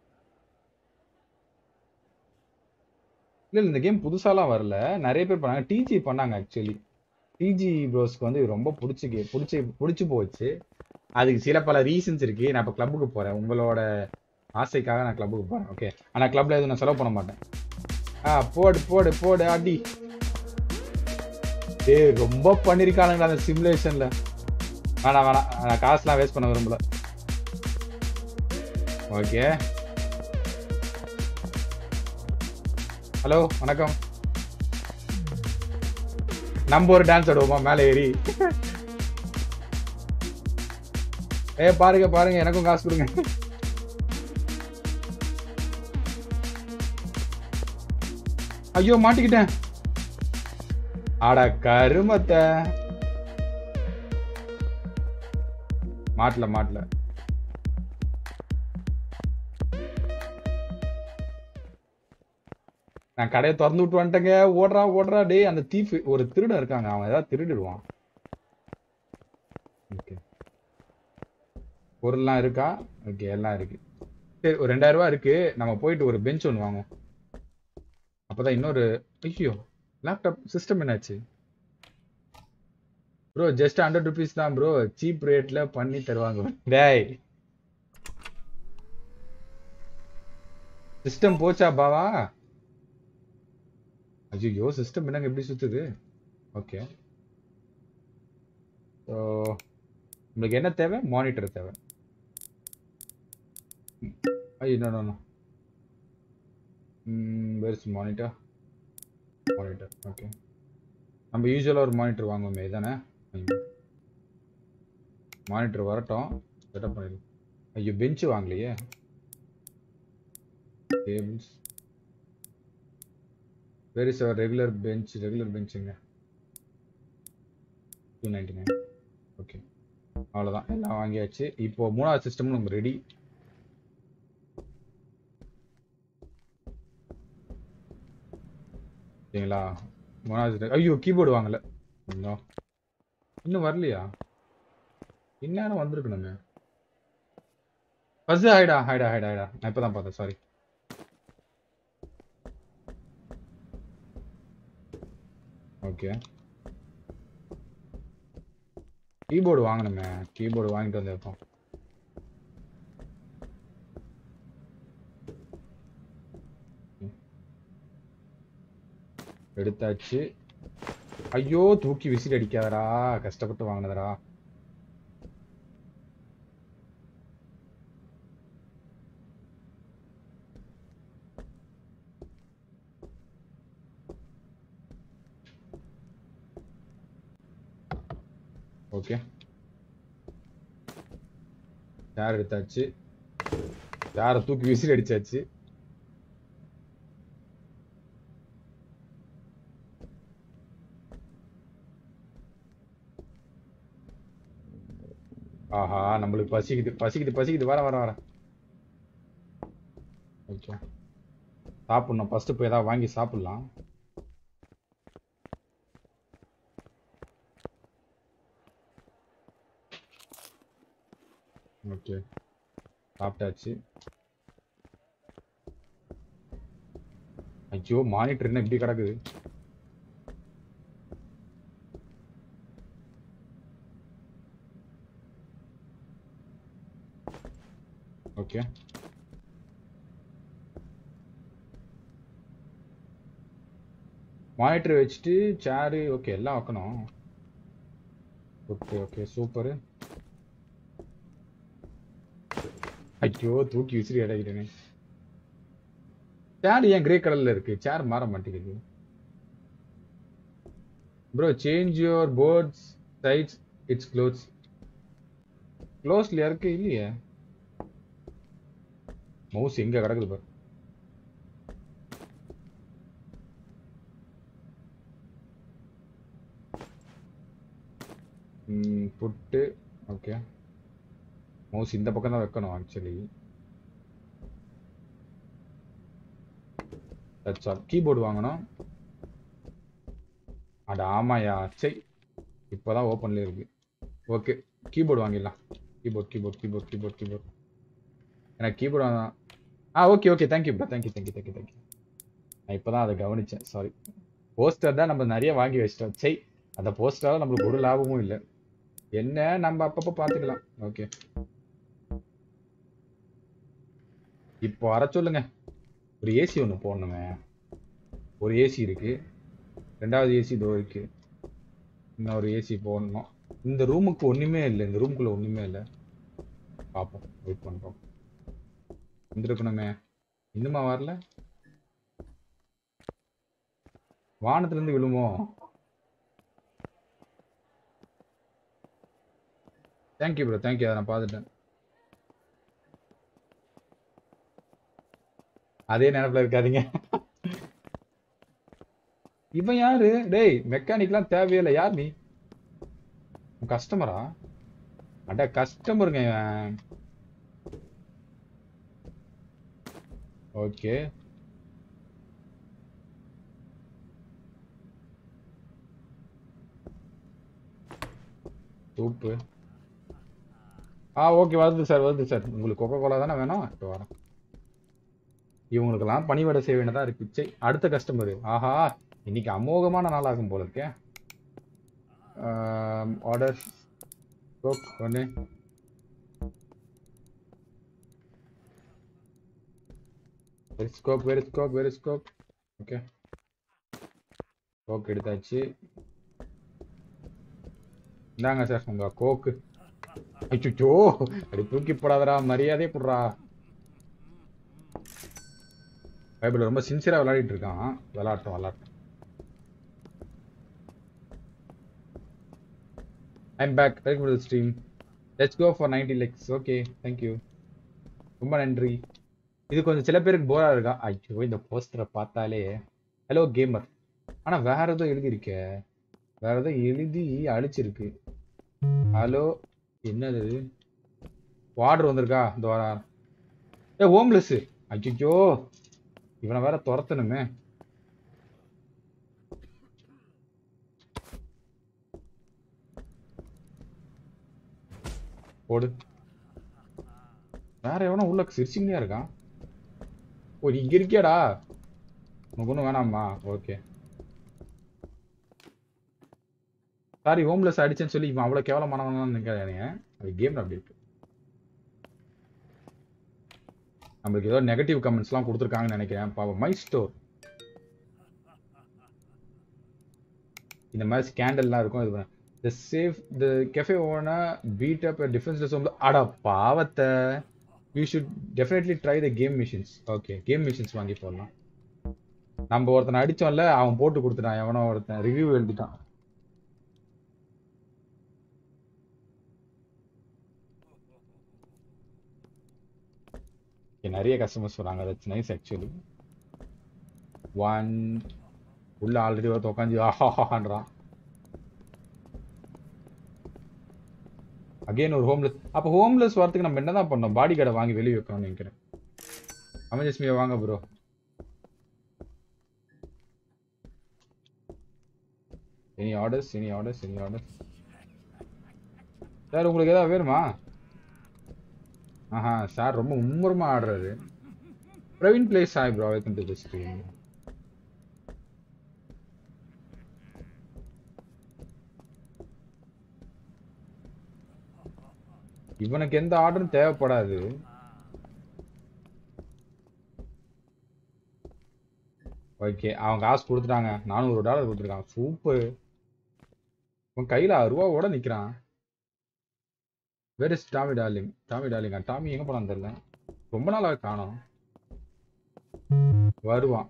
இல்ல இந்த கேம் புதுசாலாம் வரல, நிறைய பேர் பண்ணாங்க. டிஜி பண்ணாங்க ஆக்சுவலி. டிஜி ப்ரோஸ்க்கு வந்து ரொம்ப பிடிச்சி போச்சு. அதுக்கு சில பல ரீசன்ஸ் இருக்கு. நான் இப்போ கிளப்புக்கு போறேன், உங்களோட ஆசைக்காக நான் கிளப்புக்கு போறேன். ஓகே, ஆனா கிளப்ல எதுவும் நான் செலவு பண்ண மாட்டேன். போடு அடி. ரொம்ப பண்ணிருக்கானுங்களா அந்த சிமுலேஷன்ல. வேணாம், நான் காசுலாம் வேஸ்ட் பண்ண விரும்பல. ஓகே, ஹலோ வணக்கம். நம்ம ஒரு டான்ஸ் ஆடுவோமா மேலே ஏறி? பாருங்க எனக்கும் காசு கொடுங்க. ஐயோ மாட்டிக்கிட்டேன். ஆட கருமத்தை. மாட்டல. நான் கடையை திறந்து விட்டு வந்துட்டேங்க. ஓடுறா டே. அந்த தீஃப் ஒரு திருடன் இருக்காங்க, அவன் ஏதாவது திருடிடுவான். ஓகே, பொருள்லாம் இருக்கா? ஓகே, எல்லாம் இருக்கு. சரி, ஒரு 2000 ரூபாய் இருக்கு. நம்ம போயிட்டு ஒரு பெஞ்ச் ஒன்று வாங்குவோம். அப்பதான் இன்னொரு. ஐயோ லேப்டாப் சிஸ்டம் என்னாச்சு ப்ரோ? ஜஸ்ட் 100 rupees தான் ப்ரோ, சீப் ரேட்ல பண்ணி தருவாங்க. டேய் சிஸ்டம் போச்சா பாவா? ஐயோ சிஸ்டம் என்னங்க எப்படி சுத்துது? ஓகே, ஸோ உங்களுக்கு என்ன தேவை? மானிட்டர் தேவை. ஐயோ no. Where is monitor? Okay, நம்ம யூஸ்வலாக ஒரு மானிட்டர் வாங்குவோமே இதானே? மானிட்டர் வரட்டும், செட்டப் பண்ணிடுவோம். ஐயோ பெஞ்சு வாங்கலையே. Tables, where is our regular பெஞ்சுங்க? 299. ஓகே, அவ்வளோதான், எல்லாம் வாங்கியாச்சு. இப்போ 3வது சிஸ்டமும் நம்ம ரெடி. சரிங்களா? 3வது. ஐயோ கீபோர்டு வாங்கல இன்னும் வரலையா? இந்நேரம் வந்திருக்கணுமே. ஃபர்ஸ்ட் ஹைடா. நான் இப்பதான் பார்த்தேன், சாரி. ஓகே, கீபோர்டு வாங்கணுமே. கீபோர்டு வாங்கிட்டு வந்து வைப்போம். எடுத்தாச்சு. ஐயோ தூக்கி விசிறி அடிக்காதடா, கஷ்டப்பட்டு வாங்கினதடா. ஓகே, சேர் எடுத்தாச்சு. சேரை தூக்கி விசிறி அடிச்சாச்சு. ஆஹா நம்மளுக்கு பசிக்குது. வர. ஓகே, சாப்பிடணும். ஃபர்ஸ்ட் போய் ஏதாவது வாங்கி சாப்பிடலாம். ஓகே சாப்பிட்டாச்சு. ஐயோ மானிட்டர் என்ன இப்படி கிடக்குது. ஓகே மானிட்டர் வச்சுட்டு சேரு ஓகே எல்லாம் வைக்கணும். Okay okay super. ஐயோ தூக்கி விசிறி இறக்கிட்டேனே. சேர் ஏன் கிரே கலர்ல இருக்கு? சேர் மாற மாட்டேங்குது. Bro change your ports sides it's க்ளோஸ்ல இருக்கு இல்லையே. மவுஸ் எங்க கிடக்குது பாரு. புட்டு ஓகே. மவுஸ் இந்த பக்கம் தான் வைக்கணும் ஆக்சுவலி. That's all. கீபோர்டு வாங்கணும். அட ஆமாயா சரி இப்போதான் ஓப்பன்ல இருக்கு. ஓகே கீபோர்டு வாங்கிடலாம். கீபோர்ட் எனக்கு கீபோர்டு வாங்க. Okay okay thank you bro thank you. நான் இப்போதான் அதை கவனிச்சேன் சாரி. போஸ்டர் தான் நம்ம நிறைய வாங்கி வச்சிட்டோம். சரி அந்த போஸ்டரால நம்மளுக்கு ஒரு லாபமும் இல்லை. என்ன நம்ம அப்பப்போ பார்த்துக்கலாம். ஓகே இப்போ வர சொல்லுங்க. ஒரு ஏசி ஒன்று போடணுங்க. ஒரு ஏசி இருக்கு. ரெண்டாவது ஏசி இதோ இருக்கு. இன்னொரு ஏசி போடணும். இந்த ரூமுக்கு ஒண்ணுமே இல்லை. இந்த ரூமுக்குள்ள ஒண்ணுமே இல்லை. பார்ப்போம் வெயிட் பண்ணுறோம். வந்துருக்கணுமே இன்னுமா வரல. வானத்துல இருந்து விழுமோ. Thank you bro thank you. அதை நான் பார்த்துட்டேன். அதே நினைப்புல இருக்காதீங்க. இவன் யாரு? டேய் மெக்கானிக்லாம் தேவையில்லை. யார் நீ? கஸ்டமரா? அட கஸ்டமருங்க இவன். Okay super. ஓகே வருது சார் உங்களுக்கு கொக்கோ கோலா தானே வேணும்? இப்போ வரேன். இவங்களுக்கெல்லாம் பணிவிடை செய்ய வேண்டியதா இருக்கு. சரி அடுத்த கஸ்டமர். ஆஹா இன்னைக்கு அமோகமான நாளாகும் போல இருக்கே. ஆர்டர் கோக் ஒன்று. Very scope. ஓகே கோக் எடுத்தாச்சு. இந்தாங்க சார் உங்க கோக்கு. அச்சோ அப்படி தூக்கி போடாதடா மரியாதையே போடுறா. பைபிள் ரொம்ப சின்சியரா விளையாடிட்டு இருக்கான். விளையாட்டும். I'm back. Welcome to the stream. Let's go for 90 likes. Okay, thank you. ரொம்ப நன்றி. இது கொஞ்சம் சில பேருக்கு போரா இருக்கா. ஐயோ இந்த போஸ்டரை பார்த்தாலே ஹலோ கேமர். ஆனா வேற ஏதோ எழுதியிருக்க. வேற ஏதோ எழுதி அழிச்சிருக்கு. ஹலோ என்னது? வார்டர் வந்திருக்கா? இந்த வாரா ஹோம்லெஸ். ஐயோ இவனை வேற துரத்தணுமே. போடு. வேற எவனா உள்ள சிரிச்சுங்கயா இருக்கான். நீ இங்க இருக்கியாடா? உனக்கு ஒன்றும் வேணாமா? ஓகே சாரி ஹோம்லெஸ் அடிச்சேன்னு சொல்லி இவன் அவ்வளோ கேவலமானவன் நினைக்காதீங்க. அது கேம் அப்படி இருக்கு. நம்மளுக்கு ஏதோ நெகட்டிவ் கமெண்ட்ஸ்லாம் கொடுத்துருக்காங்கன்னு நினைக்கிறேன். பாவம் மை ஸ்டோர் இந்த மாதிரி ஸ்கேண்டல்லாம் இருக்கும். இது the safe the cafe owner beat up a defenseless home. அட பாவத்தை. you should definitely try the game missions. Okay game missions வாங்கி போடலாம். நம்ம ஒருத்தனை அடிச்சோம்ல அவன் போட்டு கொடுத்துட்டான். எவனோ ஒருத்தன் ரிவ்யூ எழுதிட்டான். நிறைய கஸ்டமர்ஸ் வராங்க. That's nice actually. ஒன் உள்ள ஆல்ரெடி ஒருத்த உட்காந்து ஆஹான்றான். அகைன் ஒரு ஹோம்லெஸ். அப்போ ஹோம்லெஸ் வரதுக்கு நம்ம என்னதான் பண்ணோம்? பாடி கார்டை வாங்கி வெளியே வைக்கணும்னு நினைக்கிறேன். அமேஜஸ்மியா வாங்க ப்ரோ. எனி ஆர்டர்ஸ் சார் உங்களுக்கு ஏதாவது வேணுமா? ஆஹா சார் ரொம்ப மும்முரமா ஆடுறாரு. Praveen plays hi bro, welcome to the stream. இவனுக்கு எந்த ஆர்டரும் தேவைப்படாது. ஓகே, அவன் காசு கொடுத்துட்டாங்க. $400 கொடுத்துருக்கான். சூப்பர். உன் கையில ரூபாவோட நிக்கிறான். Where is Tommy darling? Tommy டார்லிங்கா? டாமி எங்க போனான்னு தெரியல. ரொம்ப நாளாக காணோம். வருவான்.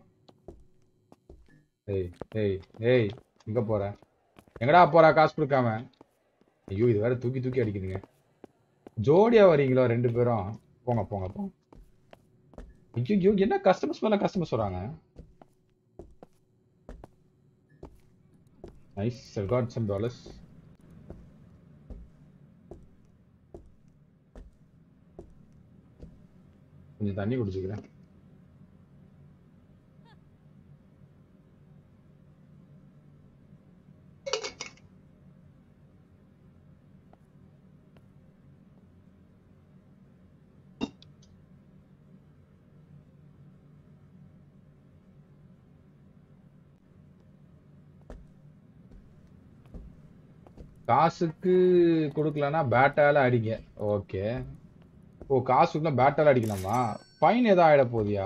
ஏய் ஏய் ஏய், எங்க போற? எங்கடா போறா காசு கொடுக்காம? ஐயோ, இது வேற தூக்கி தூக்கி அடிக்குதுங்க. ஜோடியா வரீங்களோ 2 பேரும்? போங்க போங்க போங்க. ஐயோ, என்ன கஸ்டமர்ஸ் மேல கஸ்டமர்ஸ் வராங்க. Nice, I got some dollars. கொஞ்சம் தண்ணி குடிச்சுக்கிறேன். காசுக்கு கொடுக்கலன்னா பேட்டால அடிங்க. ஓகே. ஓ, காசுக்குலாம் பேட்டால அடிக்கலாமா? ஃபைன் ஏதோ ஆயிட போதியா?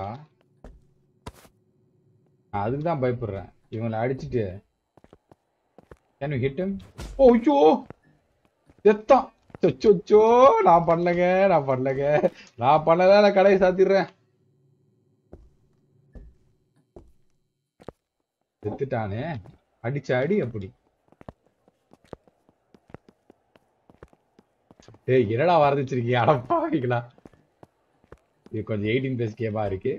நான் அதுக்கு தான் பயப்படுறேன். இவங்களை அடிச்சுட்டு கேன் யூ ஹிட் ஹிம்? ஓ ஐயோ, செத்தான். சொச்சோ, நான் பண்ணலங்க, நான் பண்ணலங்க, நான் பண்ணல. நான் கடையை சாத்திடுறேன். செத்துட்டானே. அடிச்ச அடி அப்படி. ஏய், என்னடா வரதிச்சிருக்கீங்க அடப்பாவீங்களா? இது கொஞ்சம் 18+ கேமா இருக்கு.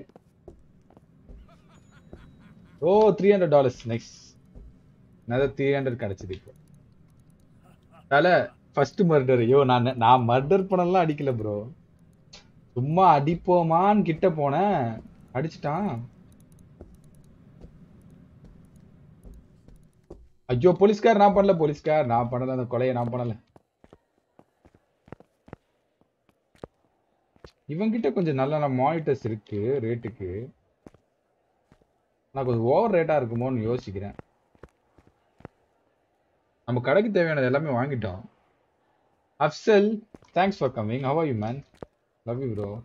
ஓ, $300. நைஸ். அதான் 300 கிடைச்சது இப்போ. தல ஃபர்ஸ்ட் மர்டர். ஐயோ, நான் மர்டர் பண்ணலாம் அடிக்கல ப்ரோ. சும்மா அடிப்போமான்னு கிட்ட போனேன், அடிச்சிட்டான். ஐயோ, போலீஸ்கார் நான் பண்ணல, போலீஸ்கார் நான் பண்ணல, அந்த கொலையை நான் பண்ணல. இவங்கிட்ட கொஞ்சம் நல்ல மானிட்டர்ஸ் இருக்கு ரேட்டுக்கு. நான் கொஞ்சம் ஓவர் ரேட்டா இருக்குமோன்னு யோசிக்கிறேன். நம்ம கடைக்கு தேவையானது எல்லாமே வாங்கிட்டோம். Afzal, thanks for coming. How are you man? Love you bro.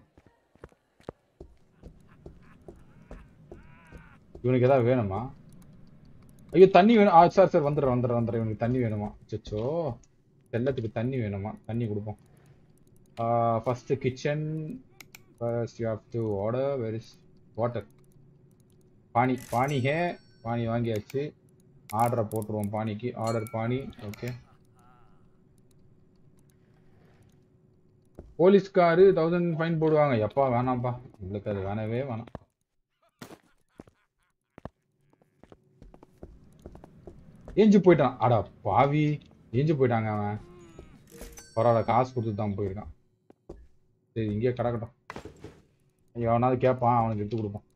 இவனுக்கு ஏதாவது வேணுமா? ஐயோ, தண்ணி வேணும். சார் சார் வந்துடுறேன். இவனுக்கு தண்ணி வேணுமா? அச்சோ, செல்லத்துக்கு தண்ணி வேணுமா? தண்ணி கொடுப்போம். First kitchen. First you have to order. Where is water? பானி. பானி ஹே. பானி வாங்கியாச்சு. ஆர்டரை போட்டுருவோம். பானிக்கு ஆர்டர் பானி. ஓகே. போலீஸ்காரு 1000 ஃபைன் போடுவாங்க. எப்பா வேணாம்ப்பா, உங்களுக்கு அது வேணவே வேணாம். ஏஞ்சு போயிட்டான். அடா பாவி, ஏஞ்சு போயிட்டாங்க அவன். பரவாயில்ல, காசு கொடுத்து தான் போயிருக்கான். சரி, இங்கேயே கிடக்கட்டும். எவனாவது கேட்பான், அவனுக்கு எடுத்து கொடுப்பான்.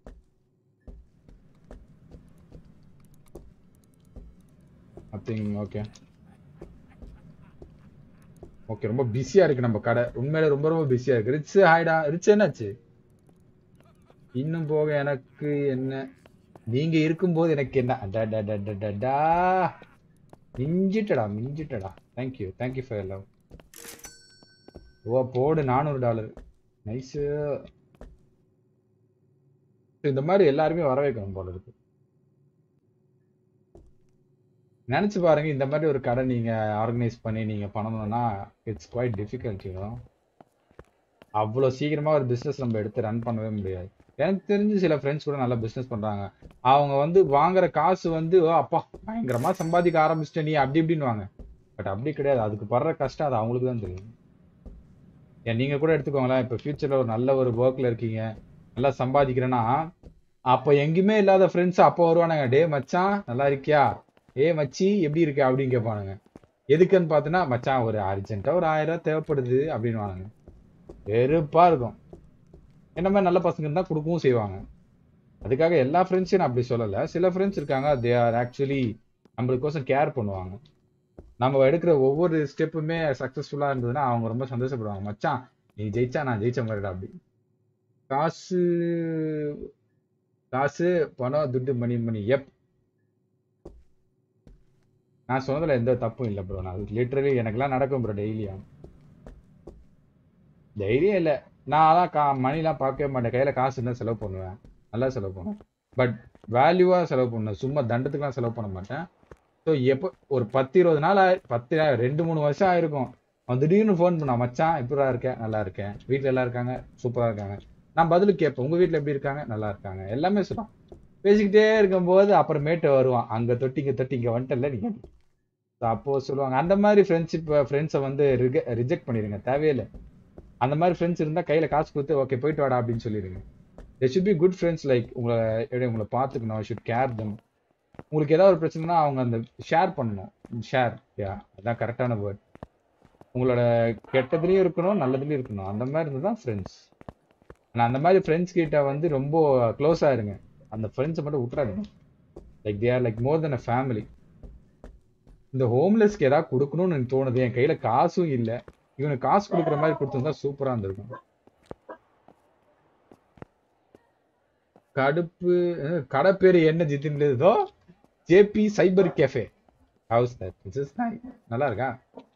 Okay okay. ரொம்ப பிஸியா இருக்கு நம்ம கடை. உண்மையில ரொம்ப ரொம்ப பிஸியா இருக்கு. ரிச் ஹாய்டா. ரிச் என்னாச்சு? இன்னும் போக எனக்கு என்ன, நீங்க இருக்கும்போது எனக்கு என்ன? மிஞ்சிட்டடா மிஞ்சிட்டடா. Thank you for love. ஓ, போடு $400. நைஸ். இந்த மாதிரி எல்லாருமே வர வைக்கணும் போல இருக்கு. நினைச்சு பாருங்க, இந்த மாதிரி ஒரு கடை நீங்க ஆர்கனைஸ் பண்ணி நீங்க பண்ணணும்னா இட்ஸ் குவைட் டிஃபிகல்ட். அவ்வளோ சீக்கிரமா ஒரு பிசினஸ் நம்ம எடுத்து ரன் பண்ணவே முடியாது. எனக்கு தெரிஞ்சு சில ஃப்ரெண்ட்ஸ் கூட நல்லா பிசினஸ் பண்றாங்க. அவங்க வந்து வாங்குற காசு வந்து அப்பா பயங்கரமா சம்பாதிக்க ஆரம்பிச்சிட்ட நீ அப்படி இப்படின்னு வாங்க. பட் அப்படி கிடையாது. அதுக்கு படுற கஷ்டம் அது அவங்களுக்கு தான் தெரியும். ஏன் நீங்க கூட எடுத்துக்கோங்களேன். இப்போ ஃபியூச்சர்ல ஒரு நல்ல ஒரு ஒர்க்ல இருக்கீங்க, நல்லா சம்பாதிக்கிறேன்னா, அப்போ எங்கேயுமே இல்லாத ஃப்ரெண்ட்ஸ் அப்போ வருவானுங்க. டே மச்சான் நல்லா இருக்கியா? ஏ மச்சி எப்படி இருக்க அப்படின்னு கேட்பானுங்க. எதுக்குன்னு பார்த்தோன்னா, மச்சான் ஒரு அர்ஜென்ட்டா ஒரு 1000 தேவைப்படுது அப்படின்னு வாங்க. வெறுப்பா இருக்கும். என்ன மாதிரி நல்ல பசங்க தான் கொடுக்கவும் செய்வாங்க. அதுக்காக எல்லா ஃப்ரெண்ட்ஸையும் நான் அப்படி சொல்லலை. சில ஃப்ரெண்ட்ஸ் இருக்காங்க, தே ஆர் ஆக்சுவலி நம்மளுக்கோசம் கேர் பண்ணுவாங்க. நம்ம எடுக்கிற ஒவ்வொரு ஸ்டெப்புமே சக்ஸஸ்ஃபுல்லாக இருந்ததுன்னா அவங்க ரொம்ப சந்தோஷப்படுவாங்க. மச்சான் நீ ஜெயிச்சா நான் ஜெயிச்ச மாதிரிடா அப்படி. காசு காசு பணம் துட்டு மணி மணி நான் சொன்னதுல எந்த தப்பும் இல்லை ப்ரோ. நான் லிட்டரலி எனக்கெல்லாம் நடக்கும் ப்ரோ டெய்லியும். தைரியம் இல்லை. நான் அதான் மணிலாம் பார்க்கவே மாட்டேன். கையில காசு இருந்தால் செலவு பண்ணுவேன். நல்லா செலவு பண்ணுவேன். பட் வேல்யூவா செலவு பண்ணுவேன். சும்மா தண்டத்துக்குலாம் செலவு பண்ண மாட்டேன். ஸோ எப்போ ஒரு 10-20 நாள் 2-3 வருஷம் ஆயிருக்கும். அவன் திடீர்னு ஃபோன் பண்ணான், மச்சான் எப்படிடா இருக்கேன்? நல்லா இருக்கேன். வீட்டில் எல்லாம் இருக்காங்க, சூப்பராக இருக்காங்க. நான் பதிலுக்கு கேட்பேன், உங்க வீட்டில் எப்படி இருக்காங்க? நல்லா இருக்காங்க. எல்லாமே சொல்லுவான். பேசிக்கிட்டே இருக்கும்போது அப்புறமேட்டு வருவான், அங்க தொட்டி இங்க தொட்டி இங்க வந்துட்டல நீங்க. அப்போ சொல்லுவாங்க அந்த மாதிரி ஃப்ரெண்ட்ஸை வந்து ரிஜெக்ட் பண்ணிடுங்க, தேவையில்லை. அந்த மாதிரி ஃப்ரெண்ட்ஸ் இருந்தா கையில காசு கொடுத்து ஓகே போயிட்டு வாடா அப்படின்னு சொல்லிடுங்க. They should be good friends. Like உங்களை பார்த்துக்கணும், ஷுட் கேர் தம். உங்களுக்கு ஏதாவது ஒரு பிரச்சனைனா அவங்க அந்த ஷேர் பண்ணணும். ஷேர், யா, அதான் கரெக்டான வேர்ட். உங்களோட கெட்டதுலயும் இருக்கணும், நல்லதுலயும் இருக்கணும். அந்த மாதிரி இருந்துதான் ஃப்ரெண்ட்ஸ். ஆனால் அந்த மாதிரி ஃப்ரெண்ட்ஸ் கிட்ட வந்து ரொம்ப க்ளோஸாக இருங்க. அந்த ஃப்ரெண்ட்ஸை மட்டும் விட்டுறாதுங்க. Like they are like more than a family. இந்த ஹோம்லெஸ்க்கு ஏதாவது கொடுக்கணும்னு எனக்கு தோணுது. என் கையில காசும் இல்லை. இவனுக்கு காசு கொடுக்குற மாதிரி கொடுத்துருந்தா சூப்பரா இருந்திருக்கும். கடுப்பு. கடை பேரு என்ன ஜித்தின்தோ? JP cyber cafe. How's that? It's nice. நல்லா இருக்கா?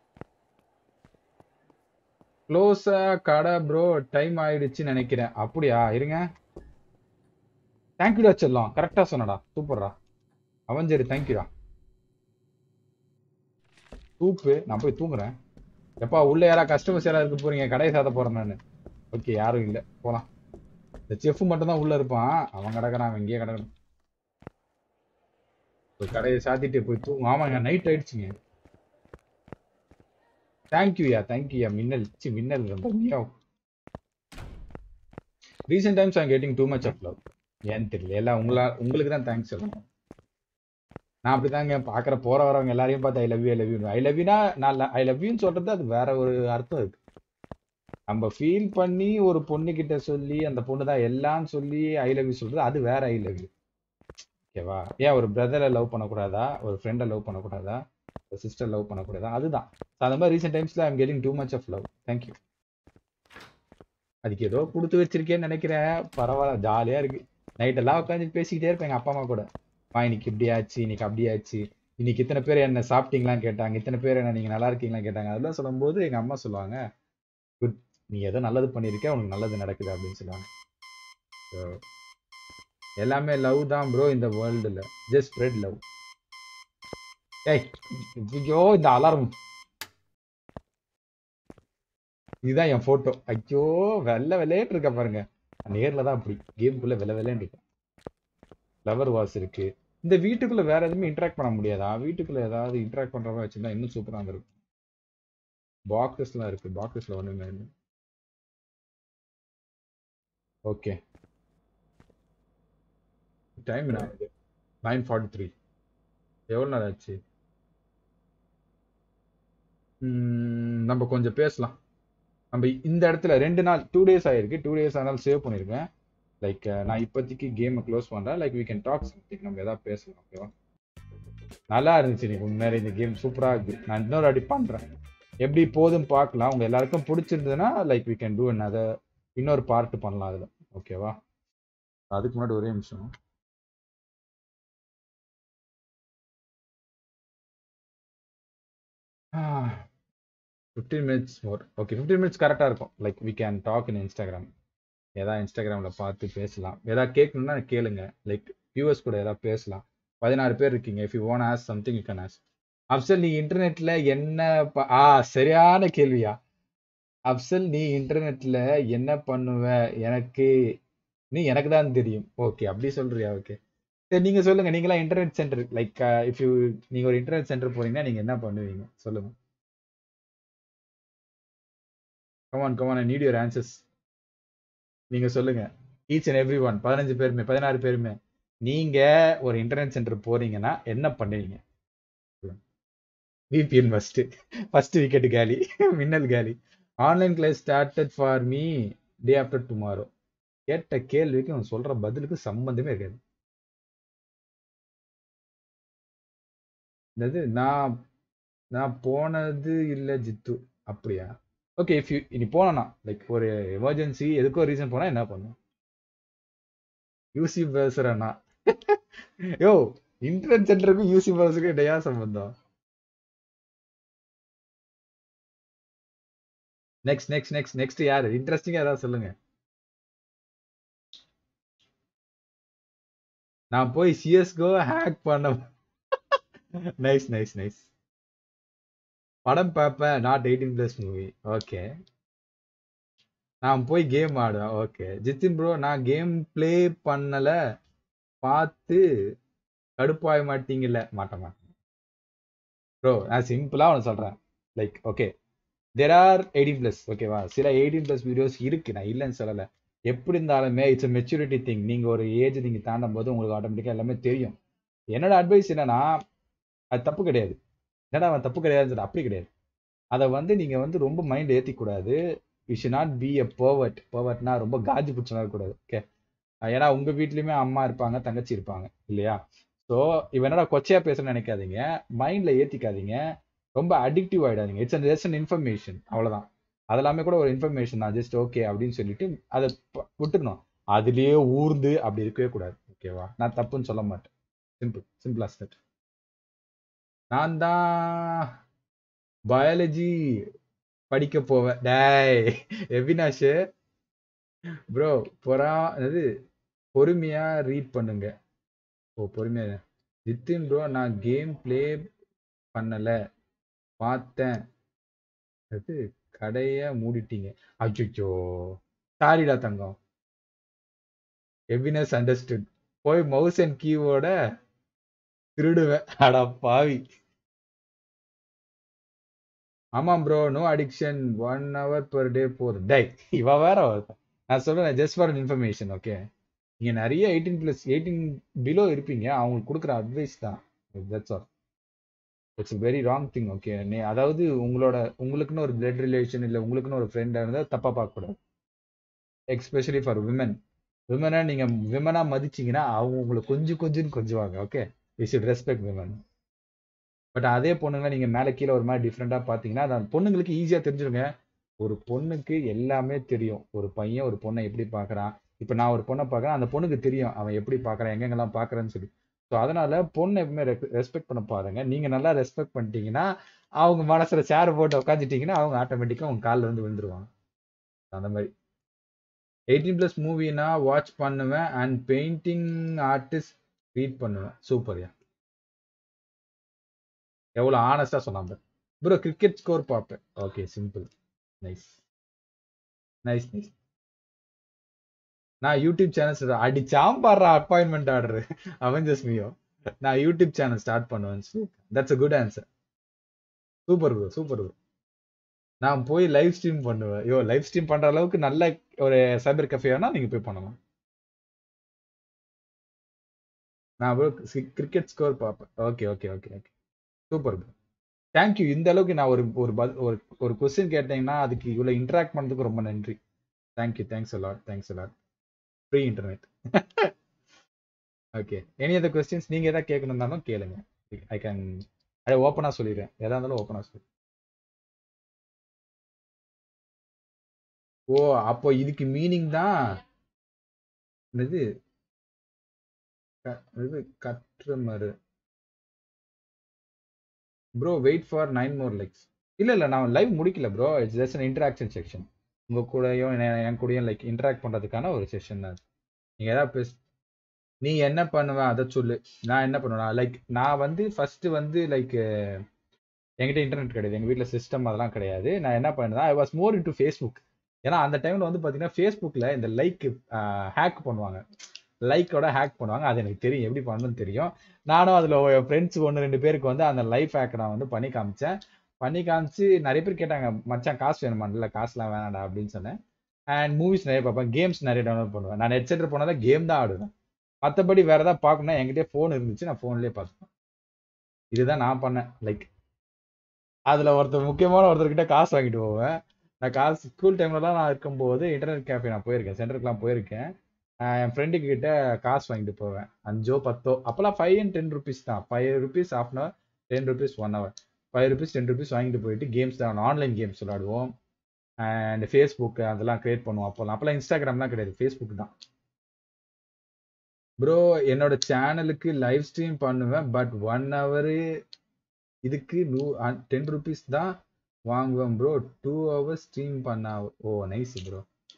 க்ளோஸா கடை ப்ரோ, டைம் ஆயிடுச்சுன்னு நினைக்கிறேன். அப்படியா? இருங்க. தேங்க்யூடா செல்லம், கரெக்டா சொன்னடா, சூப்பர்ரா. அவன் சரி, தேங்க்யூடா. தூப்பு, நான் போய் தூங்குறேன். எப்பா உள்ள யாரா கஸ்டமர்ஸ் யாரா இருக்க போறீங்க? கடையை சாத்த போறேன் நான். ஓகே, யாரும் இல்லை, போலாம். இந்த செஃப் மட்டும் தான் உள்ள இருப்பான். அவன் கிடக்குறான், அவன் இங்கேயே கிடக்குறான். கடையை சாத்திட்டு போய் தூங்கும். ஆமாங்க, நைட் ஆயிடுச்சுங்க. தேங்க்யூயா, தேங்க்யூயா. மின்னல் மின்னல் ரொம்ப. Recent times I'm getting too much of love. ஏன்னு தெரியல, எல்லாம் உங்களுக்கு தான் தேங்க்ஸ் சொல்லணும். நான் அப்படிதாங்க பாக்குற போற வரவங்க எல்லாரையும் பார்த்து I love you, I love you. I love யூனா நான் ஐ லவ் யூன்னு சொல்றது அது வேற ஒரு அர்த்தம் இருக்கு. நம்ம ஃபீல் பண்ணி ஒரு பொண்ணு கிட்ட சொல்லி அந்த பொண்ணு தான் எல்லாம் சொல்லி ஐ லவ் யூ சொல்றது அது வேற ஐ லவ் யூ. ஓகேவா? ஏன் ஒரு பிரதரை லவ் பண்ணக்கூடாதா? ஒரு ஃப்ரெண்டை லவ் பண்ணக்கூடாதா? ஒரு சிஸ்டர் லவ் பண்ணக்கூடாதா? அதுதான். அந்த மாதிரி ரீசெண்ட் டைம்ஸ்ல I'm getting too much of love. Thank you. அதுக்கு ஏதோ கொடுத்து வச்சிருக்கேன்னு நினைக்கிறேன். பரவாயில்ல, ஜாலியா இருக்கு. நைட் எல்லாம் உட்காந்து பேசிக்கிட்டே இருப்பேன் எங்க அப்பா அம்மா கூட. இன்னைக்கு இப்படி ஆச்சு, இன்னைக்கு அப்படி ஆச்சு, இன்னைக்கு இத்தனை பேர் என்ன சாப்பிட்டீங்களான்னு கேட்டாங்க, இத்தனை பேர் என்ன நீங்க நல்லா இருக்கீங்களான்னு கேட்டாங்க. அதெல்லாம் சொல்லும்போது எங்க அம்மா சொல்லுவாங்க, குட், நீ ஏதோ நல்லது பண்ணிருக்க, உனக்கு நல்லது நடக்குது அப்படின்னு சொல்லுவாங்க. எல்லாமே லவ் தான் ப்ரோ இந்த வேர்ல்டுல. Just spread love. ஏய், ஐயோ இந்த அலாரம். இதுதான் என் போட்டோ. ஐயோ, வெள்ளை வெள்ளையேட்டு இருக்க பாருங்க. நேர்ல தான் அப்படி கேமுக்குள்ள வெள்ளை வெள்ளைன்னு இருக்கும். ஃப்ளவர் வாஸ் இருக்கு. இந்த வீட்டுக்குள்ள வேற எதுவுமே இன்டராக்ட் பண்ண முடியாதா? வீட்டுக்குள்ள ஏதாவது இன்டராக்ட் பண்ற மாதிரி வச்சிருந்தா இன்னும் சூப்பரா இருந்திருக்கும். பாக்ஸஸ்லாம் இருக்கு, பாக்ஸஸ்ல ஒண்ணுமே இல்லை. ஓகே, டைம் என்ன ஆகுது? 9:43. எவ்வளவு நேரம் ஆச்சு? நம்ம கொஞ்சம் பேசலாம். நம்ம இந்த இடத்துல 2 நாள் 2 days ஆயிருக்கு. 2 days ஆனாலும் சேவ் பண்ணிருக்கேன். லைக் நான் இப்போதைக்கு கேமை க்ளோஸ் பண்றேன். Like we can talk something. நம்ம ஏதாவது பேசலாம், ஓகேவா? நல்லா இருந்துச்சு நீ உண்மையிலே. இந்த கேம் சூப்பரா இருக்கு. நான் இன்னொரு அடி பண்றேன். எப்படி போதும் பார்க்கலாம். உங்க எல்லாருக்கும் பிடிச்சிருந்ததுன்னா like we can do another இன்னொரு பார்ட் பண்ணலாம் அதுல, ஓகேவா? அதுக்கு முன்னாடி ஒரே நிமிஷம். ஆ, 15 minutes மோர். ஓகே, 15 minutes கரெக்டா இருக்கும். Like we can talk in Instagram. ஏதாவது இன்ஸ்டாகிராம்ல பார்த்து பேசலாம். ஏதாவது கேட்கணும்னா கேளுங்க. லைக் வியூவர்ஸ் கூட ஏதாவது பேசலாம். 16 பேர் இருக்கீங்க. If you want ask something you can ask. Afzal, நீ இன்டர்நெட்ல என்ன சரியான கேள்வியா. அப்சல், நீ இன்டர்நெட்ல என்ன பண்ணுவ? எனக்கு எனக்கு தான் தெரியும். ஓகே, அப்படி சொல்றியா? ஓகே, சரி, நீங்க சொல்லுங்க. நீங்களாம் internet centre, like if you நீங்க ஒரு இன்டர்நெட் சென்டர் போறீங்கன்னா நீங்க என்ன பண்ணுவீங்க? சொல்லுங்க. Come on come on, I need your answers. நீங்க சொல்லுங்க. ஈச் அண்ட் எவ்ரி ஒன், 15 பேருமே, 16 பேருமே. நீங்க ஒரு இன்டர்நெட் சென்டர் போறீங்கன்னா என்ன பண்ணுவீங்க? VPN ஃபர்ஸ்ட் விக்கெட் காலி. மின்னல் காலி. Online class started for me day after tomorrow. கேட்ட கேள்விக்கு அவன் சொல்ற பதிலுக்கு சம்பந்தமே இருக்காது. அதாவது நான் நான் போனது இல்ல ஜித்து. அப்படியா? ஓகே, இஃப் யூ நீ போனா லைக் ஒரு எமர்ஜென்சி எதுக்கோ ரீசன் போனா என்ன பண்ணும்? யூசி பேசுறேன்னா யோ, இன்டர்நெட் சென்டருக்கும் யூசி பேசுறதுக்கு இடையா சம்பந்தம்? நெக்ஸ்ட் யாரு இன்ட்ரெஸ்டிங்கா ஏதாவது சொல்லுங்க. நான் போய் சிஎஸ்கோ ஹேக் பண்ண. நைஸ். படம் பார்ப்பேன், நாட் 18+ மூவி. ஓகே. நான் போய் கேம் ஆடுவேன். ஓகே ஜித்தின் ப்ரோ, நான் கேம் ப்ளே பண்ணல, பார்த்து கடுப்பாய மாட்டீங்கல்ல? மாட்டேன் ப்ரோ. நான் சிம்பிளா ஒன்று சொல்றேன். லைக் ஓகே, தேர் ஆர் 18+, ஓகேவா? சில 18+ வீடியோஸ் இருக்கு, நான் இல்லைன்னு சொல்லலை. எப்படி இருந்தாலுமே இட்ஸ் a மெச்சூரிட்டி திங். நீங்க ஒரு ஏஜ் நீங்க தாண்டும் போது உங்களுக்கு ஆட்டோமேட்டிக்கா எல்லாமே தெரியும். என்னோட அட்வைஸ் என்னன்னா, அது தப்பு கிடையாது. என்னடா அவன் தப்பு கிடையாதுன்னு, அப்படி கிடையாது. அதை வந்து நீங்க வந்து ரொம்ப மைண்ட் ஏத்தி கூடாது. You should not be a pervert. பர்வர்ட்னா ரொம்ப காஜி பிடிச்சனா இருக்கக்கூடாது. ஓகே, ஏன்னா உங்க வீட்லயுமே அம்மா இருப்பாங்க, தங்கச்சி இருப்பாங்க இல்லையா? ஸோ இவன் என்னடா கொச்சையா பேசுறேன்னு நினைக்காதீங்க, மைண்ட்ல ஏத்திக்காதீங்க, ரொம்ப அடிக்டிவ் ஆயிடாதீங்க. இட்ஸ் அன் இன்ஃபர்மேஷன், அவ்வளவுதான். அதெல்லாமே கூட ஒரு இன்ஃபர்மேஷன் தான், ஜஸ்ட் ஓகே அப்படின்னு சொல்லிட்டு அதை விட்டுக்கணும். அதுலயே ஊர்ந்து அப்படி இருக்கவே கூடாது. ஓகேவா? நான் தப்புன்னு சொல்ல மாட்டேன். Simple as that. நான் தான் பயாலஜி படிக்க போவேன். டேய் எபினாஷ் ப்ரோ, அது பொறுமையா ரீட் பண்ணுங்க. ஓ பொறுமையா. ஜித்தின் ப்ரோ, நான் கேம் ப்ளே பண்ணல, பார்த்தேன். அது கடைய மூடிட்டீங்க. அச்சோ, சாரிடா தங்கம். எவினஸ் அண்டர்ஸ்டுட். போய் மவுஸ் அண்ட் கீவோர்ட திருடுவேன். அடா பாவி. ஆமாம் bro, no addiction, 1 hour per day போதும். டை இவ வேற நான் சொல்றேன் ஜஸ்ட் ஃபார் இன்ஃபர்மேஷன். ஓகே, நீங்க நிறைய 18+ பிலோ இருப்பீங்க, அவங்களுக்கு கொடுக்குற அட்வைஸ் தான். That's all. It's very wrong thing. Okay, நீ அதாவது உங்களுக்குன்னு ஒரு பிளட் ரிலேஷன் இல்லை உங்களுக்குன்னு ஒரு ஃப்ரெண்டாக இருந்தால் தப்பா பார்க்கக்கூடாது. Especially for women. விமனை நீங்க விமனா மதிச்சீங்கன்னா அவங்க உங்களை கொஞ்சம் கொஞ்சுவாங்க. Okay, you should respect women. But அதே பொண்ணுங்களை நீங்க மேல கீழே ஒரு மாதிரி டிஃப்ரெண்டா பாத்தீங்கன்னா, அந்த பொண்ணுங்களுக்கு ஈஸியா தெரிஞ்சிருங்க. ஒரு பொண்ணுக்கு எல்லாமே தெரியும். ஒரு பையன் ஒரு பொண்ணை எப்படி பாக்குறான். இப்ப நான் ஒரு பொண்ணை பாக்குறேன், அந்த பொண்ணுக்கு தெரியும் அவன் எப்படி பாக்குறான், எங்கெங்கெல்லாம் பாக்குறேன்னு சொல்லி. ஸோ அதனால பொண்ணை எப்பவுமே ரெஸ்பெக்ட் பண்ண பாருங்க. நீங்க நல்லா ரெஸ்பெக்ட் பண்ணிட்டீங்கன்னா, அவங்க மனசுல சேர் போட்டு உட்காந்துட்டீங்கன்னா, அவங்க ஆட்டோமேட்டிக்கா உங்க காலில் வந்து விழுந்துருவாங்க. அந்த மாதிரி 18+ மூவினா வாட்ச் பண்ணுவேன் அண்ட் பெயிண்டிங் ஆர்டிஸ்ட் ரீட் பண்ணுவேன். சூப்பர்யா, எவ்வளவு ஆனஸ்டா சொன்னாங்க. ப்ரோ கிரிக்கெட் ஸ்கோர் பார்ப்பேன். Okay simple. Nice nice. நான் யூடியூப் சேனல் அடிச்சாம் பாடுற அப்பாயின்மெண்ட் ஆர்டர் அவெஞ்சர்ஸ் மியோ. நான் யூடியூப் சேனல் ஸ்டார்ட் பண்ணுவேன். That's a good answer. Super bro. நான் போய் லைவ் ஸ்ட்ரீம் பண்ணுவேன். லைவ் ஸ்ட்ரீம் பண்ற அளவுக்கு நல்ல ஒரு சைபர் கஃபே வேணா நீங்க போய் பண்ணலாம். நான் கிரிக்கெட் ஸ்கோர் பார்ப்பேன். ஓகே. Super bro. தேங்க்யூ. இந்த அளவுக்கு நான் ஒரு ஒரு ஒரு ஒரு கொஸ்டின் கேட்டீங்கன்னா அதுக்கு இவ்வளவு இன்டராக்ட் பண்ணதுக்கு ரொம்ப நன்றி. Thank you. Thanks a lot. Free internet. Okay, any other questions நீங்க ஏதாவது கேட்கணும்னாலும் கேளுங்க. ஐ கேன் அதை ஓப்பனா சொல்லிடுறேன். எதா இருந்தாலும் ஓப்பனா சொல்லு. ஓ, அப்போ இதுக்கு மீனிங் தான் இது இது கற்றுமரு. Bro wait for 9 more likes. இல்ல நான் லைவ் முடிக்கல bro. It's just an interaction section. உங்க கூடயும் என் கூடயும் லைக் இன்டராக்ட் பண்றதுக்கான ஒரு செஷன் தான். நீங்க ஏதாவது நீ என்ன பண்ணுவ அதை சொல்லு. நான் என்ன பண்ணுவேன், லைக் நான் வந்து ஃபர்ஸ்ட் வந்து லைக் என்கிட்ட இன்டர்நெட் கிடையாது, எங்க வீட்ல சிஸ்டம் அதெல்லாம் கிடையாது. நான் என்ன பண்ணேன், I was more into Facebook. ஏன்னா அந்த டைம்ல வந்து பாத்தீங்கன்னா ஃபேஸ்புக்ல இந்த லைக் ஹேக் பண்ணுவாங்க. லைக்கோட ஹேக் பண்ணுவாங்க. அது எனக்கு தெரியும், எப்படி பண்ணணும்னு தெரியும். நானும் அதுல என் ஃப்ரெண்ட்ஸ் 1-2 பேருக்கு வந்து அந்த லைஃப் ஹேக் நான் வந்து பண்ணி காமிச்சேன். பண்ணி காமிச்சு நிறைய பேர் கேட்டாங்க, மச்சான் காசு வேணுமா? இல்ல காசுலாம் வேணாம்டா அப்படின்னு சொன்னேன். அண்ட் மூவிஸ் நிறைய பார்ப்பேன், கேம்ஸ் நிறைய டவுன்லோட் பண்ணுவேன். நான் நெட் சென்டர் போனாதான் கேம் தான் ஆடுவேன். மற்றபடி வேற ஏதாவது பார்க்கணும்னா என்கிட்டயே ஃபோன் இருந்துச்சு, நான் ஃபோன்லயே பார்த்துப்பேன். இதுதான் நான் பண்ணேன். லைக் அதுல முக்கியமான ஒருத்தர்கிட்ட காசு வாங்கிட்டு போவேன். நான் காசு ஸ்கூல் டைம்லலாம் நான் இருக்கும்போது இன்டர்நெட் கேஃபே நான் போயிருக்கேன், சென்டருக்குலாம் போயிருக்கேன். என் ஃப்ரெண்டு கிட்ட காசு வாங்கிட்டு போவேன், 5 10. அப்பெல்லாம் 5 and 10 rupees தான். 5 rupees half an hour, 10 rupees 1 hour. 5 rupees 10 rupees வாங்கிட்டு போயிட்டு கேம்ஸ் தான், ஆன்லைன் கேம்ஸ் விளாடுவோம். அண்ட் ஃபேஸ்புக் அதெல்லாம் கிரியேட் பண்ணுவோம். அப்போல்லாம் இன்ஸ்டாகிராம்லாம் கிடையாது, ஃபேஸ்புக் தான். ப்ரோ என்னோட சேனலுக்கு லைவ் ஸ்ட்ரீம் பண்ணுவேன், பட் 1 ஹவர் இதுக்கு 10 ருபீஸ் தான் வாங்குவேன் ப்ரோ. 2 ஹவர்ஸ் ஸ்ட்ரீம் பண்ணா. Oh nice bro.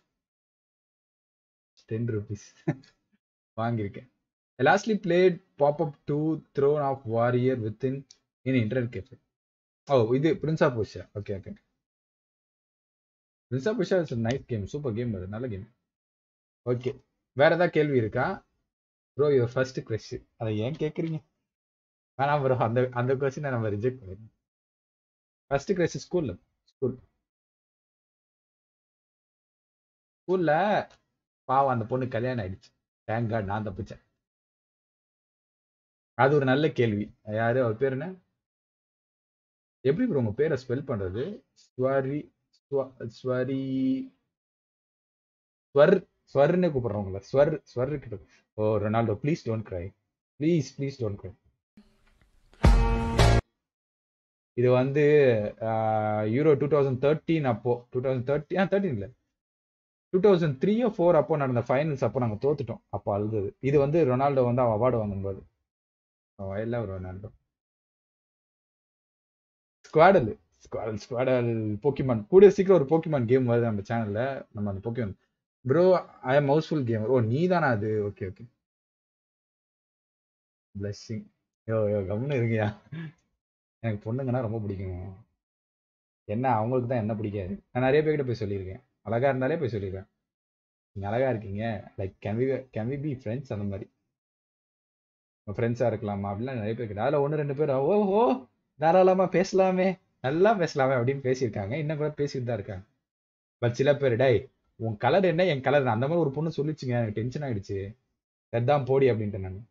10 ருபீஸ் வாங்கியிருக்கேன். Lastly played pop up 2 throne of warrior within in internet cafe. ஓ இது பிரின்ஸ் ஆஃப் புஷா. Okay okay. பிரின்ஸ் ஆஃப் புஷா is nice game, super game, அது நல்ல கேம். ஓகே, வேற ஏதாவது கேள்வி இருக்கா ப்ரோ? யுவர் ஃபர்ஸ்ட் கிரஷ், அதை ஏன் கேட்குறீங்க? வேணாம் ப்ரோ, அந்த அந்த கொஸ்டினை நம்ம ரிஜெக்ட் பண்ணிடுறோம். ஃபர்ஸ்ட் கிரஷ் ஸ்கூல்ல பாவம் அந்த பொண்ணு கல்யாணம் ஆயிடுச்சு. தேங்க் காட் நான் தப்பிச்சேன். அது ஒரு நல்ல கேள்வி. யாரு அவர் பேர் என்ன? எப்படி ப்ரோ உங்க பேரை ஸ்பெல் பண்றது? ஸ்வரி ஸ்வரி ஸ்வர் ஸ்வர்னு கூப்பிடுறவங்கள ஸ்வர் கிட்ட. Oh Ronaldo, please don't cry, please don't cry. இது வந்து யூரோ 2013 அப்போ 2013 இல்ல 2003 4 அப்போ நடந்த ஃபைனல்ஸ். அப்போ நாங்க தோத்துட்டோம், அப்போ அழுது. இது வந்து ரொனால்டோ வந்து அவன் அவார்டு வாங்கும்போது. எல்லாம் ரொனால்டோ. ஸ்குவாடல் ஸ்குவாடல் போக்கிமான் கூட சீக்கிரம் ஒரு போக்கிமான் கேம் வருது நம்ம சேனல்ல. நம்ம அந்த Pokemon bro I am housefull gamer. ஓ நீ தானா அது? Okay okay. Blessing. Yo yo கம்னு இருங்கயா. எனக்கு பொண்ணுங்கன்னா ரொம்ப பிடிக்கும். என்ன அவங்களுக்கு தான் என்ன பிடிக்காது. நான் நிறைய பேர்கிட்ட போய் சொல்லியிருக்கேன், அழகா இருந்தாலே போய் சொல்லியிருக்கேன், நீங்க அழகா இருக்கீங்க, like can we be friends, அந்த மாதிரி ஃப்ரெண்ட்ஸா இருக்கலாமா அப்படிலாம் நிறைய பேர் கிட்ட. அதில் 1-2 பேர் ஓஹோ தாராளமா பேசலாமே, நல்லா பேசலாமே அப்படின்னு பேசியிருக்காங்க. இன்னும் கூட பேசிட்டு தான் இருக்காங்க. பட் சில பேர் டை உன் கலர் என்ன என் கலர், அந்த மாதிரி ஒரு பொண்ணு சொல்லிச்சுங்க, எனக்கு டென்ஷன் ஆயிடுச்சு. எதான் போடி அப்படின்ட்டு நான்.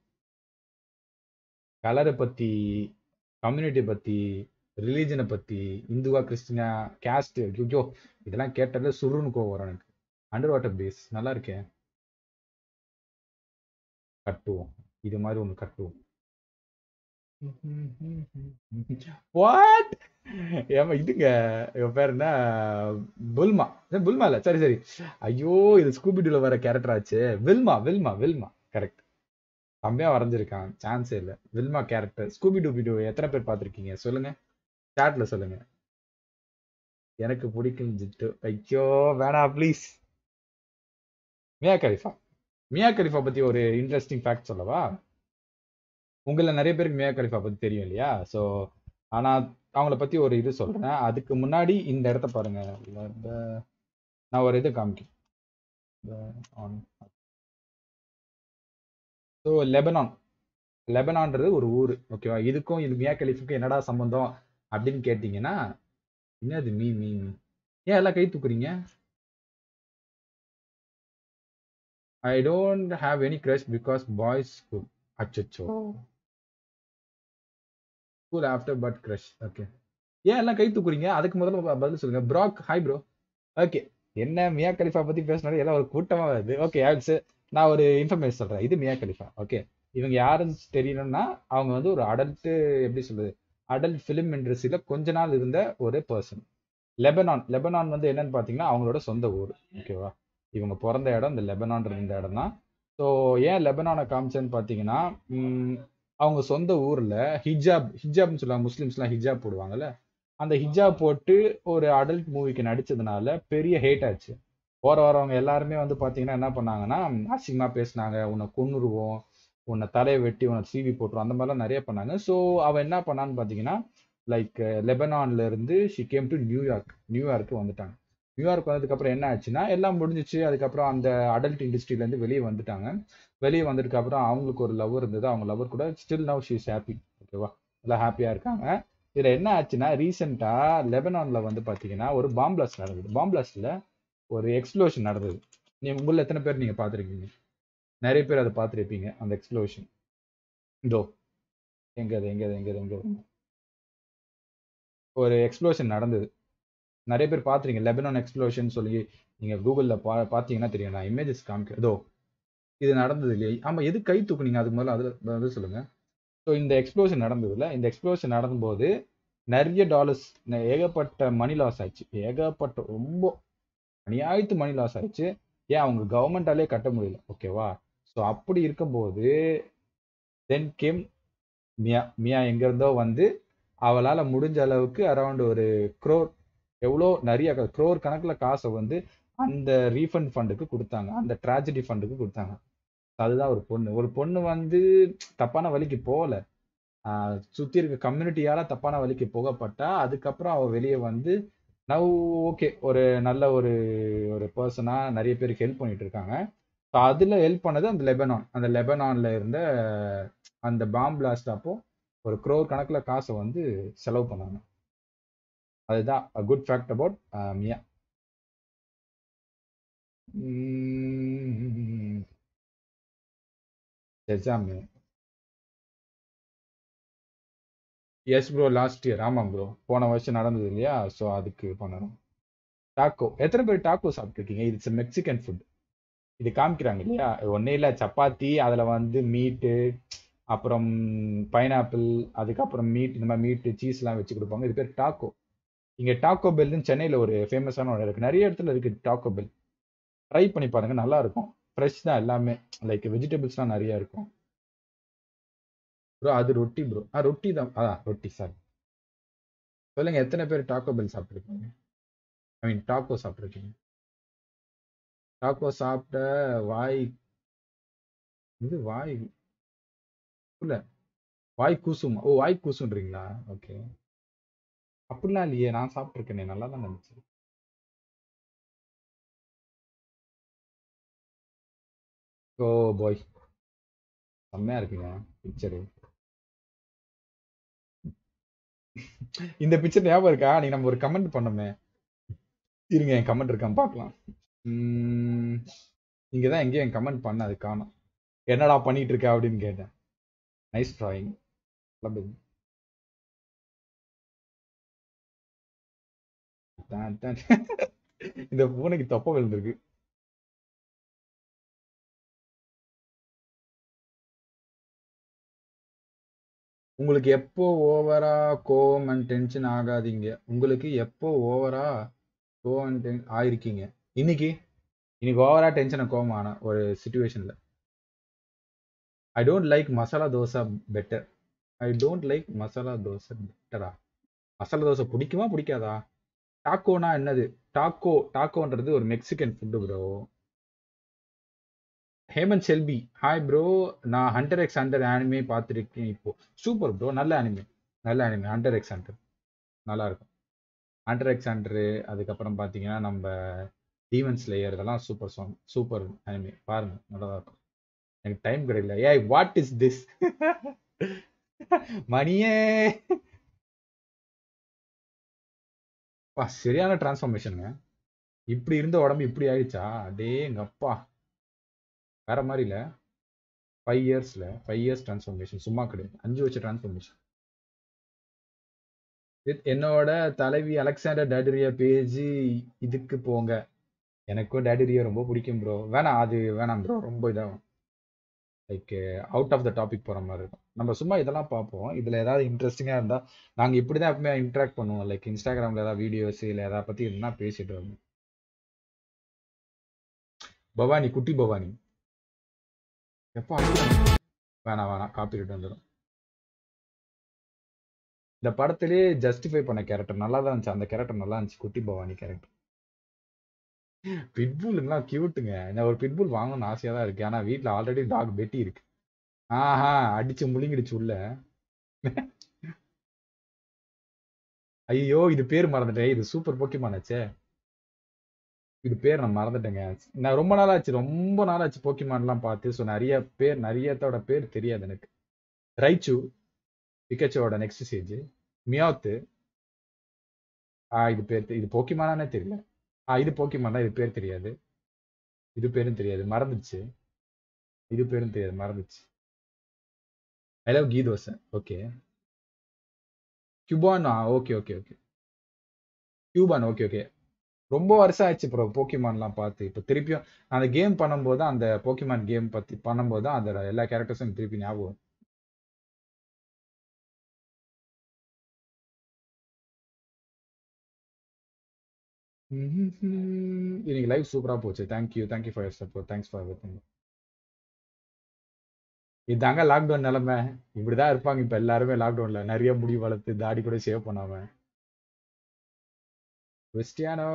கலரை பத்தி, கம்யூனிட்டி பத்தி, ரிலீஜனை பத்தி, இந்துவா கிறிஸ்டினா கேஸ்ட், ஐயோ இதெல்லாம் கேட்டாலே சுருன்னு கோவம் வரும் எனக்கு. அண்டர் வாட்டர் பேஸ் நல்லா இருக்கேன், கட்டுவோம், இது மாதிரி ஒன்று கட்டுவோம். வாட் ஏமா இதுங்க இவன் பேர் என்ன? புல்மா. புல்மா இல்ல, சரி சரி. ஐயோ இது ஸ்கூபிடில வர கேரக்டர் ஆச்சு. Wilma Wilma Wilma correct. செம்மையா வரைஞ்சிருக்கான், சான்ஸே இல்ல. வில்மா கேரக்டர் ஸ்கூபி டூபிடூ எத்தனை பேர் பார்த்திருக்கீங்க சொல்லுங்க, சாட்ல சொல்லுங்க. எனக்கு பிடிக்கும் ஜிட்டு. ஐயோ வேணாம் please. Mia Khalifa. Mia Khalifa பத்தி ஒரு இன்ட்ரெஸ்டிங் ஃபேக்ட் சொல்லவா? உங்களை நிறைய பேருக்கு மியா கலிஃபா பத்தி தெரியும் இல்லையா? ஸோ ஆனா அவங்கள பத்தி ஒரு இது சொல்றேன். அதுக்கு முன்னாடி இந்த இடத்த பாருங்க. நான் ஒரு இது காமிக்கிறேன். ஸோ லெபனான்றது ஒரு ஊர், ஓகேவா? இதுக்கும் இது மியா கலிஃபுக்கும் என்னடா சம்பந்தம் அப்படின்னு கேட்டீங்கன்னா, என்னது மீ மீ மீ ஏன் எல்லாம் கை தூக்குறீங்க? I don't have any crush because boys school. அச்சோ school after but crush. Okay, ஏன் எல்லாம் கை தூக்குறீங்க? அதுக்கு முதல்ல பதில் சொல்லுங்க. Prague hi bro. ஓகே, என்ன மியா கலிஃபா பத்தி பேசினாலும் எல்லாம் ஒரு கூட்டமா வருது. ஓகே நான் ஒரு இன்ஃபர்மேஷன் சொல்றேன். இது மியா கலிஃபா. ஓகே, இவங்க யாருன்னு தெரியணும்னா அவங்க வந்து ஒரு அடல்ட், எப்படி சொல்றது, அடல்ட் ஃபிலிம் இண்டஸ்ட்ரியில கொஞ்ச நாள் இருந்த ஒரு பர்சன். லெபனான் வந்து என்னன்னு பாத்தீங்கன்னா அவங்களோட சொந்த ஊர், ஓகேவா? இவங்க பிறந்த இடம் இந்த லெபனான் இருந்த இடம் தான். ஸோ ஏன் லெபனானை காமிச்சேன்னு பாத்தீங்கன்னா, அவங்க சொந்த ஊர்ல ஹிஜாப்னு சொல்லுவாங்க, முஸ்லிம்ஸ்லாம் ஹிஜாப் போடுவாங்கல்ல, அந்த ஹிஜாப் போட்டு ஒரு அடல்ட் மூவிக்கு நடிச்சதுனால பெரிய ஹேட் ஆச்சு. வரவங்க எல்லாருமே வந்து பாத்தீங்கன்னா என்ன பண்ணாங்கன்னா, அசிங்கமா பேசினாங்க, உன்னை கொன்னுருவோம், உன்னை தலையை வெட்டி உன்னை சீவி போட்டுரும், அந்த மாதிரிலாம் நிறைய பண்ணாங்க. ஸோ அவன் என்ன பண்ணான்னு பாத்தீங்கன்னா, லைக் லெபனான்ல இருந்து ஷி கேம் டு நியூயார்க்கு வந்துட்டாங்க. நியூயார்க் வந்ததுக்கு அப்புறம் என்ன ஆச்சுன்னா எல்லாம் முடிஞ்சிச்சு. அதுக்கப்புறம் அந்த அடல்ட் இண்டஸ்ட்ரியில இருந்து வெளியே வந்துட்டாங்க. வெளியே வந்ததுக்கு அப்புறம் அவங்களுக்கு ஒரு லவ் இருந்தது. அவங்க லவர் கூட still now she is happy, ஓகேவா? எல்லாம் ஹாப்பியா இருக்காங்க. இதுல என்ன ஆச்சுன்னா ரீசெண்டா லெபனான்ல வந்து பாத்தீங்கன்னா ஒரு பாம் பிளாஸ்ட் நடந்தது. பாம் பிளாஸ்ட்ல ஒரு எக்ஸ்ப்ளோஷன் நடந்தது. உங்கள எத்தனை பேர் நீங்க பாத்திருக்கீங்க? நிறைய பேர் அதை பார்த்துருப்பீங்க அந்த எக்ஸ்ப்ளோஷன். இதோ எங்க ஒரு எக்ஸ்ப்ளோஷன் நடந்தது. நிறைய பேர் பார்த்துருங்க லெபனான் எக்ஸ்ப்ளோஷன் சொல்லி. நீங்க கூகுள்ல பாத்தீங்கன்னா தெரியும். நான் இமேஜஸ் காமிக்கிறேன். இதோ இது நடந்தது இல்லையா? ஆமா, எது கை தூக்குனீங்க? அதுக்கு முதல்ல அதுல சொல்லுங்க. ஸோ இந்த எக்ஸ்ப்ளோஷன் நடந்ததுல, இந்த எக்ஸ்ப்ளோஷன் நடக்கும்போது நிறைய டாலர்ஸ், ஏகப்பட்ட மணி லாஸ் ஆச்சு. ஏகப்பட்ட ரொம்ப அநியாயத்து மணி லாஸ் ஆயிடுச்சு. ஏன் அவங்க கவர்மெண்டாலே கட்ட முடியல. ஓகேவா? ஸோ அப்படி இருக்கும்போது தென் கேம் மியா. மியா எங்க இருந்தோ வந்து அவளால முடிஞ்ச அளவுக்கு அரௌண்ட் ஒரு crore, எவ்வளோ நிறைய crore கணக்குல காசை வந்து அந்த ரீஃபண்ட் ஃபண்டுக்கு கொடுத்தாங்க, அந்த ட்ராஜடி ஃபண்டுக்கு கொடுத்தாங்க. அதுதான் ஒரு பொண்ணு வந்து தப்பான வழிக்கு போகல. சுத்தி இருக்க கம்யூனிட்டியால தப்பான வழிக்கு போகப்பட்டா அதுக்கப்புறம் அவ வெளியே வந்து நவ் ஓகே ஒரு நல்ல ஒரு ஒரு பர்சனா நிறைய பேருக்கு ஹெல்ப் பண்ணிட்டு இருக்காங்க. So அதுல ஹெல்ப் பண்ணது அந்த லெபனான். அந்த லெபனான்ல இருந்த அந்த பாம் பிளாஸ்ட் அப்போ ஒரு crore கணக்குல காசை வந்து செலவு பண்ணாங்க. அதுதான் good fact about Mia. Exam. Yes bro, last year. ஆமாம் ப்ரோ, போன வருஷம் நடந்தது இல்லையா, ஸோ அதுக்கு பண்ணணும். டாக்கோ, எத்தனை பேர் டாக்கோ சாப்பிட்டுருக்கீங்க? It's Mexican food. இது காமிக்கிறாங்க இல்லையா, ஒன்னே இல்லை, சப்பாத்தி, அதில் வந்து மீட்டு, அப்புறம் பைனாப்பிள், அதுக்கப்புறம் மீட், இந்த மாதிரி மீட்டு சீஸ்லாம் வச்சு கொடுப்பாங்க. இது பேர் டாக்கோ. இங்கே டாக்கோ பெல்னு சென்னையில் ஒரு ஃபேமஸான ஒன்று இருக்குது, நிறைய இடத்துல இருக்குது டாக்கோ பெல். ட்ரை பண்ணி பாருங்க, நல்லா இருக்கும். ஃப்ரெஷ் தான் எல்லாமே, லைக் வெஜிடபிள்ஸ்லாம் நிறைய இருக்கும். ப்ரோ அது ரொட்டி ப்ரோ. ரொட்டி தான், ரொட்டி சார். சொல்லுங்க, எத்தனை பேர் டாக்கோ பெல் சாப்பிட்ருக்கீங்க? ஐ மீன் டாக்கோ சாப்பிட்ருக்கீங்க? டாக்கோ சாப்பிட்ட வாய், இது வாய் இல்ல, வாய் கூசுமா? ஓ, வாய் கூசுன்றீங்களா? ஓகே. அப்படிலாம் இல்லையே, நான் சாப்பிட்ருக்கேனே, நல்லா தான் இருந்துச்சு. ஓ பாய், செம்மையா இருக்குங்க பிக்சரு. இந்த பிக்சர் ஞாபகம் இருக்கா? நீங்க நம்ம ஒரு கமெண்ட் பண்ணோமே, இருங்க என் கமெண்ட் இருக்கான்னு பார்க்கலாம். இங்க தான் எங்கேயும் என் கமெண்ட் பண்ண, அது காணோம். என்னடா பண்ணிட்டு இருக்க அப்படின்னு கேட்டேன். Nice drawing. இந்த பூனைக்கு தொப்பை விழுந்திருக்கு. உங்களுக்கு எப்போ ஓவரா கோவம் அண்ட் டென்ஷன் ஆகாதீங்க? உங்களுக்கு எப்போ ஓவரா கோவம் அண்ட் ஆயிருக்கீங்க? இன்னைக்கு இன்னைக்கு ஓவரா டென்ஷனை கோவம் ஆன ஒரு சுச்சுவேஷன்ல. I don't like masala dosa better. I don't like masala dosa பெட்டரா? மசாலா தோசை பிடிக்குமா பிடிக்காதா? டாக்கோனா என்னது? டாக்கோன்றது ஒரு Mexican food bro. Hemant Selvi, hi bro. நான் ஹண்டர் எக்ஸ் ஹண்டர் ஆனிமே பார்த்துருக்கேன் இப்போ. சூப்பர் ப்ரோ, நல்ல அனிமே. நல்ல அனிமே ஹண்டர் எக்ஸ் ஹண்டர், நல்லா இருக்கும். ஹண்டர் எக்ஸ் ஹண்டரு, அதுக்கப்புறம் பார்த்தீங்கன்னா நம்ம டீமன் ஸ்லேயர், இதெல்லாம் சூப்பர் சாங், சூப்பர் அனிமே, பாருங்க, நல்லா தான் இருக்கும். எனக்கு டைம் கிடைக்கல. ஏய் வாட் இஸ் திஸ்? மணியே பா, சரியான டிரான்ஸ்ஃபார்மேஷனுங்க. இப்படி இருந்த உடம்பு இப்படி ஆயிடுச்சா? அடே எங்க அப்பா, வேற மாதிரி இல்ல. 5 இயர்ஸ் டிரான்ஸ்ஃபார்மேஷன் சும்மா கிடையாது, 5 வருஷம் டிரான்ஸ்ஃபார்மேஷன். என்னோட தலைவி அலெக்சாண்டர் டேடிரியா பேஜ், இதுக்கு போங்க. எனக்கும் டேடிரியா ரொம்ப பிடிக்கும் ப்ரோ. வேணாம், அது வேணாம் ப்ரோ, ரொம்ப இதாகும். Like out of the topic போற மாதிரி இருக்கும். நம்ம சும்மா இதெல்லாம் பார்ப்போம், இதுல ஏதாவது இன்ட்ரெஸ்டிங்கா இருந்தா நாங்க இப்படிதான் எப்பவுமே இன்டராக்ட் பண்ணுவோம். லைக் இன்ஸ்டாகிராம்ல ஏதாவது வீடியோஸ் இல்ல ஏதாவது பத்தி இருந்தா பேசிட்டு வருவோம். பவானி, குட்டி பவானி எப்போ வேணாம் வேணாம், காப்பிரைட் வந்துடும். இந்த படத்திலேயே ஜஸ்டிஃபை பண்ண கேரக்டர் நல்லா தான் இருந்துச்சு. அந்த கேரக்டர் நல்லா இருந்துச்சு, குட்டி பவானி கேரக்டர். பிட்புல்லுங்களாம் கியூட்டுங்க. நான் ஒரு பிட்புல் வாங்கணும்னு ஆசையா தான் இருக்கு, ஆனா வீட்டுல ஆல்ரெடி டாக் பெட்டி இருக்கு. ஆஹா, அடிச்சு முழுங்கிடுச்சு உள்ள. ஐயோ, இது பேர் மறந்துட்டேன். இது சூப்பர் போக்கிமான் ஆச்சே. இது பேர் நான் மறந்துட்டேங்க. நான் ரொம்ப நாளாச்சு போக்கிமான்லாம் பார்த்து. ஸோ நிறையத்தோட பேர் தெரியாது எனக்கு. ரைச்சு, பிகச்சோட நெக்ஸ்ட் ஸ்டேஜ். மியாத்து, இது போக்கிமானானே தெரியல. இது போக்கிமான் தான், இது பேர் தெரியாது. இது பேரும் தெரியாது, மறந்துச்சு. இது பேரும் தெரியாது, மறந்துச்சு. I love ghee dosa. Okay. Cuban, okay okay okay. Cuban, okay okay. ரொம்ப வருஷம் ஆயிடுச்சு ப்ரோ போக்கிமான்லாம் பார்த்து. இப்போ திருப்பியும் அந்த கேம் பண்ணும்போது தான், அந்த போக்கிமான் கேம் பத்தி பண்ணும்போது தான் அந்த எல்லா கேரக்டர்ஸும் திருப்பி ஞாபகம். இன்னைக்கு லைவ் சூப்பரா போச்சு. Thank you for your support. Thanks for everything. இதாங்க லாக்டவுன் நிலைமை. இப்படிதான் இருப்பாங்க இப்ப எல்லாருமே லாக்டவுன்ல. நிறைய முடி வளர்த்து தாடி கூட ஷேவ் பண்ணாம. கிறிஸ்டியானோ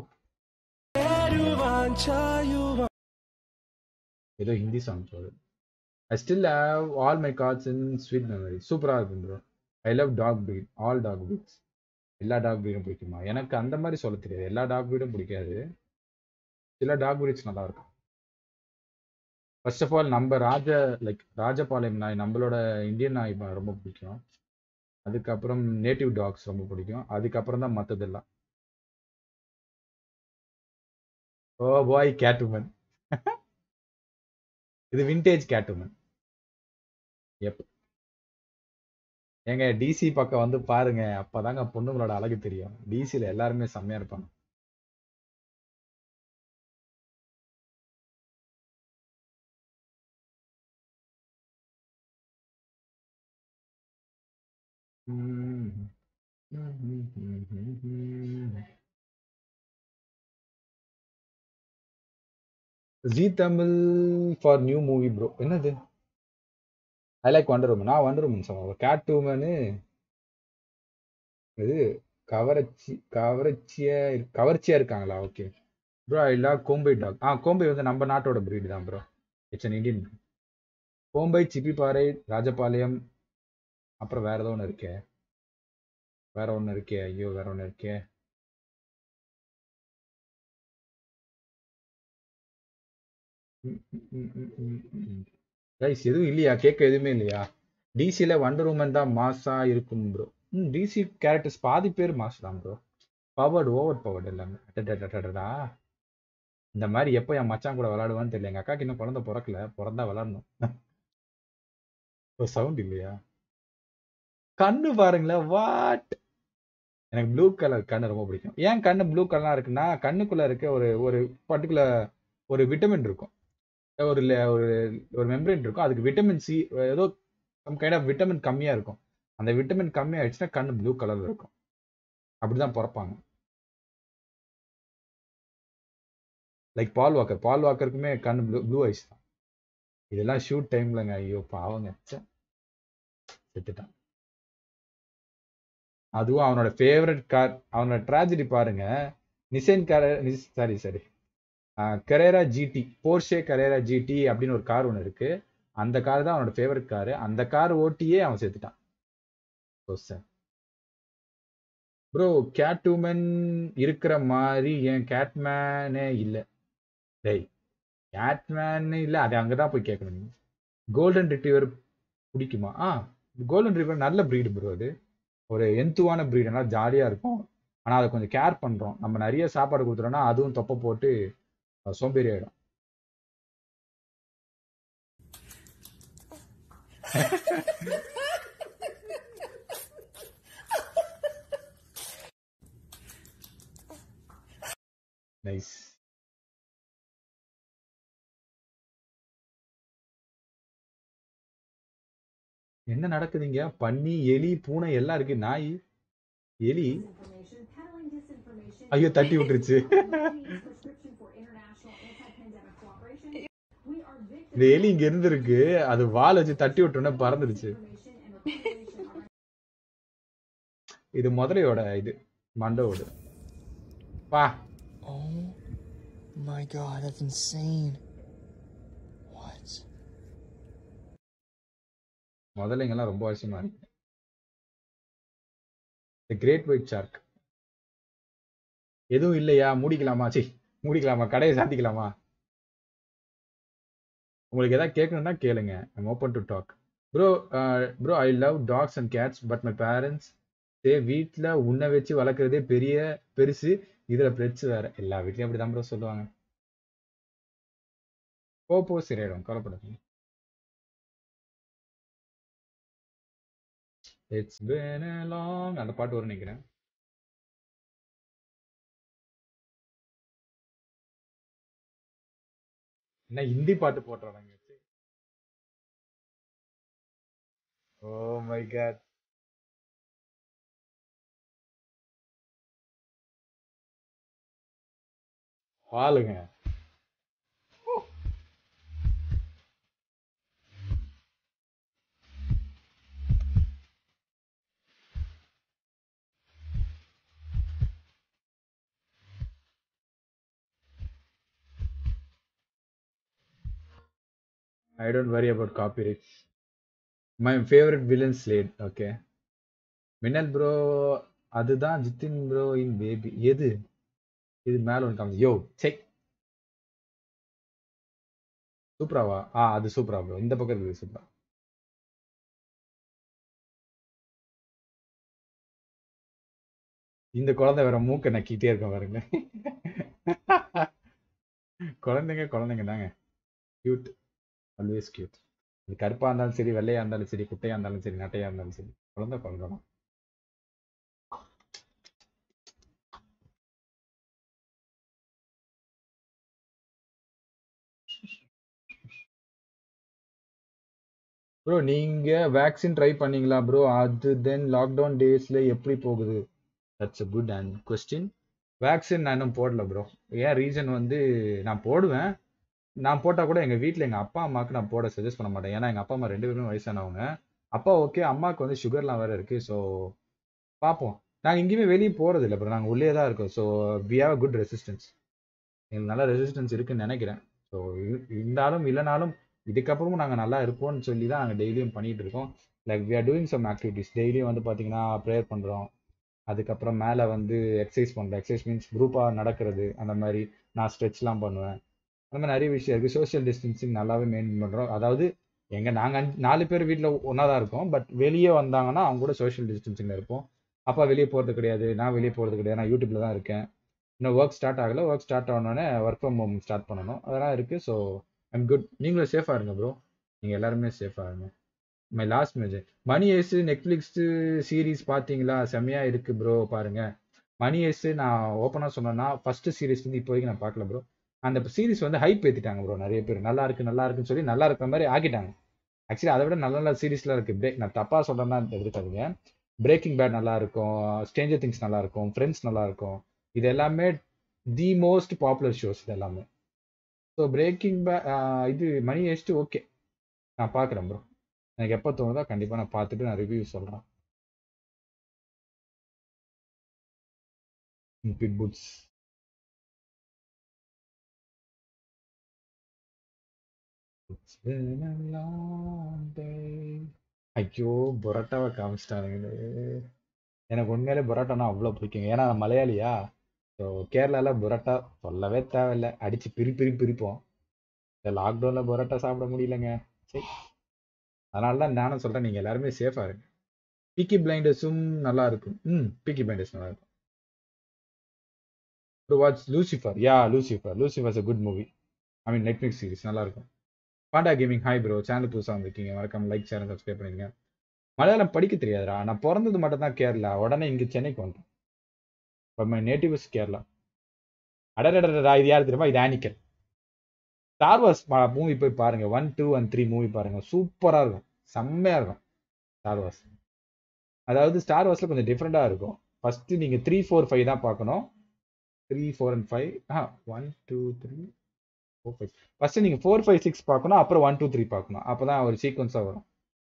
ஏதோ ஹிந்தி சாங் போகுது. I still have all my cards in sweet memory. சூப்பரா இருக்கும் bro. I love dog breed. All dog breeds. எல்லா டாக் breedம் பிடிக்குமா? எனக்கு அந்த மாதிரி சொல்ல தெரியாது. எல்லா டாக் breedம் பிடிக்காது. சில டாக் breeds நல்லா இருக்கும். ஃபர்ஸ்ட் ஆஃப் ஆல் நம்ம ராஜபாளையம் நாய், நம்மளோட இந்தியன் நாய் ரொம்ப பிடிக்கும். அதுக்கப்புறம் நேட்டிவ் டாக்ஸ் ரொம்ப பிடிக்கும். அதுக்கப்புறம் தான் மற்றதெல்லாம். ஓ பாய் கேட்டுமன். இது விண்டேஜ் கேட்டுமன். எப் ஏங்க டிசி பக்கம் வந்து பாருங்க, அப்பதாங்க பொண்ணுங்களோட அழகு தெரியும். டிசில எல்லாருமே செம்மையா இருப்பாங்க. Zee Tamil for new movie bro. என்னது? I like Wonder Woman. நான் வண்டர் உமன் சொன்னேன். கேட் உமனு இது கவர்ச்சியா இருக்காங்களா? Okay bro. I love Kombai dog. Kombai வந்து நம்ம நாட்டோட பிரீடு தான் bro. It's an Indian. Kombai, Chippiparai, Rajapalayam, அப்புறம் வேற ஏதோ ஒன்று இருக்கே. ஐயோ வேற ஒன்று இருக்கே. கைஸ் எதுவும் இல்லையா? கேட்க எதுவுமே இல்லையா? டிசில வண்டர் உமன் தான் மாசா இருக்கும் ப்ரோ. டிசி கேரக்டர்ஸ் பாதி பேர் மாஸ் தான் ப்ரோ. ஓவர் பவர்டு எல்லாமே. அடடடடடா. இந்த மாதிரி எப்போ என் மச்சான் கூட விளையாடுவான்னு தெரியல. எங்க அக்காக்கு இன்னும் குழந்தை பிறக்கல. பிறந்தா விளையாடணும். சவுண்ட் இல்லையா? கண்ணு பாருங்களேன். வாட்? எனக்கு ப்ளூ கலர் கண்ணு ரொம்ப பிடிக்கும். ஏன் கண்ணு ப்ளூ கலரா இருக்குன்னா, கண்ணுக்குள்ள இருக்க ஒரு ஒரு பர்டிகுலர் ஒரு விட்டமின் இருக்கும். ஒரு ஒரு ஒரு மெம்பரேன் இருக்கும். அதுக்கு விட்டமின் சி ஏதோ சம் கைண்ட் ஆஃப் விட்டமின் கம்மியா இருக்கும். அந்த விட்டமின் கம்மியாயிடுச்சுன்னா கண்ணு ப்ளூ கலர்ல இருக்கும். அப்படிதான் பிறப்பாங்க. லைக் பால் வாக்கருக்குமே கண்ணு ப்ளூ ஐஸ் தான். இதெல்லாம் ஷூட் டைம்லங்க. ஐயோ பாவங்க, செத்துட்டான். அதுவும் அவனோட ஃபேவரட் கார். அவனோட ட்ராஜடி பாருங்க. நிசைன் கார், சரி Carrera GT, Porsche Carrera GT அப்படின்னு ஒரு கார் ஒன்று இருக்கு. அந்த கார் தான் அவனோட ஃபேவரட் காரு. அந்த கார் ஓட்டியே அவன் செத்துட்டான். ப்ரோ கேட் உமன் இருக்கிற மாதிரி என் கேட்மேனே இல்லை. டேய் கேட்மேன் இல்லை, அது அங்கதான் போய் கேட்கணும். கோல்டன் ரிட்ரீவர் பிடிக்குமா? கோல்டன் ரிட்ரீவர் நல்ல பிரீடு ப்ரோ. அது ஒரு எந்துவான பிரீடு, நல்லா ஜாலியா இருக்கும். ஆனா அதை கொஞ்சம் கேர் பண்றோம். நம்ம நிறைய சாப்பாடு கொடுத்துட்டோம்னா அதுவும் தொப்பை போட்டு சோம்பேறி ஆயிடும். நைஸ். என்ன நடக்குதுங்க? பன்னி, எலி, பூனை எல்லாம் இருக்கு. நாய், எலி. ஐயோ தட்டி விட்டுருச்சு. இந்த எலி இங்க இருந்திருக்கு. அது வால் வச்சு தட்டி விட்டோன்னே பறந்துருச்சு. இது முதலையோட இது மண்டோடு. பா. Oh my god, that's insane. What? முதலைங்கெல்லாம் ரொம்ப அவசியமா இருக்கு. The Great White Shark. எதுவும் இல்லையா? மூடிக்கலாமா? கடையை சாத்திக்கலாமா? உங்களுக்கு ஏதாவது கேட்கணும்னா கேளுங்க. I'm open to talk. Bro I love dogs and cats but my parents வீட்டில் உன்னை வச்சு வளர்க்குறதே பெருசு, இதுல பெட்ஸ் வேற. எல்லா வீட்லயும் அப்படிதான் ப்ரோ சொல்லுவாங்க. போ சரியாயிடும், கவலைப்படாதீங்க. இட்ஸ் பீன் a long அந்த பாட்டு வரும் நினைக்கிறேன். என்ன ஹிந்தி பாட்டு போட்டுறாங்க? Oh my God. வாளுங்க. I don't worry about copyrights. My favorite villain Slade. Okay. மின்னல் ப்ரோ, அதுதான் ஜித்தின் ப்ரோ இன் பேபி. எது இது மேல ஒன்று காமிச்சு? யோ செக் சூப்பராவா? அது சூப்பரா ப்ரோ. இந்த பக்கம் இருக்குது சூப்பரா. இந்த குழந்தை வேற மூக்க நக்கிட்டே இருக்க பாருங்க. குழந்தைங்க தாங்க. Cute, always cute. இது கருப்பா இருந்தாலும் சரி, வெள்ளையா இருந்தாலும் சரி, குட்டையா இருந்தாலும் சரி, நட்டையா இருந்தாலும் சரி, குழந்தை தான். ப்ரோ நீங்க வேக்சின் ட்ரை பண்ணீங்களா ப்ரோ? அது தென் லாக்டவுன் டேஸ்ல எப்படி போகுது? That's a good and question. Vaccine நான் இன்னும் போடல ப்ரோ. ஏன் ரீசன் வந்து நான் போடுவேன். நான் போட்டால் கூட எங்கள் வீட்டில் எங்கள் அப்பா அம்மாவுக்கு நான் போட சஜஸ்ட் பண்ண மாட்டேன். ஏன்னா எங்கள் அப்பா அம்மா 2 பேருமே வயசானவங்க. அப்பா ஓகே, அம்மாவுக்கு வந்து சுகர்லாம் வேறு இருக்குது. ஸோ பார்ப்போம். நாங்கள் எங்கேயுமே வெளியே போகிறது இல்லை ப்ரோ. நாங்கள் உள்ளே தான் இருக்கோம். So we have a good resistance. எங்களுக்கு நல்ல ரெசிஸ்டன்ஸ் இருக்குன்னு நினைக்கிறேன். ஸோ இருந்தாலும் இல்லைனாலும் இதுக்கப்புறமும் நாங்கள் நல்லா இருப்போம்னு சொல்லி தான் நாங்கள் டெய்லியும் பண்ணிட்டு இருக்கோம். Like we are doing some activities. டெய்லியும் வந்து பார்த்தீங்கன்னா ப்ரேயர் பண்ணுறோம். அதுக்கப்புறம் மேலே வந்து எக்ஸசைஸ் பண்ணுறேன். எக்ஸசைஸ் மீன்ஸ் குரூப்பாக நடக்கிறது. அந்த மாதிரி நான் ஸ்ட்ரெச்லாம் பண்ணுவேன். அந்த மாதிரி நிறைய விஷயம் இருக்குது. சோஷியல் டிஸ்டன்சிங் நல்லாவே மெயின்டைன் பண்ணுறோம். அதாவது நாங்கள் 4 பேர் வீட்டில் ஒன்றா தான் இருக்கோம். பட் வெளியே வந்தாங்கன்னா அவங்க கூட சோஷியல் டிஸ்டன்சிங்கில் இருப்போம். அப்பா வெளியே போகிறது கிடையாது, நான் வெளியே போகிறது கிடையாது. நான் யூடியூப்பில் தான் இருக்கேன். இன்னும் ஒர்க் ஸ்டார்ட் ஆகலை. ஒர்க் ஸ்டார்ட் ஆனோடனே ஒர்க் ஃப்ரம் ஹோம் ஸ்டார்ட் பண்ணணும். அதெல்லாம் இருக்குது. So I'm good. நீங்களும் சேஃபாக இருங்க ப்ரோ. நீங்கள் எல்லாருமே சேஃபாக இருங்க. My last message. Money Heist Netflix series பார்த்தீங்களா? செம்மையாக இருக்குது ப்ரோ. பாருங்க மணி ஏஸ். நான் ஓப்பனாக சொன்னேன்னா ஃபர்ஸ்ட் சீரீஸ் வந்து இப்போ வரைக்கும் நான் பார்க்கல ப்ரோ. அந்த சீரிஸ் வந்து ஹைப் ஏற்றிட்டாங்க ப்ரோ. நிறைய பேர் நல்லா இருக்குன்னு சொல்லி நல்லா இருக்கிற மாதிரி ஆக்கிட்டாங்க. ஆக்சுவலி அதை விட நல்ல நல்ல சீரீஸ்லாம் இருக்கு. நான் தப்பா சொல்றேன்னா எடுத்துக்காதீங்க. பிரேக்கிங் பேட் நல்லா இருக்கும், ஸ்ட்ரேஞ்சர் திங்ஸ் நல்லா இருக்கும், ஃப்ரெண்ட்ஸ் நல்லா இருக்கும். இது எல்லாமே தி மோஸ்ட் பாப்புலர் ஷோஸ் இது எல்லாமே. ஸோ பிரேக்கிங் பேட் இது மணி ஹெஸ்ட் ஓகே, நான் பார்க்குறேன் ப்ரோ. எனக்கு எப்போ தோணுதோ கண்டிப்பாக நான் பார்த்துட்டு நான் ரிவ்யூ சொல்கிறேன். பிட் புட்ஸ். ஐயோ பொரோட்டாவை காமிச்சிட்டானுங்களே. எனக்கு உண்மையிலே பரோட்டானா அவ்வளோ பிடிக்குங்க. ஏன்னா நான் மலையாளியா. ஸோ கேரளாவில் பரோட்டா சொல்லவே தேவையில்லை. அடித்து பிரிப்போம். இந்த லாக்டவுனில் பரோட்டா சாப்பிட முடியலங்க. சரி, அதனால தான் நானும் சொல்கிறேன், நீங்கள் எல்லாருமே சேஃபாக இருங்க. பீக்கி பிளைண்டர்ஸும் நல்லா இருக்கும். பீக்கி பிளைண்டர்ஸ் நல்லா இருக்கும். To watch Lucifer. Lucifer's a good movie. I mean Netflix series நல்லா இருக்கும். Panda Gaming hi bro. Channel புதுசாக வந்திருக்கீங்க, மறக்காம லைக் ஷேர் சப்ஸ்கிரைப் பண்ணிருங்க. மலையாளம் படிக்க தெரியாதுடா. நான் பிறந்தது மட்டும் தான் கேரளா. உடனே இங்கே சென்னைக்கு வந்தேன். But my native is Kerala. அடடடா, இது யார் தெரியுமா? இது ஆனிக்கல். ஸ்டார் வார்ஸ் மூவி போய் பாருங்க. 1, 2 and 3 மூவி பாருங்க. சூப்பரா இருக்கும், செம்மையா இருக்கும் ஸ்டார் வார்ஸ். அதாவது ஸ்டார் வார்ஸ்ல கொஞ்சம் டிஃப்ரெண்டா இருக்கும். ஃபர்ஸ்ட் நீங்க 3, 4, 5 தான் பார்க்கணும். 3, 4 and 5. 1, 2, 3, 4, 5. ஃபர்ஸ்ட் நீங்க 4, 5, 6 பார்க்கணும். அப்புறம் 1, 2, 3 பார்க்கணும். அப்பதான் ஒரு சீக்வன்ஸா வரும்.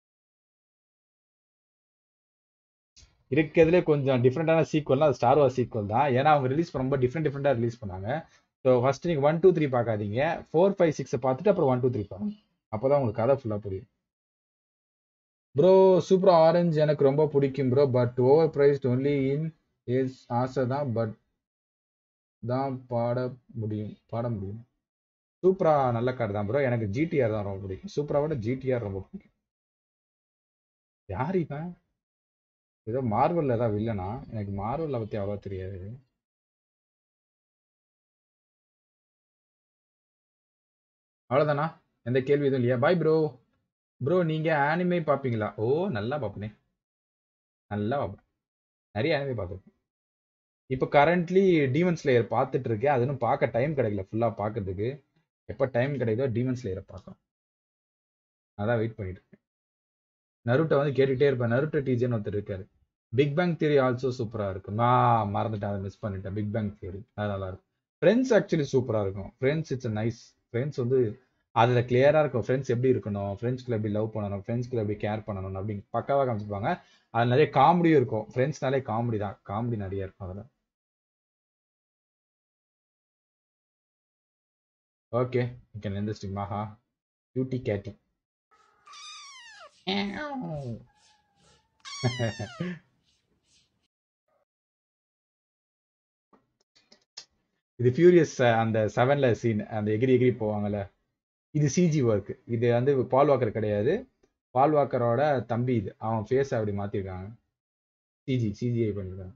இருக்கிறதுலே கொஞ்சம் டிஃப்ரெண்டான சீக்வல்னா அது ஸ்டார் வார்ஸ் சீக்வல் தான். ஏன்னா அவங்க ரிலீஸ் பண்ணும்போது டிஃப்ரெண்டா ரிலீஸ் பண்ணாங்க. ஸோ ஃபர்ஸ்ட் நீங்க 1, 2, 3 பார்க்காதீங்க. 4, 5, 6 பார்த்துட்டு அப்புறம் 1, 2, 3 பாருங்க. அப்பதான் உங்களுக்கு கதை ஃபுல்லா புரியும். ப்ரோ சூப்பர் ஆரஞ்சு எனக்கு ரொம்ப பிடிக்கும் bro. But over priced only in is ஆசை தான். பட் தான் பாட முடியும். சூப்பரா நல்ல கார் தான் ப்ரோ. எனக்கு ஜிடிஆர் தான் ரொம்ப பிடிக்கும். சூப்பரா விட ஜிடிஆர் ரொம்ப பிடிக்கும். யார் இவன்? ஏதோ மார்வல்ல ஏதாவது வில்லனா? எனக்கு மார்வல்ல பத்தி அவ்வளோ தெரியாது. அவ்வளோதானா? எந்த கேள்வி எதுவும் இல்லையா? Bye bro. ப்ரோ நீங்க ஆனிமே பார்ப்பீங்களா? ஓ நல்லா பார்ப்பேனே, நல்லா பார்ப்பேன். நிறைய ஆனிமே பார்த்துருக்கேன். இப்போ கரண்ட்லி டீமன் ஸ்லேயர் பார்த்துட்டு இருக்கேன். அது இன்னும் பார்க்க டைம் கிடைக்கல ஃபுல்லாக பார்க்கறதுக்கு. எப்போ டைம் கிடைக்குதோ டீமன் ஸ்லேயரை பார்க்கலாம். அதான் வெயிட் பண்ணிட்டு இருக்கேன். நருட்டோ வந்து கேட்டுகிட்டே இருப்பேன். நருட்டோ டிஜேன்னு ஒருத்தர் இருக்காரு. பிக் பேங் தியரி ஆல்சோ சூப்பராக இருக்கும். நான் மறந்துட்டேன், அதை மிஸ் பண்ணிட்டேன். பிக் பேங் தியரி அது நல்லா இருக்கும். ஃப்ரெண்ட்ஸ் ஆக்சுவலி சூப்பரா இருக்கும். Friends it's nice. ஃப்ரெண்ட்ஸ் வந்து அதுல கிளியரா இருக்கும். ஃப்ரெண்ட்ஸ் எப்படி இருக்கணும், ஃப்ரெண்ட்ஸ்குள்ள எப்படி லவ் பண்ணணும், ஃப்ரெண்ட்ஸ்குள்ள எப்படி கேர் பண்ணணும் அப்படின்னு பக்காவா காமிச்சிருப்பாங்க. அது நிறைய காமெடியும் இருக்கும். ஃப்ரெண்ட்ஸ்னாலே காமெடி தான். காமெடி நிறைய இருக்கும் அதுல. Okay, you can end the stream. Maha, cutie catty. இது ஃபியூரியஸ் அந்த 7ல சீன், அந்த எகிரி எகிரி போவாங்கல்ல, இது சிஜி ஒர்க். இது வந்து பால் வாக்கர் கிடையாது. பால் வாக்கரோட தம்பி இது. அவன் ஃபேஸ் அப்படி மாத்திருக்காங்க. சிஜிஐ பண்ணிருக்காங்க.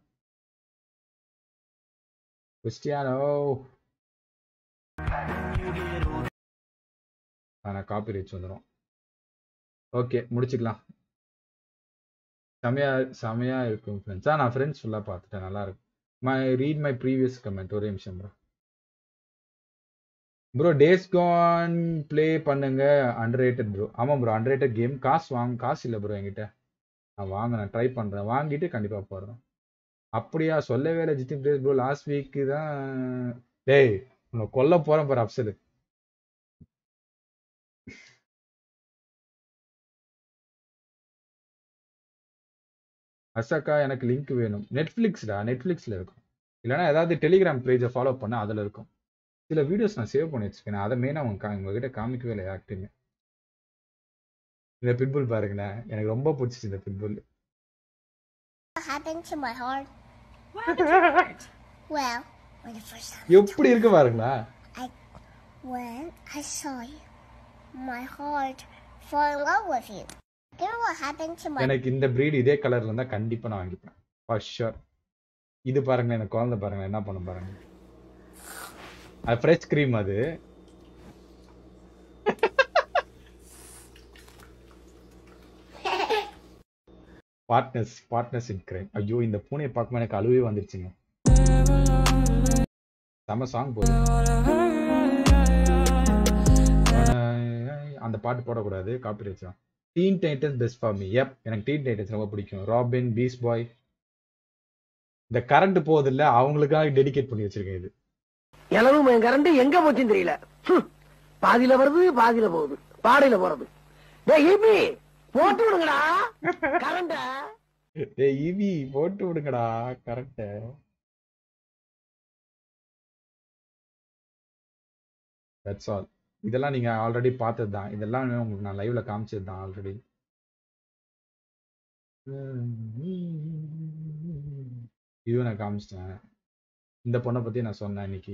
கிறிஸ்டியானோ ஆனா காப்பி ரைட்ஸ் வந்துடும். ஓகே, முடிச்சுக்கலாம். செமையா இருக்கும் ஃப்ரெண்ட்ஸ். நான் ஃப்ரெண்ட்ஸ் ஃபுல்லா பார்த்துட்டேன். நல்லா இருக்கும். Read my previous comment. ஒரே நிமிஷம் ப்ரோ. டேஸ் கான் ப்ளே பண்ணுங்க. Underrated bro. ஆமா ப்ரோ, அண்டர்ரேட்டட் கேம். காசு இல்லை ப்ரோ என்கிட்ட. நான் வாங்கினேன், ட்ரை பண்றேன். வாங்கிட்டு கண்டிப்பா போடுறேன். அப்படியா? சொல்லவே இல்லை Jithin plays bro. Last week தான். டேய், உன்னை கொல்ல போறேன் பாரு அப்சல். அசக்கா எனக்கு லிங்க் வேணும். நெட்ஃபிளிக்ஸ்ல இருக்கும். இல்லைன்னா ஏதாவது டெலிகிராம் பேஜை ஃபாலோ பண்ண, அதுல இருக்கும். சில வீடியோஸ் நான் சேவ் பண்ணி வச்சிருக்கேன். அதை மெயினா உங்ககிட்ட காமிக்கவே இல்லை ஆக்டிங்க. இந்த பிட்புல் பாருங்களேன், எனக்கு ரொம்ப பிடிச்சிச்சு இந்த பிட்புல். எப்படி இருக்கு பாருங்களா. When I saw you, my heart fell in love with you. What happened to my... எனக்கு இந்த பிரீட் இதே கலர்ல இருந்தா கண்டிப்பா நான் வாங்கிப்பேன். For sure. இது பாருங்க, எனக்கு குழந்தை பாருங்க என்ன பண்ண பாருங்க. அது ஃப்ரெஷ் கிரீம். அது பார்ட்னர்ஸ் இன் கிரைம். ஐயோ, இந்த பூனையை பார்க்கும்போது எனக்கு அழுவே வந்துருச்சுங்க. செம சாங் போகுது. அந்த பாட்டு போடக்கூடாது, காப்பிரைட்ஸ் தான். Teen Titans best for me. எப், எனக்கு டீன் டைட்டன்ஸ் ரொம்ப பிடிக்கும். Robin, Beast Boy. இந்த கரண்ட் போகுது இல்ல, அவங்களுக்காக டெடிகேட் பண்ணி வச்சிருக்கேன் இது. எலவும் கரண்ட் எங்க போச்சுன்னு தெரியல. பாதியில வருது, பாதியில போகுது, பாடையில போறது. போட்டு விடுங்கடா கரண்ட. ஈவி போட்டு விடுங்கடா கரண்ட. That's all. இதெல்லாம் நீங்க ஆல்ரெடி பார்த்தது தான். இதெல்லாம் உங்களுக்கு நான் லைவ்ல காமிச்சது தான் ஆல்ரெடி. இதுவும் நான் காமிச்சிட்டேன். இந்த பொண்ணை பத்தி நான் சொன்னேன் இன்னைக்கு.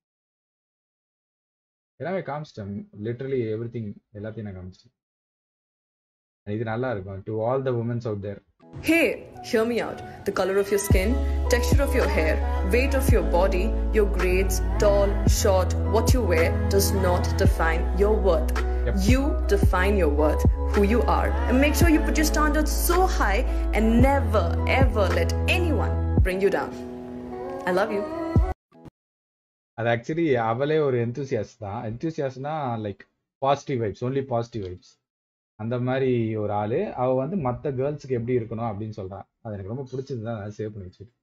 எல்லாமே காமிச்சிட்டேன். லிட்டரலி எவ்ரிதிங் எல்லாத்தையும் நான் காமிச்சிட்டேன். இது நல்லா இருக்கும். To all the womens out there. Hey, hear me out. The color of your skin, texture of your hair, weight of your body, your grades, tall, short, what you wear does not define your worth. Yep. You define your worth, who you are, and make sure you put your standards so high and never ever let anyone bring you down. I love you. அது actually அவளே ஒரு enthusiast தான். எந்தூசியாஸ்ட்னா like positive vibes, only positive vibes. அந்த மாதிரி ஒரு ஆளு. அவ வந்து மற்ற கேர்ள்ஸுக்கு எப்படி இருக்கணும் அப்படின்னு சொல்றான். அது எனக்கு ரொம்ப பிடிச்சது தான். நான் சேவ் பண்ணி வச்சுட்டு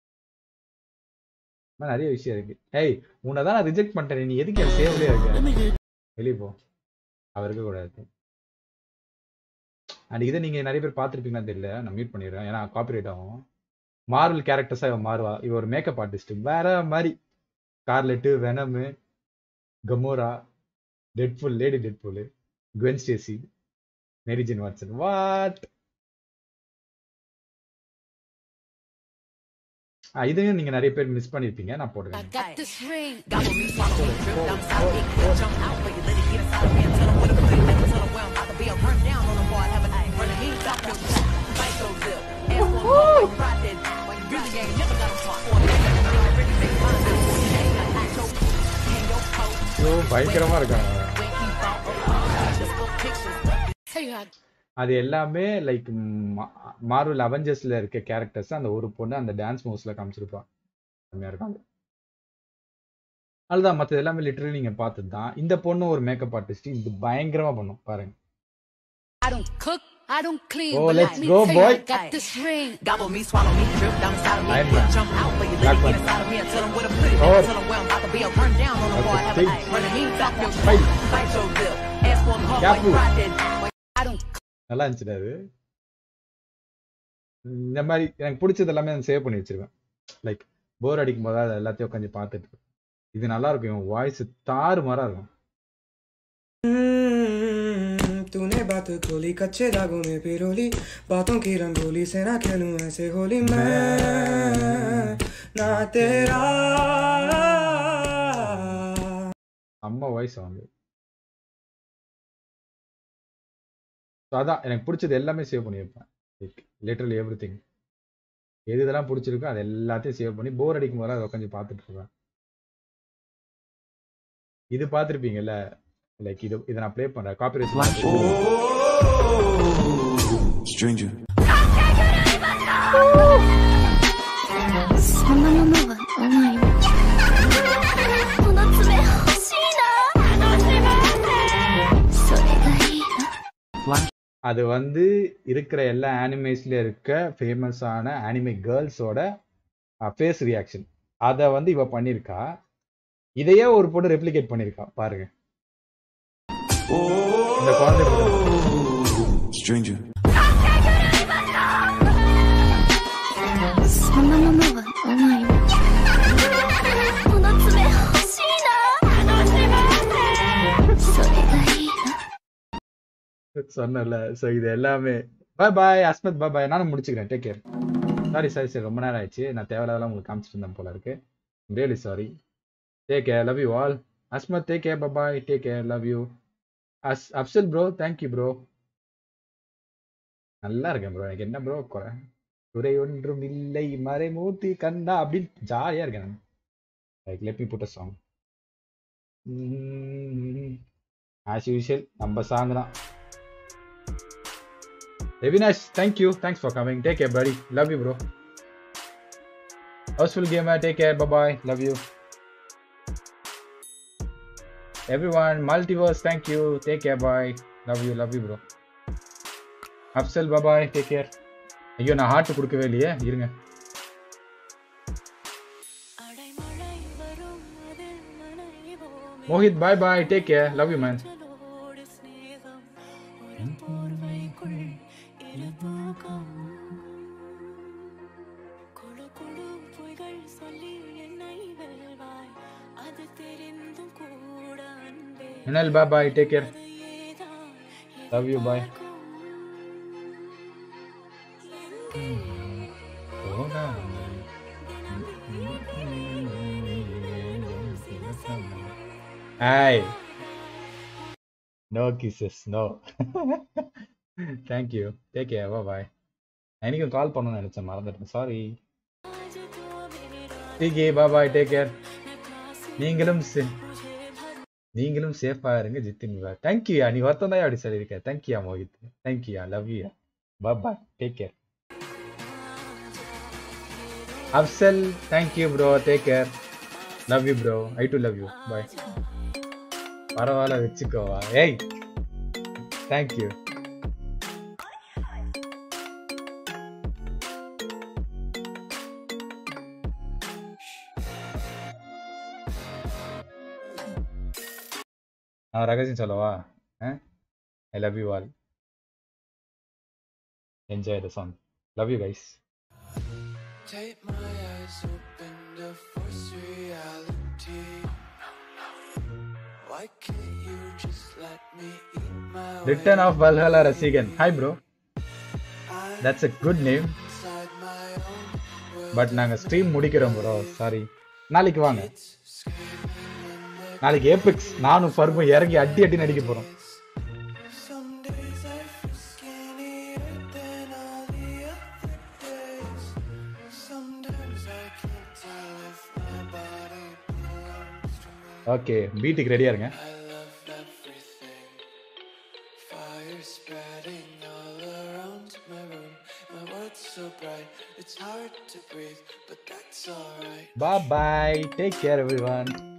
நிறைய விஷயம் இருக்கு. ஏய், உன்னை தான் நான் ரிஜெக்ட் பண்ணிட்டேன். நீ எதுக்கு என் சேவ்லயே இருக்க? வெளியே போ. அவ இருக்க கூடாது. அண்ட் இதை நீங்க நிறைய பேர் பார்த்துருப்பீங்கன்னு தெரியல. நான் மியூட் பண்ணிடுறேன், ஏன்னா காப்பிரைட் ஆகும். மார்வல் கேரக்டர்ஸா இவன் மாறுவா. இவ ஒரு மேக்கப் ஆர்டிஸ்ட் வேற மாதிரி. Scarlett, Venom, Gamora, Deadpool, Lady Deadpool, Gwen Stacy, Mary Jane Watson. What? இதையும் நீங்க நிறைய பேர் மிஸ் பண்ணிருப்பீங்க. நான் போடுறேன். பயங்கரமா இருக்காங்க. அது எல்லாமே லைக் மார்வல் அவெஞ்சர்ஸ்ல இருக்க கேரக்டர்ஸ். அந்த ஒரு பொண்ணு அந்த டான்ஸ் மூவ்ஸ்ல காமிச்சிருப்பான். செம்மையா இருக்காங்க. அதுதான், மற்றது எல்லாமே லிட்டரலி நீங்க பார்த்தது தான். இந்த பொண்ணு ஒரு மேக்கப் ஆர்டிஸ்ட். இது பயங்கரமா பண்ணும் பாருங்க. I don't cook, I don't clean, Oh, but let's let me go, tell boy. you, I got this ring. Gobble me, swallow me, drip down inside of me, Iron then Man. jump out for you, Black let it one. get inside of me and tell them where to put it. Oh. Tell them where I'm about to be, I'll run down on them boy, have Okay. an eye. Running me, talk your Fight. shit, fight your bill. Ask for a call, Yeah, like you fool. ride that. I don't நல்லா இருந்துச்சுடா அது. இந்த மாதிரி எனக்கு பிடிச்சது எல்லாமே நான் save பண்ணி வச்சிருவேன். லைக் போர் அடிக்கும் போது அதை எல்லாத்தையும் உட்காந்து பார்த்துட்டு இருப்பேன். இது நல்லா இருக்கும். இவன் வாய்ஸ் தாறுமாறா இருக்கும். तूने बात खोली कच्चे दागों में पिरोली बातों की रंगोली से ना खेलूं ऐसे होली मैं ना तेरा அம்மா வாய்ஸ் வந்து அதான் எனக்கு பிடிச்சது எல்லாமே சேவ் பண்ணி வைப்பேன். Like literally every thing. எது இதெல்லாம் பிடிச்சிருக்கோ அது எல்லாத்தையும் சேவ் பண்ணி போர் அடிக்கும் போது அதை உட்காந்து பார்த்துட்டு இருப்பேன். இது பார்த்துருப்பீங்கல்ல, லைக் இதை நான் ப்ளே பண்றேன். Copyright Stranger. そんなものが甘いの。この爪欲しいな。それがいいな。 அது வந்து இருக்கிற எல்லா ஆனிமேஸ்ல இருக்க ஃபேமஸான ஆனிமே கேர்ள்ஸோட ஃபேஸ் ரியாக்ஷன். அதை வந்து இவ பண்ணியிருக்கா. இதையே ஒரு பொண்ணு ரெப்ளிகேட் பண்ணியிருக்கா பாருங்க. இந்த குழந்தை Stranger. そんなものが甘いの。この爪欲しいな。それがいいな。 சொன்னல. ஸோ இது எல்லாமே பாய் பாய் அஸ்மத், பாய் பாய். நானும் முடிச்சுக்கிறேன். Take care. சாரி ரொம்ப நேரம் ஆயிடுச்சு. நான் தேவையில்லாத உங்களுக்கு காமிச்சிட்டு இருந்தேன் போல இருக்கு. Really sorry. Take care, love you all. Asmat take care, bye take care, love you. Afzal bro thank you bro. நல்லா இருக்கேன் ப்ரோ. எனக்கு என்ன ப்ரோ குறை ஒன்றும் இல்லை மறைமூர்த்தி கண்டா அப்படின்னு ஜாலியா இருக்கேன் நான். Like let me put a song. As usual நம்ம சாங் தான். Avinash, thank you. Thanks for coming. Take care, buddy. Love you, bro. Houseful Gamer, take care. Bye-bye. Love you. Everyone, Multiverse, thank you. Take care, bye. Love you, bro. Afsal, bye-bye. Take care. ஐயோ நான் heart கொடுக்கவே இல்லையே, இருங்க. Mohit, bye-bye. Take care. Love you, man. Anil, bye bye, take care. Love you, bye. Hey, no kisses, no. Thank you. Take care. Bye bye. எனக்கும் கால் பண்ணணும்னு நினைச்சேன், மறந்துட்டேன். Sorry. டிகே bye bye, take care. நீங்களும் சேஃபா இருங்க ஜித்தின். தேங்க்யூ யா, நீ ஒருத்தன் தான் அப்படி சொல்லியிருக்க. Thank you ya Mohit. Thank you ya, love you ya. Bye bye, take care. Afzal, thank you bro, take care. Love you bro. I do love you. Bye. பரவாயில்ல வச்சுக்கோவா. ஏய் தேங்க்யூ. நான் ரகசியம் சொல்லவா? I love you all. Enjoy the song. Love you guys. Return of Valhalla ரசிகன். Hi bro. That's a good name. But நாங்க stream முடிக்கிறோம் ப்ரோ. சாரி. நாளைக்கு வாங்க. நாளைக்கு ஏபிக்ஸ் நானும் ஃபர்மும் இறங்கி அடி நடிக்க போறோம். ஓகே, பீட்டுக்கு ரெடியா இருங்க. Bye bye. Take care everyone.